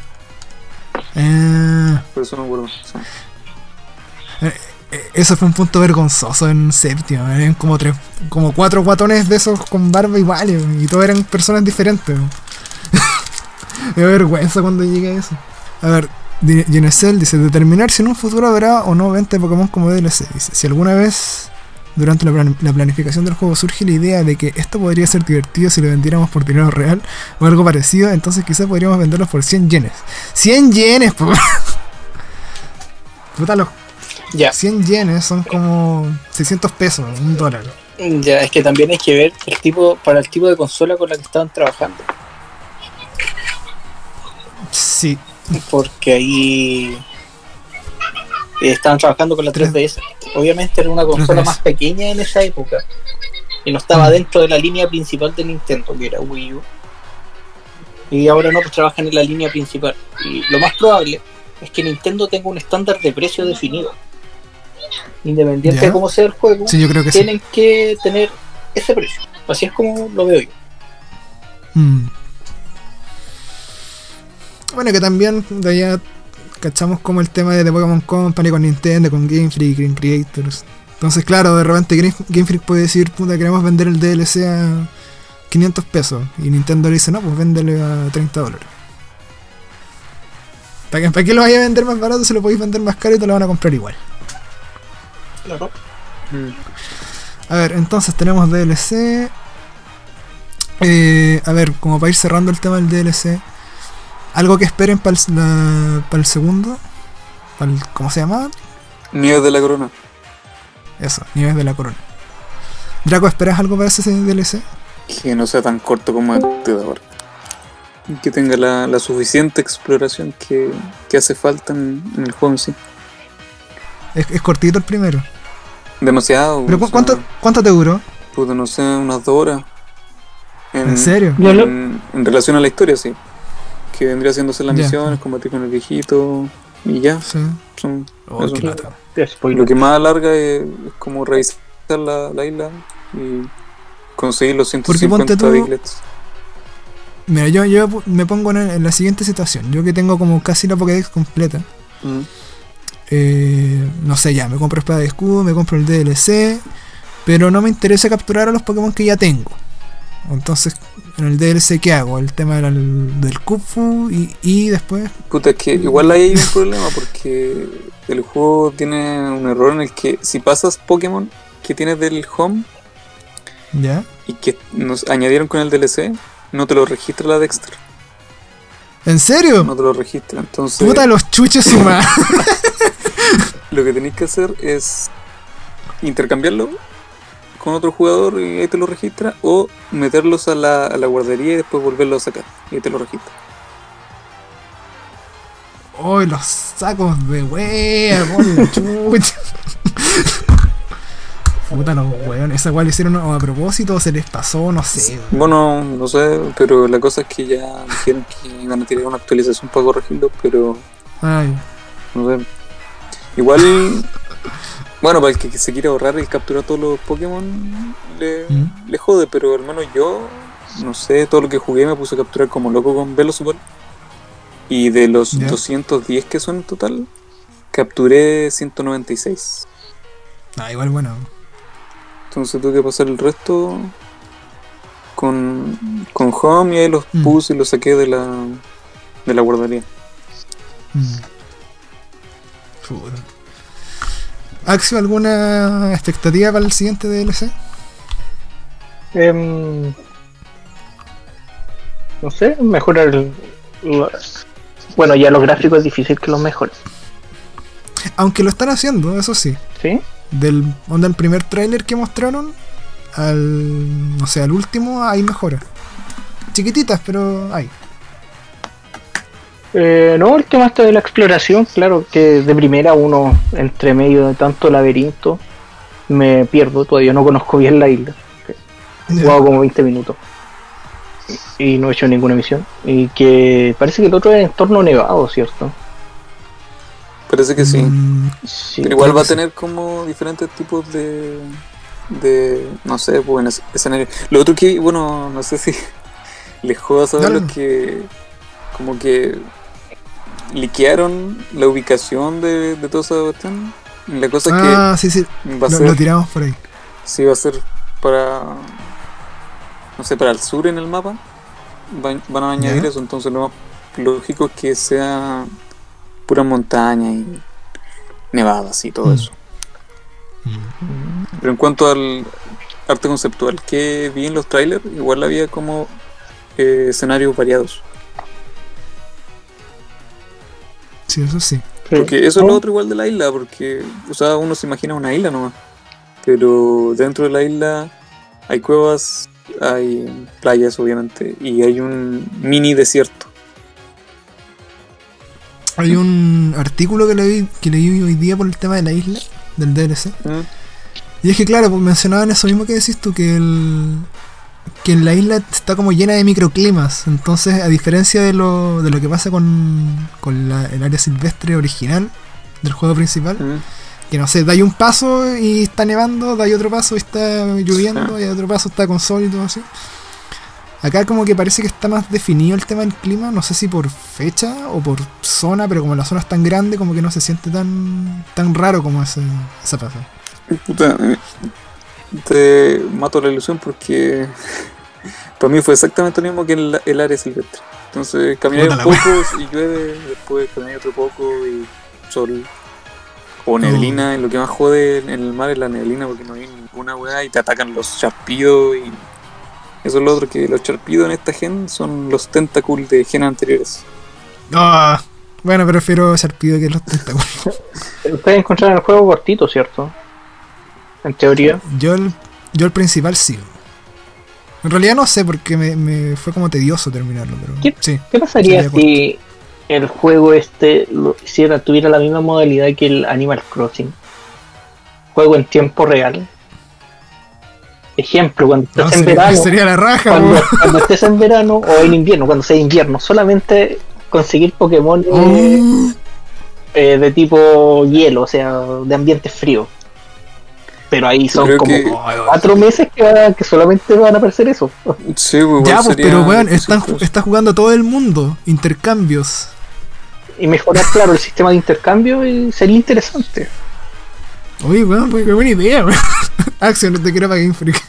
Ah, Por eso no me acuerdo. O sea, eh, eso fue un punto vergonzoso en séptimo. Eran como tres, como cuatro guatones de esos con barba iguales, y todos eran personas diferentes. Me da vergüenza cuando llegue a eso. A ver, Di- Genesel dice, determinar si en un futuro habrá o no venta de Pokémon como D L C. Dice, si alguna vez durante la, plan- la planificación del juego surge la idea de que esto podría ser divertido si lo vendiéramos por dinero real o algo parecido, entonces quizás podríamos venderlos por cien yenes. cien yenes, po. Puta, los Ya, cien yenes son como seiscientos pesos, un dólar. ya, es que también hay que ver el tipo, para el tipo de consola con la que estaban trabajando. Sí, Porque ahí eh, estaban trabajando con la tres D S. Obviamente era una consola tres D S. más pequeña en esa época y no estaba Mm. dentro de la línea principal de Nintendo, que era Wii U. Y ahora no, pues trabajan en la línea principal. Y lo más probable es que Nintendo tenga un estándar de precio definido. Independiente Ya. de cómo sea el juego, sí, yo creo que sí. tienen que tener ese precio. Así es como lo veo yo. Mm. Bueno, que también de allá cachamos como el tema de The Pokémon Company con Nintendo, con Game Freak, Game Creators. Entonces, claro, de repente Game Game Freak puede decir, puta, queremos vender el D L C a quinientos pesos. Y Nintendo le dice, no, pues véndele a treinta dólares. ¿Para qué, ¿Para qué lo vaya a vender más barato si lo podéis vender más caro y te lo van a comprar igual? Claro. A ver, entonces tenemos D L C. Eh, a ver, como para ir cerrando el tema del D L C, algo que esperen para el, la- para el segundo. Para el, ¿cómo se llama? Nieves de la Corona. Eso, Nieves de la Corona. Draco, ¿esperas algo para ese D L C? Que no sea tan corto como este de ahora. Que tenga la, la suficiente exploración que, que hace falta en, en el juego en sí. Es, es cortito el primero. Demasiado. ¿Pero o cu- sea, cuánto, cuánto te duró? puta, no sé, unas dos horas. ¿En serio? Yo lo- En, en relación a la historia, sí. Que vendría siendo hacer las Ya. misiones, combatir con el viejito y ya. Sí. Son, Oh, eso. qué lata. Te spoiler. Lo que más alarga es, es como revisar la, la isla y conseguir los ciento Porque ponte cincuenta tú- Diglets. Mira, yo, yo me pongo en, en la siguiente situación. Yo que tengo como casi la Pokédex completa. Mm. Eh, no sé, ya, me compro espada de escudo, me compro el D L C, pero no me interesa capturar a los Pokémon que ya tengo. Entonces, en el D L C, ¿qué hago? El tema del, del Khufu y, y después... Puta, es que igual ahí hay un problema porque el juego tiene un error en el que si pasas Pokémon que tienes del home ¿Ya? y que nos añadieron con el D L C, no te lo registra la Dexter. ¿En serio? No te lo registra. Entonces, Puta, los chuches sumados. lo que tenéis que hacer es intercambiarlo con otro jugador y ahí te lo registra, o meterlos a la, a la guardería y después volverlos a sacar y ahí te lo registra. ¡Uy, los sacos de wea! ¡Pon la chucha! Puta, los weones. Esa weá lo hicieron a propósito o se les pasó, no sé. Bueno, no sé, pero la cosa es que ya dijeron que iban a tirar una actualización para corregirlo, pero Ay, no sé. Igual, bueno, para el que se quiera ahorrar el capturar todos los Pokémon le, ¿Mm? le jode, pero al menos yo, no sé, todo lo que jugué me puse a capturar como loco con Velosport. Y de los Ya. doscientos diez que son en total, capturé ciento noventa y seis. ah, igual bueno. Entonces tuve que pasar el resto con, con Home y ahí los Mm. puse y los saqué de la, de la guardería. Mm. Puta. Axio, ¿alguna expectativa para el siguiente D L C? Em, no sé, mejorar el, la- bueno, ya los gráficos es difícil que los mejoren. Aunque lo están haciendo, eso sí. ¿Sí? Del onda el primer tráiler que mostraron al no sé, al último hay mejoras. Chiquititas, pero hay. Eh, no, el tema está de la exploración, claro, que de primera uno entre medio de tanto laberinto me pierdo, todavía no conozco bien la isla. He jugado como veinte minutos y no he hecho ninguna misión. Y que parece que el otro es entorno nevado, ¿cierto? Parece que sí. Mm, Sí. Pero igual creo va a que sí. tener como diferentes tipos de, de no sé, pues en ese escenario. Lo otro que, bueno, no sé si les joda saber Dale. lo que como que liquearon la ubicación de, de toda esa cuestión. La cosa ah, sí, sí. es que va a Lo, ser, lo tiramos por ahí. sí, va a ser para, no sé, para el sur en el mapa. Van, van a añadir Ya. eso, entonces lo más lógico es que sea pura montaña y nevadas y todo Mm. eso. Pero en cuanto al arte conceptual que vi en los trailers, igual había como eh, escenarios variados. Sí, eso sí. Porque eso es lo otro igual de la isla, porque o sea, uno se imagina una isla nomás. Pero dentro de la isla hay cuevas, hay playas obviamente, y hay un mini desierto. Hay un artículo que leí, que leí hoy día por el tema de la isla, del D L C. ¿Mm? Y es que claro, pues mencionaban eso mismo que decís tú, que el que en la isla está como llena de microclimas. Entonces, a diferencia de lo, de lo que pasa con, con la- el área silvestre original del juego principal, ¿Mm? que no sé, dais un paso y está nevando, dais otro paso y está lloviendo, Sí. y otro paso está con sol y todo así. Acá como que parece que está más definido el tema del clima, no sé si por fecha o por zona, pero como la zona es tan grande, como que no se siente tan tan raro como ese, esa pasa. Puta, eh, te mato la ilusión porque para mí fue exactamente lo mismo que el, el área silvestre. Entonces caminé Puta un la poco y llueve, después caminé otro poco y sol o neblina. Y lo que más jode en el mar es la neblina porque no hay ninguna weá y te atacan los charpidos. Y eso es lo otro, que los charpidos en esta gen son los tentáculos de gen anteriores. Ah, bueno, prefiero Sharpido que los tentáculos. Ustedes encontraron el juego cortito, ¿cierto? En teoría. Yo el, Yo el principal sí. En realidad no sé porque me, me fue como tedioso terminarlo, pero ¿Qué, sí. ¿qué pasaría sería si el juego este lo hiciera, tuviera la misma modalidad que el Animal Crossing? Juego en tiempo real. Ejemplo, cuando estés No, en sería, verano, sería la raja, cuando, weón. cuando estés en verano o en invierno, cuando sea invierno, solamente conseguir Pokémon eh, Oh. eh, de tipo hielo, o sea, de ambiente frío. Pero ahí son Creo como que- cuatro meses que, va- que solamente van a aparecer eso. Sí, igual Ya, pues, sería pero weón, difícil, están, pues. está jugando todo el mundo. Intercambios. Y mejorar, claro, el sistema de intercambio y sería interesante. Oye, weón, pues, qué buena idea, weón. Action, te quiero para Game Freak.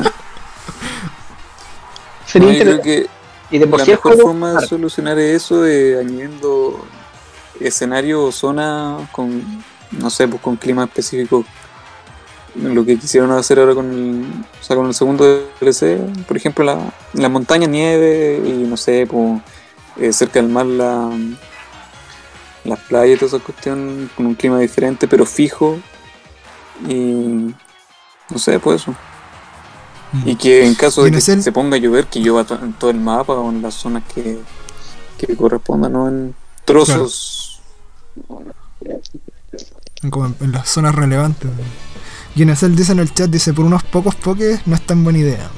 Sería No, yo creo interesante. que Y de por la sí el mejor juego, forma de claro, solucionar eso es añadiendo escenario o zona con, no sé, pues con clima específico. Lo que quisieron hacer ahora con el, o sea, con el segundo D L C, por ejemplo, la, la montaña, nieve y no sé, pues eh, cerca del mar la, las playas y toda esa cuestión con un clima diferente pero fijo y no sé, pues eso. Y que en caso de ¿Quién que es él? se ponga a llover, que llueva to- en todo el mapa o en las zonas que, que correspondan, no en trozos. Como en, en las zonas relevantes. Ginecel dice en el chat, dice, por unos pocos pokés no es tan buena idea.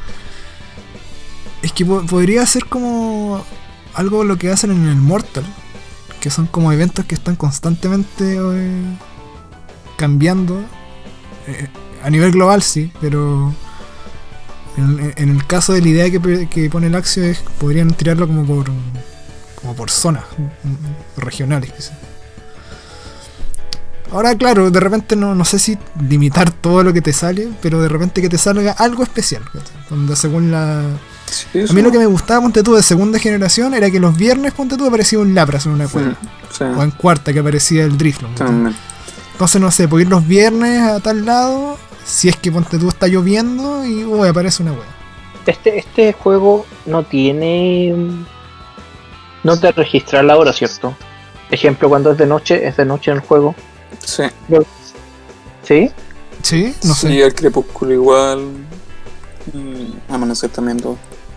Es que po- podría ser como algo lo que hacen en el Mortal, que son como eventos que están constantemente eh, cambiando. Eh, a nivel global sí, pero en, en el caso de la idea que, pe- que pone el Axio es podrían tirarlo como por como por zonas mm, mm, regionales quizás. Ahora claro, de repente no, no sé si limitar todo lo que te sale, pero de repente que te salga algo especial, ¿cachai? Donde según la... Sí, A eso. mí lo que me gustaba, ponte tú, de segunda generación era que los viernes, ponte tú, aparecía un Lapras en una Sí, cueva. sí, O en cuarta que aparecía el Drifloon. ¿cachai? también. Entonces no sé, puedo ir los viernes a tal lado, si es que ponte tú está lloviendo y uy, aparece una wea. este, este juego no tiene. No te registra la hora, ¿cierto? Ejemplo, cuando es de noche, es de noche en el juego. Sí, ¿Sí? ¿Sí? No sé. sí, al crepúsculo igual. Y amanecer también todo.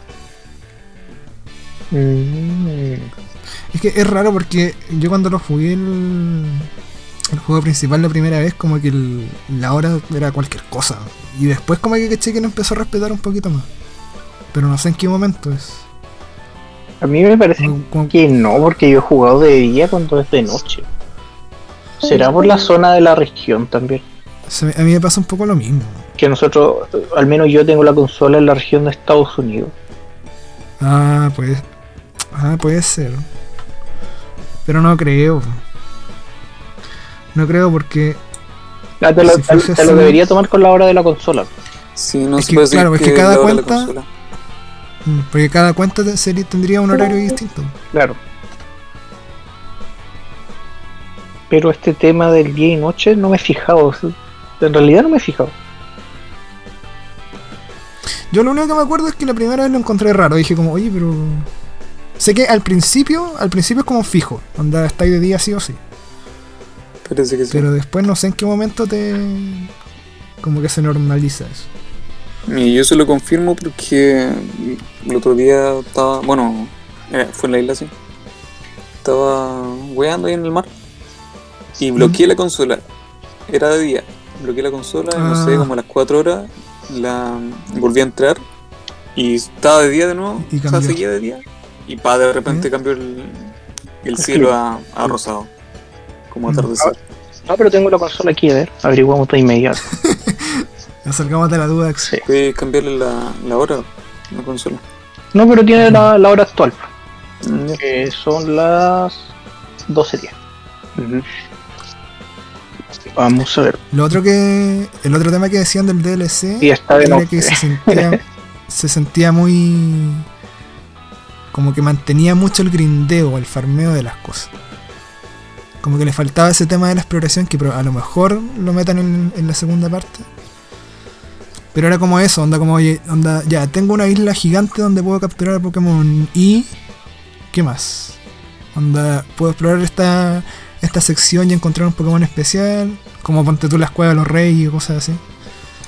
Mm. Es que es raro porque yo cuando lo jugué el, el juego principal la primera vez, como que el- la hora era cualquier cosa. Y después como que caché que lo empezó a respetar un poquito más. Pero no sé en qué momento es. A mí me parece Como- como- que no, porque yo he jugado de día cuando es de noche. ¿Será por la zona de la región también? se me- a mí me pasa un poco lo mismo. Que nosotros, al menos yo tengo la consola en la región de Estados Unidos. Ah, pues. Ah, puede ser. Pero no creo. No creo porque. Ah, te lo, Si te- fuese te lo así- debería tomar con la hora de la consola. Sí, no Es se que, puede decir claro, es que es cada la hora de la cuenta- consola. mm, Porque cada cuenta de serie tendría un horario distinto. Claro. Pero este tema del día y noche no me he fijado. En realidad no me he fijado. Yo lo único que me acuerdo es que la primera vez lo encontré raro. Dije como, oye, pero... Sé que al principio, al principio es como fijo. Onda, estáis de día sí o sí. Parece que sí. Pero después no sé en qué momento te... Como que se normaliza eso. Y yo se lo confirmo porque el otro día estaba, bueno, eh, fue en la isla, sí. Estaba weando ahí en el mar y bloqueé la consola. Era de día. Bloqueé la consola y no sé, Ah. como a las cuatro horas la volví a entrar y estaba de día de nuevo. Y O sea, cambió. seguía de día y pa, de repente ¿Eh? cambió el, el cielo a, a rosado. Como Mm. atardecer. No, pero tengo la consola aquí, a ver. Averiguamos de inmediato. Acercamos a la duda, Ax. Sí. Puedes cambiarle la, la hora a la consola. No, pero tiene la, la hora actual. Mm, ya. Que son las doce diez. Ujú. Vamos a ver. Lo otro que... El otro tema que decían del D L C... Y está de era noche. que se sentía... se sentía muy... Como que mantenía mucho el grindeo, el farmeo de las cosas. Como que le faltaba ese tema de la exploración que pro- a lo mejor lo metan en, en la segunda parte. Pero era como eso, onda como, oye, onda, ya, tengo una isla gigante donde puedo capturar a Pokémon y... ¿Qué más? Onda, puedo explorar esta, esta sección y encontrar un Pokémon especial, como ponte tú las cuevas de los reyes y cosas así.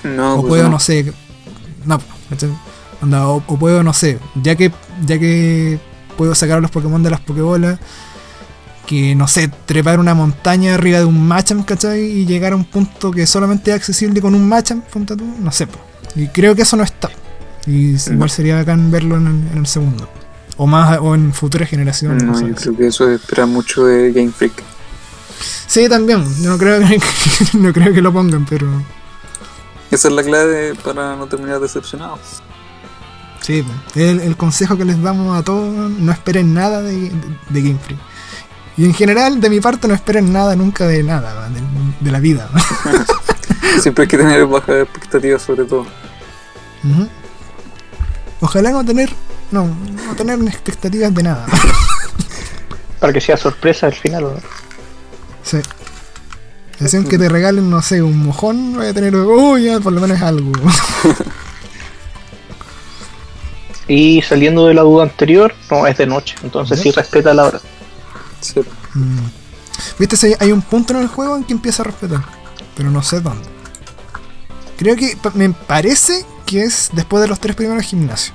No, o pues puedo, no. no sé. No, ¿cachai? Onda, o, o puedo, no sé. Ya que, ya que puedo sacar a los Pokémon de las Pokébolas, que no sé, trepar una montaña arriba de un Machamp, ¿cachai? Y llegar a un punto que solamente es accesible con un Machamp, punta tú, no sé, po. Y creo que eso no está. Y No. igual sería bacán verlo en el, en el segundo. O más, o en futuras generaciones. No, cosas yo así. creo que eso es esperar mucho de Game Freak. Sí, también. Yo no creo que, no creo que lo pongan, pero. Esa es la clave para no terminar decepcionados. Sí, el, el consejo que les damos a todos, no esperen nada de, de, de Game Freak. Y en general, de mi parte, no esperen nada nunca de nada, de, de la vida. Siempre hay que tener bajas expectativas sobre todo. Ujú. Ojalá no tener, no, no tener expectativas de nada. Para que sea sorpresa al final, ¿no? Sí. Decían que te regalen, no sé, un mojón, voy a tener, oh, ya, por lo menos algo. Y saliendo de la duda anterior, no, es de noche, entonces ¿Ya? sí respeta la hora. Sí. Mm. Viste, si hay un punto en el juego en que empieza a respetar, pero no sé dónde. Creo que pa- me parece que es después de los tres primeros gimnasios.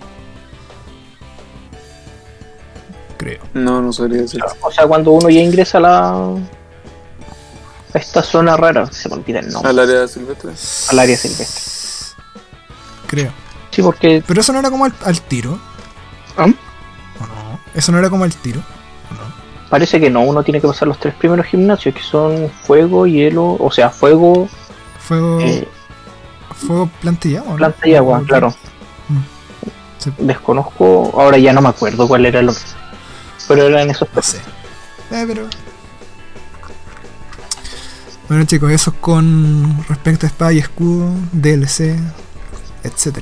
Creo. No, no sabría decir. O sea, cuando uno ya ingresa a la a esta zona rara, se me olvida el nombre, Al área silvestre. al área silvestre. Creo. Sí, porque Pero eso no era como al, al tiro. ¿Ah? ¿O no? Eso no era como al tiro. ¿O no? parece que no, uno tiene que pasar los tres primeros gimnasios, que son fuego, hielo, o sea, fuego, Fuego. eh, Fuego, planta y agua, ¿no? planta y agua, Ok. claro. Mm. Sí. Desconozco, ahora ya no me acuerdo cuál era el otro, pero eran esos No tres. sé. Eh, pero. Bueno, chicos, eso es con respecto a espada y escudo, D L C, etcétera.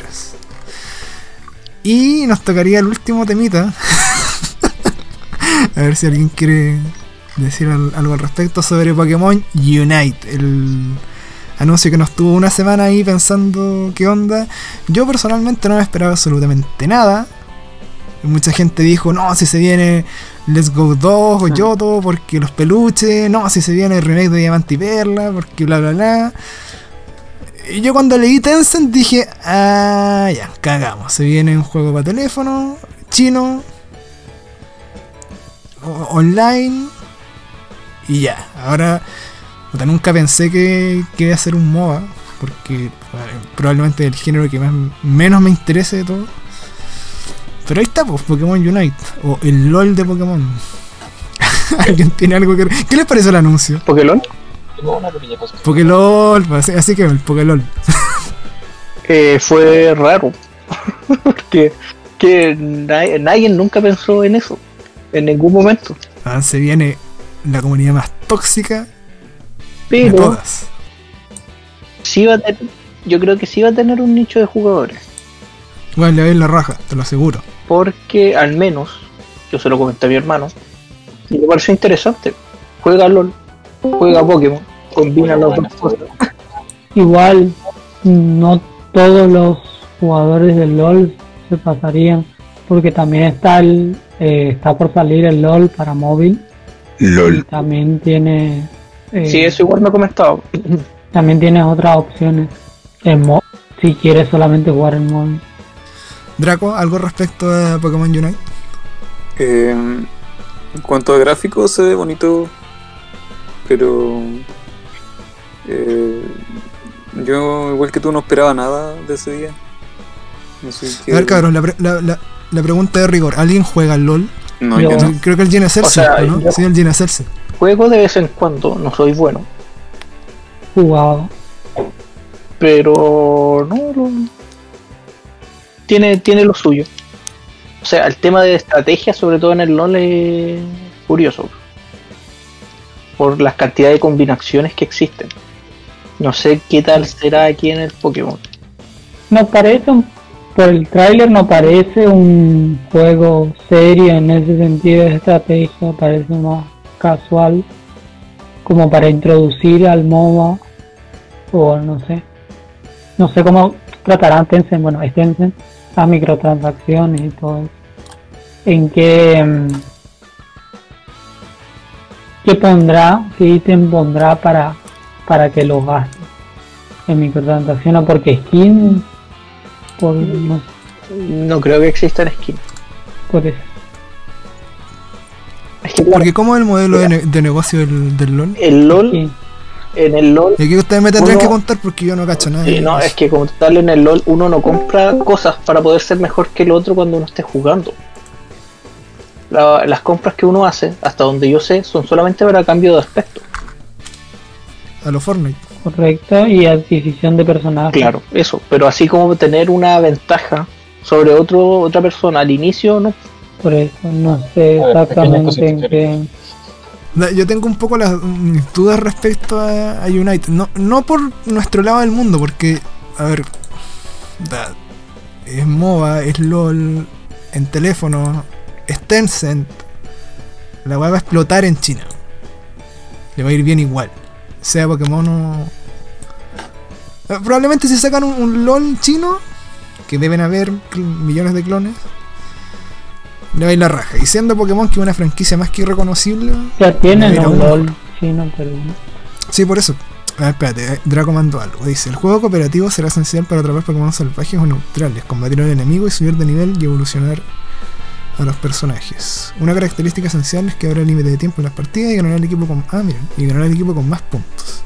Y nos tocaría el último temita. A ver si alguien quiere decir al- algo al respecto sobre Pokémon Unite. El anuncio que nos tuvo una semana ahí pensando qué onda. Yo personalmente no me esperaba absolutamente nada. Mucha gente dijo, no, si se viene Let's Go dos o Yoto, porque los peluches, no, si se viene el remake de Diamante y Perla, porque bla bla bla. Y yo cuando leí Tencent dije, ah, ya, cagamos, se viene un juego para teléfono, chino, o- online, y ya. Ahora, puta, nunca pensé que, que iba a ser un MOBA, porque bueno, probablemente el género que más, menos me interese de todo. Pero ahí está, pues, Pokémon Unite, o el LOL de Pokémon. ¿Alguien tiene algo que...? ¿Qué les parece el anuncio? Pokémon, Tengo una pequeña cosa. Pokélol, así, así que el Pokélol. eh, fue raro, porque que nadie, nadie nunca pensó en eso, en ningún momento, Ah, se viene la comunidad más tóxica de pero todas. sí va a tener, yo creo que sí va a tener un nicho de jugadores. Bueno, le doy la raja, te lo aseguro. Porque al menos, yo se lo comenté a mi hermano, y me pareció interesante. Juega LOL, juega Pokémon, combina las dos cosas. Igual, no todos los jugadores del LOL se pasarían, porque también está el, eh, está por salir el LOL para móvil. Y también tiene, eh, Sí, eso igual me ha comentado. también tienes otras opciones en mo- si quieres solamente jugar en móvil. Draco, ¿algo respecto a Pokémon Unite? Eh, en cuanto a gráficos se ve bonito, pero eh, yo igual que tú no esperaba nada de ese día. No sé qué. A ver, cabrón, la, pre- la, la, la pregunta de rigor. ¿Alguien juega al LOL? No, Yo- yo no. Creo que el Gene Celsius, O sea, ¿no? yo- Sí, el Gene Celsius. Juego de vez en cuando, no soy bueno, Jugado. pero no, no- tiene, tiene lo suyo. O sea, el tema de estrategia, sobre todo en el LoL, es curioso. Por las cantidades de combinaciones que existen. No sé qué tal será aquí en el Pokémon. No parece, un- por el tráiler no parece un juego serio en ese sentido de estrategia, parece más casual, como para introducir al MOBA, o no sé, no sé cómo tratarán Tencent, bueno, es Tencent, las microtransacciones y todo eso. En qué, mm, qué pondrá, qué ítem pondrá para, para que lo gaste. en microtransacciones porque skin, por, no, No creo que existan skins. por eso. Es que claro, Porque ¿cómo es el modelo de, ne- de negocio del, del LoL? el LOL, Skin. en el LOL, Y aquí ustedes me tendrán Uno- que contar porque yo no cacho nada. sí, de no, eso. es que como tal en el LOL uno no compra cosas para poder ser mejor que el otro cuando uno esté jugando. La- las compras que uno hace, hasta donde yo sé, son solamente para cambio de aspecto. A los Fortnite. Correcto, y adquisición de personajes. Claro, eso. Pero así como tener una ventaja sobre otro otra persona al inicio, no. Por eso no sé A ver, pequeña exactamente cosita en que- qué. Da- Yo tengo un poco las mm, dudas respecto a, a Unite. No, no por nuestro lado del mundo, porque, a ver, da- es MOBA, es LOL, en teléfono, es Tencent. La weá va a explotar en China. Le va a ir bien igual. Sea Pokémon o... Eh, Probablemente si sacan un, un LOL chino, que deben haber cl- millones de clones, le va a ir la raja. Y siendo Pokémon, que es una franquicia más que irreconocible... Ya tienen Mira, un uno. LOL chino, pero no. Sí, por eso. A ver, espérate, Draco mandó algo. Dice, el juego cooperativo será esencial para atrapar Pokémon salvajes o neutrales, combatir al enemigo y subir de nivel y evolucionar a los personajes. Una característica esencial es que habrá límite de tiempo en las partidas y ganará el equipo con... Ah, miren, y ganará el equipo con más puntos.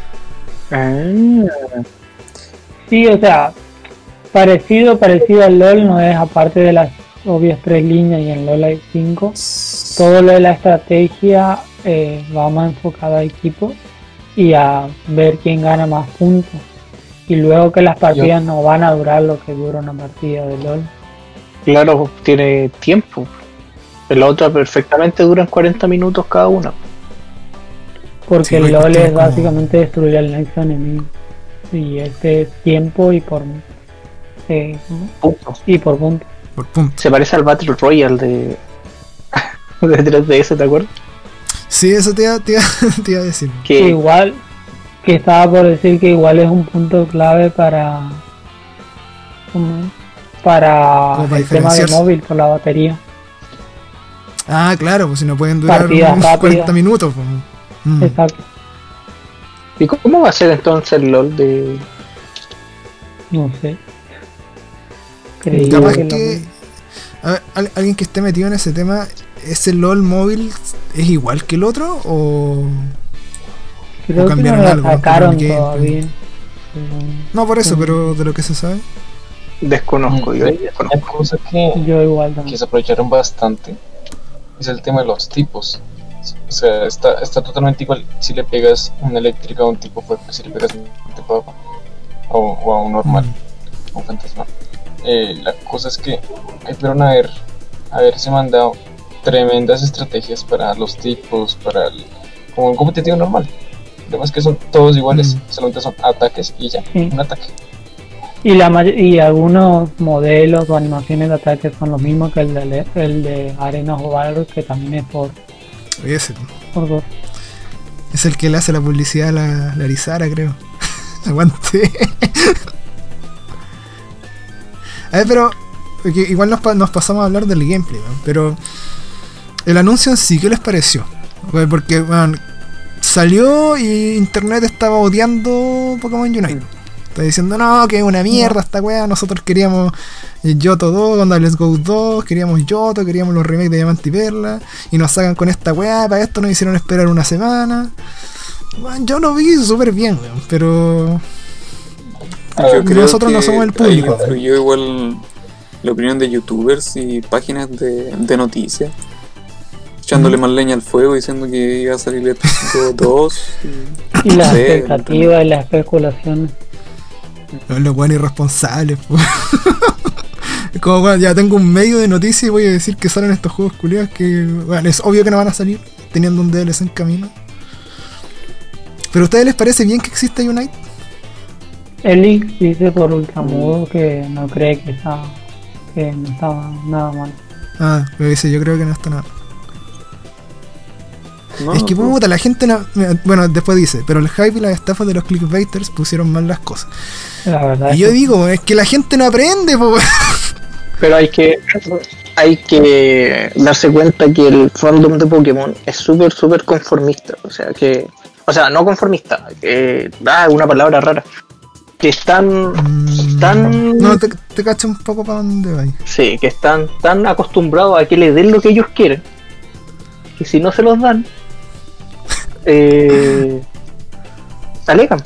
Sí, o sea, parecido, parecido al LOL, no es aparte de las obvias tres líneas y en LOL hay cinco. Todo lo de la estrategia eh, va más enfocado a equipo y a ver quién gana más puntos. Y luego que las partidas no van a durar lo que dura una partida de LOL. Claro, tiene tiempo. En la otra perfectamente duran cuarenta minutos cada una. Porque Sí, el hay LOL cuestiones es como- básicamente destruir al nexo enemigo. Y este es tiempo y por eh, ¿cómo? Punto. y por punto. Por puntos. Se parece al Battle Royale de, de tres D S, ¿te acuerdas? Sí, eso te iba, te iba, te iba a decir. Que Que igual, que estaba por decir que igual es un punto clave para ¿cómo es? para Como para el tema de diferenciarse. móvil por la batería. Ah, claro, pues si no pueden durar Partidas unos rápidas. cuarenta minutos. Pues. Mm. Exacto, ¿Y cómo va a ser entonces el LOL de...? no sé. Creí Capaz que lo que... mismo. A ver, al- alguien que esté metido en ese tema, ¿ese LOL móvil es igual que el otro? ¿O...? Creo que no cambiaron lo algo, sacaron cambiaron todavía. No por eso, Mm. pero de lo que se sabe. Desconozco, Mm, yo Una desconozco. cosa que, Yo igual que también. se aprovecharon bastante es el tema de los tipos. O sea, está, está totalmente igual si le pegas una eléctrica a un tipo fuerte, si le pegas un tipo agua o, o a un normal, Mm. a un fantasma. Eh, la cosa es que ahí pudieron haber, haberse mandado tremendas estrategias para los tipos, para el, como un competitivo normal. Además que son todos iguales, Mm. solamente son ataques y ya, Sí. un ataque. Y la may- y algunos modelos o animaciones de ataque son los mismos que el de, el de Arenas o Valor, que también es por, Ese. por dos. Es el que le hace la publicidad a la, la Arizara, creo. Aguante. A ver, pero... porque igual nos, pa- nos pasamos a hablar del gameplay, ¿no? Pero... El anuncio en sí, ¿qué les pareció? Bueno, porque, bueno, salió y internet estaba odiando Pokémon Unite. Está diciendo, no, que es una mierda esta weá. Nosotros queríamos Yoto dos, onda Let's Go dos, queríamos Yoto, queríamos los remakes de Diamante y Perla. Y nos sacan con esta weá, para esto nos hicieron esperar una semana. Bueno, yo lo vi súper bien, weón, pero... Yo creo nosotros no que somos el ahí público. influyó igual la opinión de youtubers y páginas de, de noticias, echándole Mm. más leña al fuego, diciendo que iba a salir el Epic dos. Y las Sí, expectativas y las especulaciones. Los, los buenos irresponsables, po. Es como, bueno, ya tengo un medio de noticias y voy a decir que salen estos juegos culiados que, bueno, es obvio que no van a salir teniendo un D L C en camino. ¿Pero a ustedes les parece bien que exista Unite? Elix dice por ultramudo que no cree que está que no está nada mal. Ah, pero dice, yo creo que no está nada. No, es que no, puta, la gente no... Bueno, después dice, pero el hype y las estafas de los clickbaiters pusieron mal las cosas. La verdad Y es yo que digo, es que la gente no aprende, po. Pero hay que hay que darse cuenta que el fandom de Pokémon es súper, súper conformista. O sea, que... O sea, no conformista. Que, ah, una palabra rara. que están Mm, tan No, te, te cacho un poco para dónde vais. sí, que están tan acostumbrados a que les den lo que ellos quieren, que si no se los dan, eh, alegan.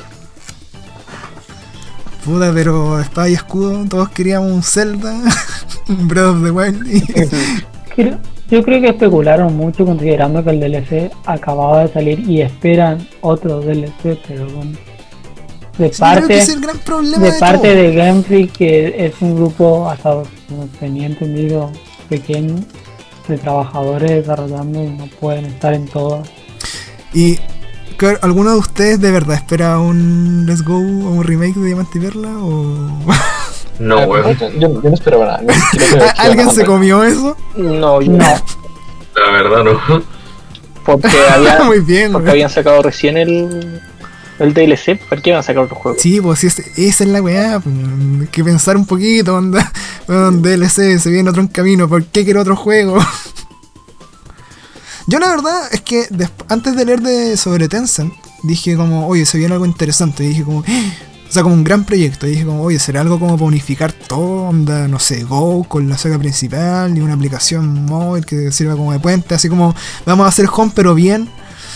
Puta, pero espada y escudo, todos queríamos un Zelda, un Breath of the Wild. Y... Creo- Yo creo que especularon mucho considerando que el D L C acababa de salir y esperan otro D L C, pero bueno. De Sí, creo que parte, ese es el gran problema de de parte todo. de Game Freak, que es un grupo, hasta donde tenía entendido, pequeño, de trabajadores desarrollando y no pueden estar en todas. Y claro, ¿alguno de ustedes de verdad espera un Let's Go o un remake de Diamante y Perla? ¿O No, weón. Yo, yo no esperaba nada. Ni siquiera sabía que alguien iban a se mandar. comió eso? No, yo No, La verdad no. porque había, Muy bien, porque güey. habían sacado recién el el D L C, ¿por qué iban a sacar otro juego? Sí, pues sí, es- esa es la weá. Pues, hay que pensar un poquito, onda. Bueno, D L C, se viene otro en camino. ¿Por qué quiero otro juego? Yo la verdad es que desp- antes de leer de sobre Tencent, dije como, oye, se viene algo interesante. Y dije como, ¡ah! O sea, como un gran proyecto. Y dije como, oye, será algo como para unificar todo, onda, no sé, Go con la saga principal y una aplicación móvil que sirva como de puente. Así como, vamos a hacer home pero bien.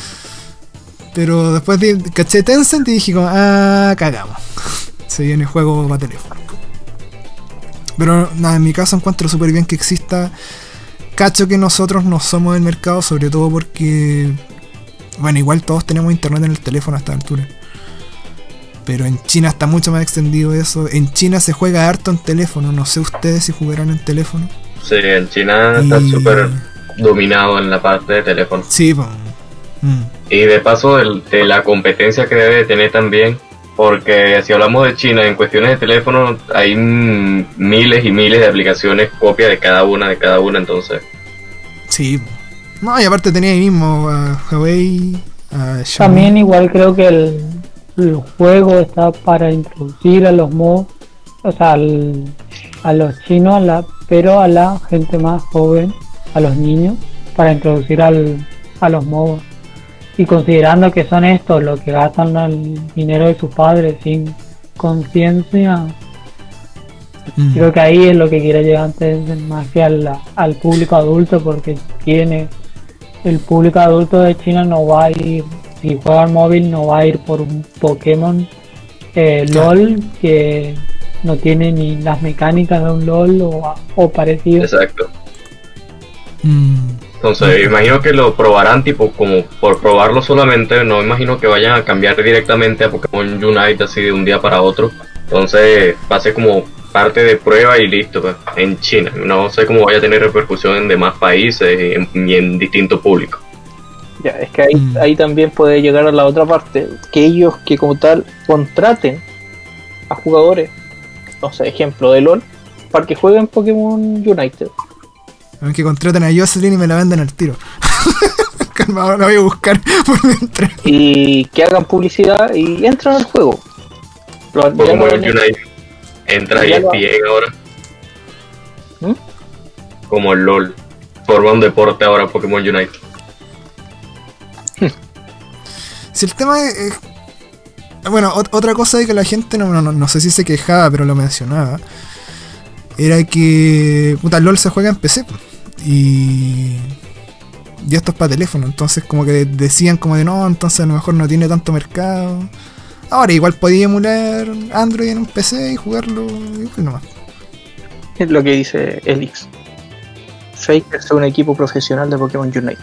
Pero después de, caché Tencent y dije como, ah, cagamos. Se viene juego para teléfono. Pero nada, en mi caso encuentro súper bien que exista. Cacho que nosotros no somos del mercado, sobre todo porque, bueno, igual todos tenemos internet en el teléfono a esta altura. Pero en China está mucho más extendido eso. En China se juega harto en teléfono. No sé ustedes si jugarán en teléfono. Sí, en China está Y- súper dominado en la parte de teléfono. Sí, pues. mm. Y de paso el- de la competencia que debe de tener también, porque si hablamos de China en cuestiones de teléfono hay mm, miles y miles de aplicaciones, copia de cada una, de cada una, entonces Sí. No, y aparte tenía ahí mismo a Huawei, a Xiaomi. también igual creo que el, el juego está para introducir a los mods, o sea, al- a los chinos, a la, pero a la gente más joven, a los niños, para introducir al, a los mods. Y considerando que son estos los que gastan el dinero de sus padres sin conciencia, Mm. creo que ahí es lo que quiere llegar antes más que al, al público adulto, porque tiene el público adulto de China no va a ir, si juega al móvil no va a ir por un Pokémon eh, Claro. LOL que no tiene ni las mecánicas de un LOL o, o parecido. exacto. Mm. Entonces imagino que lo probarán tipo como por probarlo solamente, no imagino que vayan a cambiar directamente a Pokémon Unite así de un día para otro. Entonces va a ser como parte de prueba y listo, pues, en China. No sé cómo vaya a tener repercusión en demás países y en, y en distintos públicos. Ya, es que ahí, Mm. ahí también puede llegar a la otra parte, que ellos que como tal contraten a jugadores, no sé, ejemplo de LOL, para que jueguen Pokémon United. Que contraten a Jocelyn y me la venden al tiro. Calma, ahora la voy a buscar por mientras. Y que hagan publicidad y entran al juego. Lo- ya Pokémon lo han hecho. Unite entra Ya lo- E S P N ahora. ¿Mm? Como el LOL. Forma un deporte ahora Pokémon Unite. Si el tema es... es- bueno, ot- otra cosa de que la gente, no, no, no sé si se quejaba, pero lo mencionaba, era que... Puta, LOL se juega en P C. po. Y... Y esto es para teléfono, entonces como que decían como de no, entonces a lo mejor no tiene tanto mercado. Ahora igual podía emular Android en un P C y jugarlo igual nomás. Es lo que dice Elix. Faker es un equipo profesional de Pokémon Unite.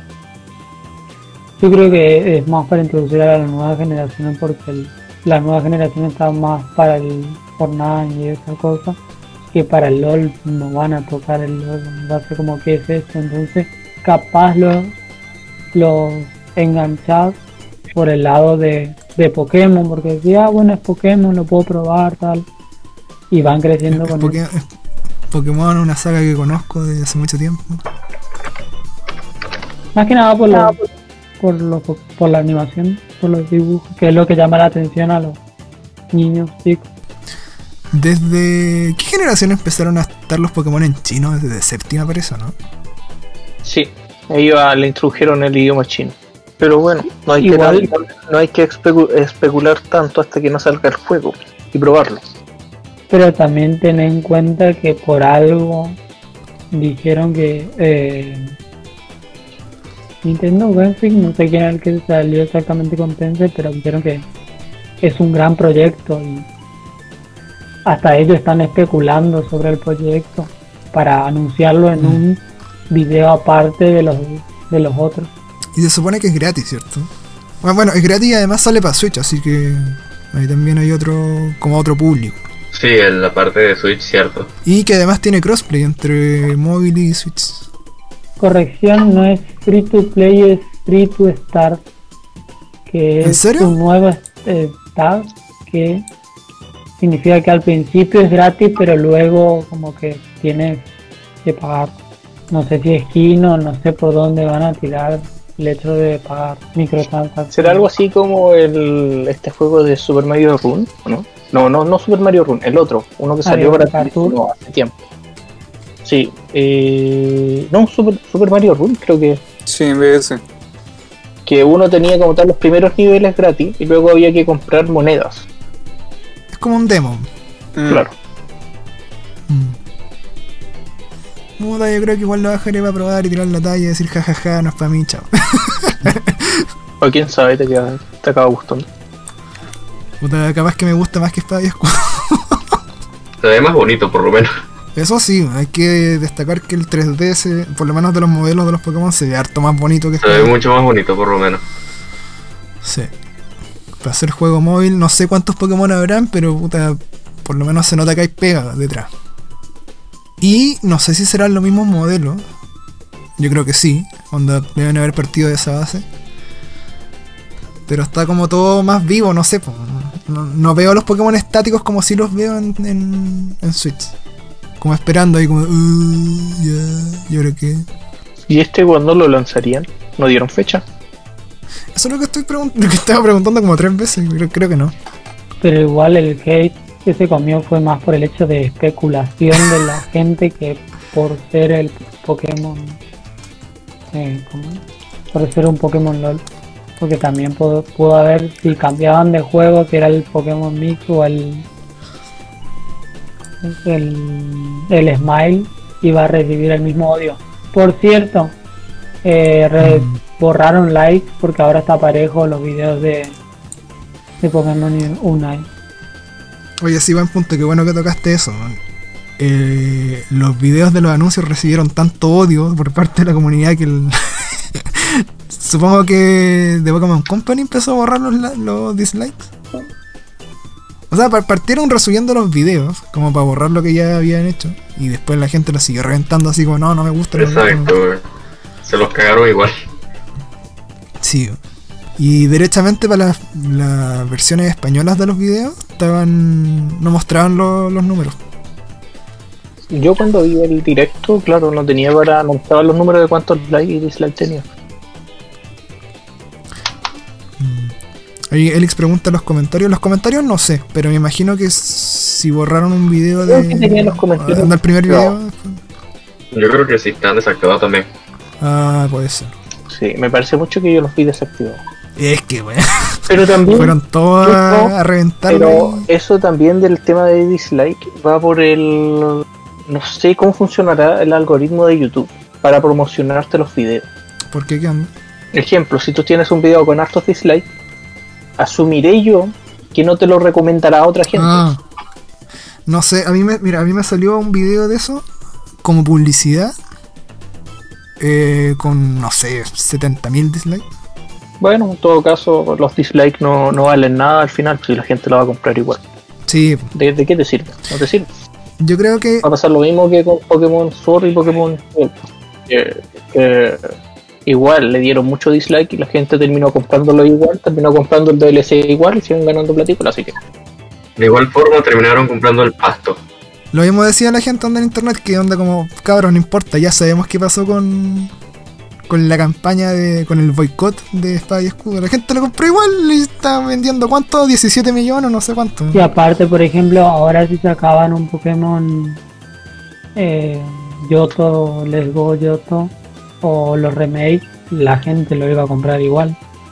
Yo creo que es más para introducir a la nueva generación, porque el- la nueva generación está más para el Fortnite y esa cosa, que para el LOL no van a tocar el LOL, va a ser como que es esto, entonces capaz los, los enganchás por el lado de, de Pokémon, porque decía, ah, bueno, es Pokémon, lo puedo probar, tal, y van creciendo Es con Poké- eso. es Pokémon, una saga que conozco desde hace mucho tiempo. Más que nada por, los, por, los, por la animación, por los dibujos, que es lo que llama la atención a los niños, chicos. ¿Desde qué generación empezaron a estar los Pokémon en chino? Desde séptima parece, ¿no? Sí, ellos ah, le introdujeron el idioma chino. Pero bueno, no hay Igual- que, no hay que especu- especular tanto hasta que no salga el juego y probarlo. Pero también ten en cuenta que por algo dijeron que eh, Nintendo Game Freak, no sé quién era el que salió exactamente con Tencent, pero dijeron que es un gran proyecto y hasta ellos están especulando sobre el proyecto para anunciarlo en un video aparte de los de los otros. Y se supone que es gratis, ¿cierto? Bueno, bueno, es gratis y además sale para Switch, así que ahí también hay otro, como otro público. Sí, en la parte de Switch, cierto. Y que además tiene crossplay entre móvil y Switch. Corrección, no es free to play, es free to start, que ¿En es serio? un nuevo eh, start que significa que al principio es gratis, pero luego como que tienes que pagar. No sé si es skin o no sé por dónde van a tirar el hecho de pagar microtransacciones. ¿Será algo así como el este juego de Super Mario Run? ¿O no? No, no, no Super Mario Run, el otro, uno que salió Mario para Kart Tour. no, hace tiempo. Sí, eh, no, Super, Super Mario Run, creo que, Sí, en vez de ese. que uno tenía como tal los primeros niveles gratis y luego había que comprar monedas. Es como un demo. Mm. Claro. Mm. Puta, yo creo que igual lo bajaré para probar y tirar la talla y decir jajaja, no es para mí, chao. O quién sabe, te, queda, te acaba gustando. Puta, capaz que me gusta más que Espada y Escudo. Se ve más bonito, por lo menos. Eso sí, hay que destacar que el tres D, se, por lo menos de los modelos de los Pokémon, se ve harto más bonito que Se ve Espada. mucho más bonito, por lo menos. Sí. Para hacer juego móvil, no sé cuántos Pokémon habrán, pero puta, por lo menos se nota que hay pega detrás. Y no sé si serán los mismos modelos. Yo creo que sí, onda deben haber partido de esa base. Pero está como todo más vivo, no sé. po. No, no veo los Pokémon estáticos como si los veo en, en, en Switch. Como esperando ahí como... Uh, ya, ¿y ahora qué? ¿Y este cuándo lo lanzarían? ¿No dieron fecha? Eso es lo que estoy preguntando, lo que estaba preguntando como tres veces, creo, creo que no. Pero igual el hate que se comió fue más por el hecho de especulación de la gente que por ser el Pokémon, eh, ¿cómo es? Por ser un Pokémon LOL, porque también pudo, pudo haber, si cambiaban de juego, que era el Pokémon Mix o el el, el Smile, iba a recibir el mismo odio. Por cierto, eh, re- Mm. borraron likes porque ahora está parejo los videos de de Pokémon Unite. Oye, sí, buen punto, qué bueno que tocaste eso. man. Eh, los videos de los anuncios recibieron tanto odio por parte de la comunidad que el supongo que The Pokémon Company empezó a borrar los, la- los dislikes. O sea, par- partieron resubiendo los videos como para borrar lo que ya habían hecho y después la gente lo siguió reventando así como no, no me gusta. no me gusta, no me Exacto, gusta". güey. Se los cagaron igual. Sí. Y derechamente para las, las versiones españolas de los videos estaban no mostraban lo- los números. Yo cuando vi el directo, claro, no tenía para... no estaban los números de cuántos likes y dislikes tenía. Ahí Elix pregunta en los comentarios. Los comentarios no sé, pero me imagino que si borraron un video de. Creo que tenía los comentarios. Anda el primer No. video. Yo creo que sí están desactivados también. Ah, puede ser. Sí, me parece mucho que yo los vi desactivados. Es que, weón. Pero también... Fueron todos a, Eso, a reventarlo. Pero eso también del tema de dislike va por el... No sé cómo funcionará el algoritmo de YouTube para promocionarte los videos. ¿Por qué? ¿Qué onda? Ejemplo, si tú tienes un video con hartos dislikes, asumiré yo que no te lo recomendará a otra gente. Ah, no sé, a mí me, mira, a mí me salió un video de eso como publicidad eh, con, no sé, setenta mil dislikes. Bueno, en todo caso, los dislikes no, no valen nada al final, si la gente lo va a comprar igual. Sí, ¿De, de qué te sirve? No te sirve. yo creo que Va a pasar lo mismo que con Pokémon Sword y Pokémon Gold. Que, que igual le dieron mucho dislike y la gente terminó comprándolo igual, terminó comprando el D L C igual y siguen ganando platícula, así que... De igual forma terminaron comprando el pasto. lo mismo decía la gente onda en internet, que onda como, cabros, no importa, ya sabemos qué pasó con con la campaña de con el boicot de Espada y Escudo. La gente lo compró igual y está vendiendo, ¿cuánto? diecisiete millones, no sé cuánto. Y aparte, por ejemplo, ahora si sacaban un Pokémon eh, Yoto, Let's Go Yoto o los remakes, la gente lo iba a comprar igual.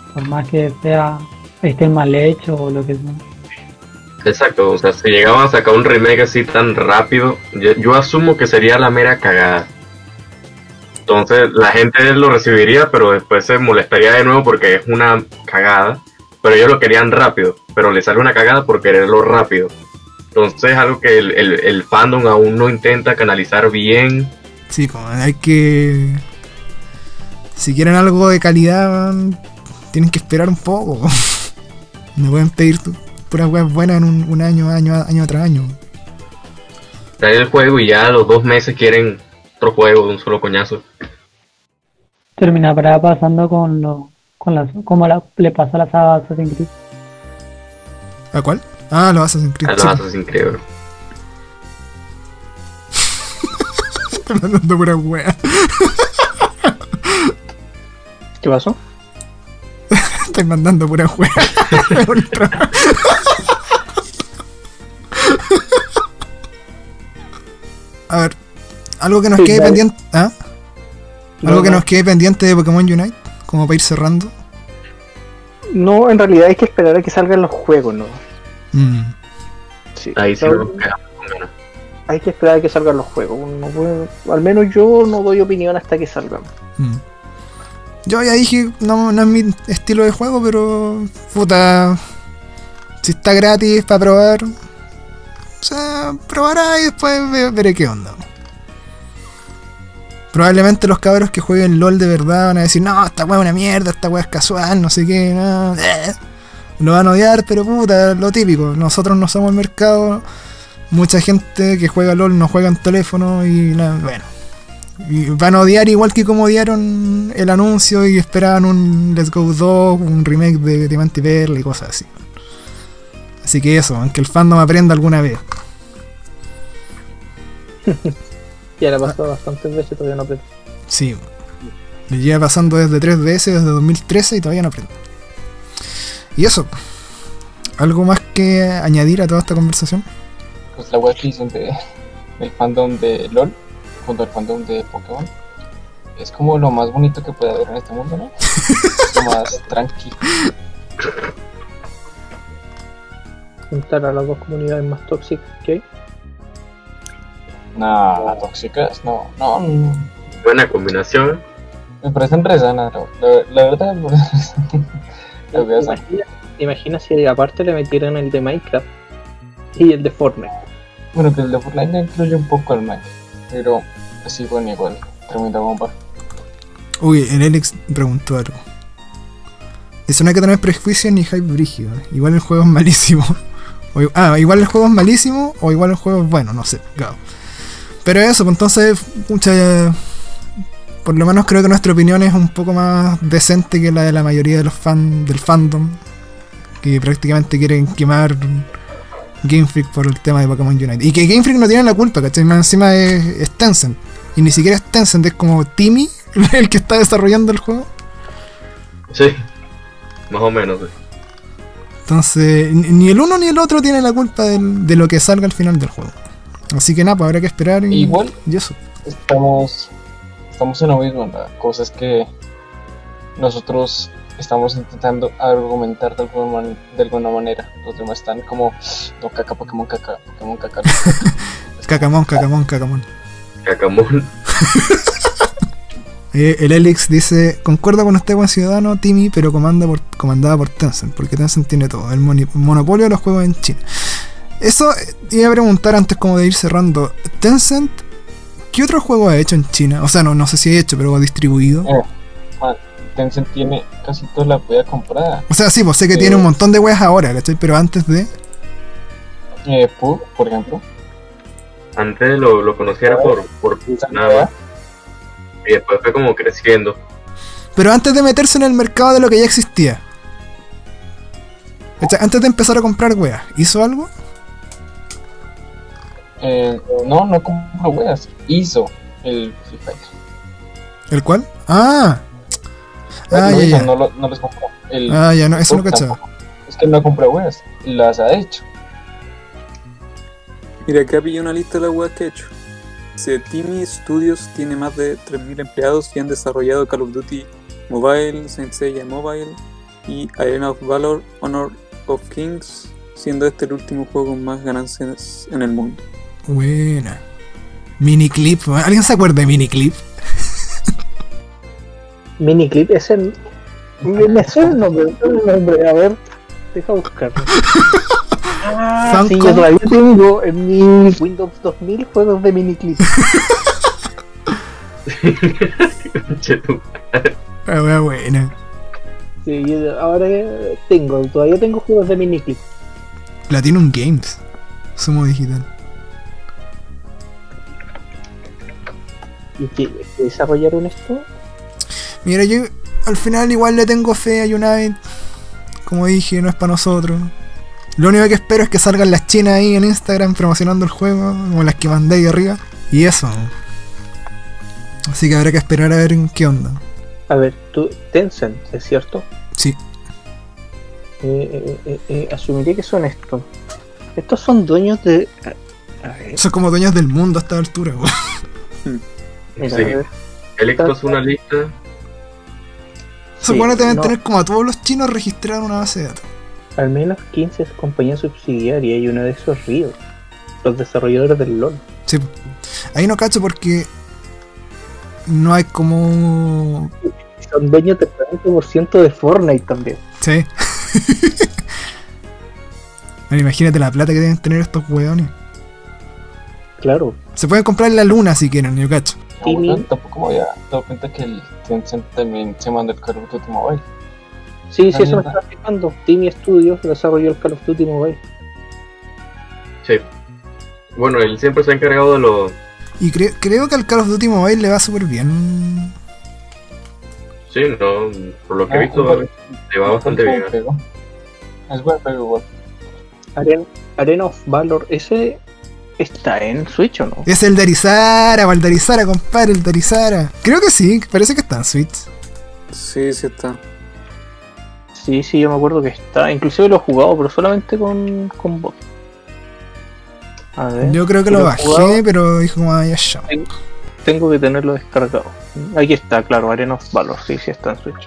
por más que sea esté mal hecho o lo que sea. Exacto, o sea, si llegaban a sacar un remake así tan rápido, yo, yo asumo que sería la mera cagada. Entonces la gente lo recibiría, pero después se molestaría de nuevo porque es una cagada. Pero ellos lo querían rápido, pero le sale una cagada por quererlo rápido. Entonces es algo que el, el, el fandom aún no intenta canalizar bien. Sí, como hay que... Si quieren algo de calidad, tienen que esperar un poco. No pueden pedir puras weas buenas en un, un año, año, año tras año. Traen el juego y ya a los dos meses quieren otro juego de un solo coñazo. Terminará pasando con lo, con las, como la, le pasa a la saga Assassin's Creed. ¿A cuál? Ah, los Assassin's Creed. A los Sí. Assassin's Creed, bro. Estoy mandando pura wea. ¿Qué pasó? Estoy mandando pura wea. A ver, algo que nos Sí, quede dale. pendiente. ¿Ah? No, Algo que no. nos quede pendiente de Pokémon Unite, como para ir cerrando. No, en realidad hay que esperar a que salgan los juegos, ¿no? Mm. Sí. Ahí sí Pero nos quedamos con ganas. hay que esperar a que salgan los juegos. No puedo- al menos yo no doy opinión hasta que salgan. Mm. Yo ya dije, no, no es mi estilo de juego, pero puta, si está gratis para probar, o sea, probará y después ve- veré qué onda. Probablemente los cabros que jueguen LOL de verdad van a decir, no, esta weá es una mierda, esta weá es casual, no sé qué, no, eh". Lo van a odiar, pero puta, lo típico, nosotros no somos el mercado, mucha gente que juega LOL no juega en teléfono y nada, bueno. Y van a odiar igual que como odiaron el anuncio y esperaban un Let's Go dos, un remake de Diamante y Perla y cosas así. Así que eso, aunque el fandom aprenda alguna vez. Ya le ha pasado bastantes veces, todavía no aprendo. Sí, le lleva pasando desde tres D S, desde dos mil trece y todavía no aprende. Y eso, ¿algo más que añadir a toda esta conversación? Pues la web que dicen de, del fandom de LOL junto al fandom de Pokémon es como lo más bonito que puede haber en este mundo, ¿no? Es lo más tranquilo. Juntar a las dos comunidades más tóxicas que hay. Nah, tóxicas, no, no, no. Buena combinación. Me parecen re sanas, la, la, la verdad me parecen las voy a sanar. Imagina, imagina si aparte le metieran el de Minecraft y el de Fortnite. Bueno, que el de Fortnite ya incluye un poco al Minecraft, pero así bueno, igual, tremenda bomba. Uy, el Alex preguntó algo. Dice, no hay que tener prejuicios ni hype brígido. Igual el juego es malísimo. O, ah, igual el juego es malísimo o igual el juego es bueno, no sé. Claro. Pero eso, pues entonces, mucha, por lo menos creo que nuestra opinión es un poco más decente que la de la mayoría de los fans del fandom, que prácticamente quieren quemar Game Freak por el tema de Pokémon Unite. Y que Game Freak no tiene la culpa, ¿cachai? Más encima es, es Tencent. Y ni siquiera es Tencent, es como Timmy el que está desarrollando el juego. Sí, más o menos. Sí. Entonces, ni ni el uno ni el otro tiene la culpa del- de lo que salga al final del juego. Así que nada, pues habrá que esperar y, Igual. y eso. Estamos, estamos en lo mismo, la cosa es que nosotros estamos intentando argumentar de alguna, man- de alguna manera. Los demás están como, no caca, Pokémon caca, Pokémon caca. Cacamón, cacamón, cacamón. Cacamón. Eh, el Elix dice, concuerdo con usted, buen ciudadano, Timmy, pero comanda por, comandada por Tencent, porque Tencent tiene todo, el moni- monopolio de los juegos en China. Eso eh, iba a preguntar antes como de ir cerrando. Tencent, ¿qué otro juego ha hecho en China? O sea, no, no sé si ha hecho, pero ha distribuido. Eh, man, Tencent tiene casi toda la wea comprada. O sea, sí, pues sé que Eh. tiene un montón de weas ahora, ¿cachai? Pero antes de... Eh, P U B, por ejemplo. Antes lo, lo conociera por, por nada más. Y después fue como creciendo. Pero antes de meterse en el mercado de lo que ya existía. ¿Cachai? Antes de empezar a comprar weas, ¿hizo algo? Eh, no, no compró weas. Hizo el Free Fire. ¿El cuál? Ah, ah, Lo ya, hizo, ya. No, lo- no les compró. El Ah, ya, no, eso no P U B cachaba. tampoco. Es que no compró weas. Las ha hecho. Mira, acá pillé una lista de las weas que he hecho. Dice, Timmy Studios tiene más de tres mil empleados y han desarrollado Call of Duty Mobile, Saint Seiya Mobile, y Arena of Valor, Honor of Kings, siendo este el último juego con más ganancias en el mundo. Buena. Miniclip, ¿alguien se acuerda de Miniclip? Miniclip es el. Me, me suena el nombre, me suena el nombre, a ver, deja buscarlo. Ah, Famicom. sí, yo todavía tengo en mi Windows dos mil juegos de Miniclip. Ah, wea buena. Sí, yo ahora tengo, todavía tengo juegos de Miniclip. Platinum Games. Sumo digital. ¿Y qué, qué desarrollaron esto? Mira, yo al final igual le tengo fe a Unite. Como dije, no es para nosotros. Lo único que espero es que salgan las chinas ahí en Instagram promocionando el juego, como las que mandé ahí arriba. Y eso. Así que habrá que esperar a ver en qué onda. A ver, tú, Tencent, ¿es cierto? Sí. Eh, eh, eh, eh, asumiré que son estos. Estos son dueños de... A, a ver, Son como dueños del mundo a esta altura, weón. mira, Sí. a ver. Electo es una lista. Se supone que deben no. tener como a todos los chinos registrados en una base de datos. Al menos quince compañías subsidiarias y uno de esos Ríos, los desarrolladores del LoL. Sí. Ahí no cacho porque no hay como... Son dueños del cuarenta por ciento de Fortnite también. Sí. Bueno, imagínate la plata que deben tener estos weones. Claro. Se pueden comprar la luna si quieren, yo cacho. Sí, Bueno, mi- tampoco me había dado cuenta que el Tencent también se manda el Call of Duty Mobile. Sí, sí, eso me También. estaba fijando. Team Studios desarrolló el Call of Duty Mobile. Sí. Bueno, él siempre se ha encargado de los. Y cre- creo que al Call of Duty Mobile le va súper bien. Sí, no, por lo que he Ah, visto, bueno. le va bastante bien. Pero es buen juego igual. Arena, Arena of Valor, ¿ese está en Switch o no? Es el Darizara, o el Darizara, compadre, el Darizara. Creo que sí, parece que está en Switch. Sí, sí está. Sí, sí, yo me acuerdo que está. Inclusive lo he jugado, pero solamente con, con bot. A ver. Yo creo que ¿Lo lo he bajé, jugado? pero dijo como vaya ya. Tengo que tenerlo descargado. Aquí está, claro, Arena of Valor, sí, sí está en Switch.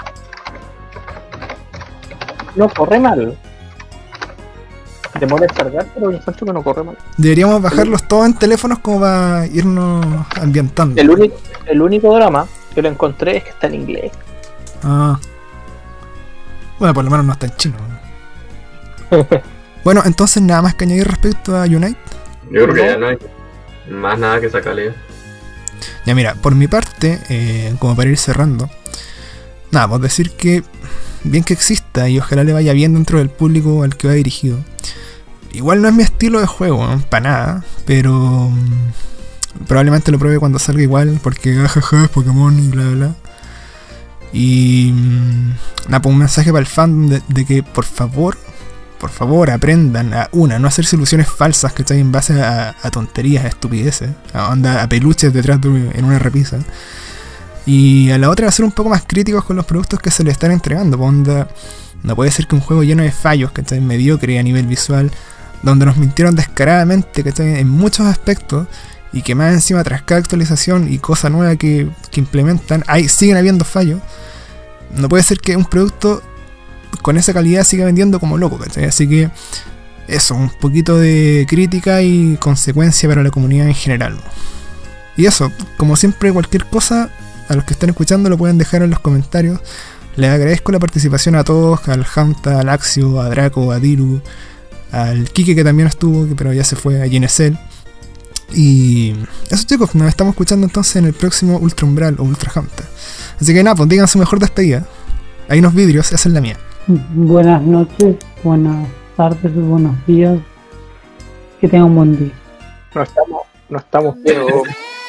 No corre mal. Demora descargar, pero encuentro que no corre mal. Deberíamos bajarlos todos en teléfonos como para irnos ambientando. El único, el único drama que lo encontré es que está en inglés. Ah. Bueno, por lo menos no está en chino. Bueno, entonces nada más que añadir respecto a Unite. Yo creo que No. ya no hay más nada que sacarle. Ya mira, por mi parte, eh, como para ir cerrando, nada, pues decir que bien que exista y ojalá le vaya bien dentro del público al que va dirigido. Igual no es mi estilo de juego, ¿no? Para nada, pero mm, probablemente lo pruebe cuando salga igual, porque jajaja es Pokémon y bla bla bla. Y mm, nada, pues un mensaje para el fan de, de que por favor, por favor aprendan a una, no hacerse ilusiones falsas que están en base a, a tonterías, a estupideces, a, onda, a peluches detrás de en una repisa. Y a la otra, a ser un poco más críticos con los productos que se le están entregando. Pues, onda, no puede ser que un juego lleno de fallos, que está mediocre a nivel visual, donde nos mintieron descaradamente, que está en muchos aspectos, y que más encima tras cada actualización y cosa nueva que, que implementan, hay, siguen habiendo fallos. No puede ser que un producto con esa calidad siga vendiendo como loco, ¿cachai? Así que eso, un poquito de crítica y consecuencia para la comunidad en general. Y eso, como siempre, cualquier cosa, a los que están escuchando lo pueden dejar en los comentarios. Les agradezco la participación a todos, al Hamta, al Axio, a Draco, a Diru, al Kike que también estuvo, pero ya se fue, a Ginesel. Y eso, chicos, nos estamos escuchando entonces en el próximo Ultra Umbral o Ultra Hamta. Así que nada, pues digan su mejor despedida. Hay unos vidrios, esa es la mía. Buenas noches, buenas tardes, buenos días. Que tengan un buen día. No estamos, no estamos. Pero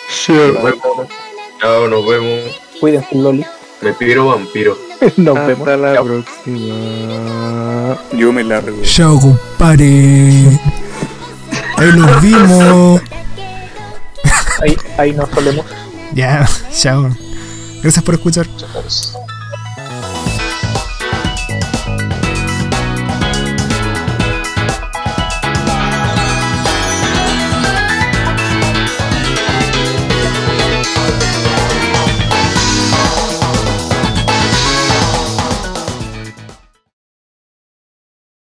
Chao, nos vemos. Cuídense, Loli. Me piro vampiro. Nos vemos. hasta la Chao. próxima. Yo me largo. Chao, compadre. Ahí los vimos. Ahí, ahí nos solemos. Ya, chao. Gracias por escuchar. Chao.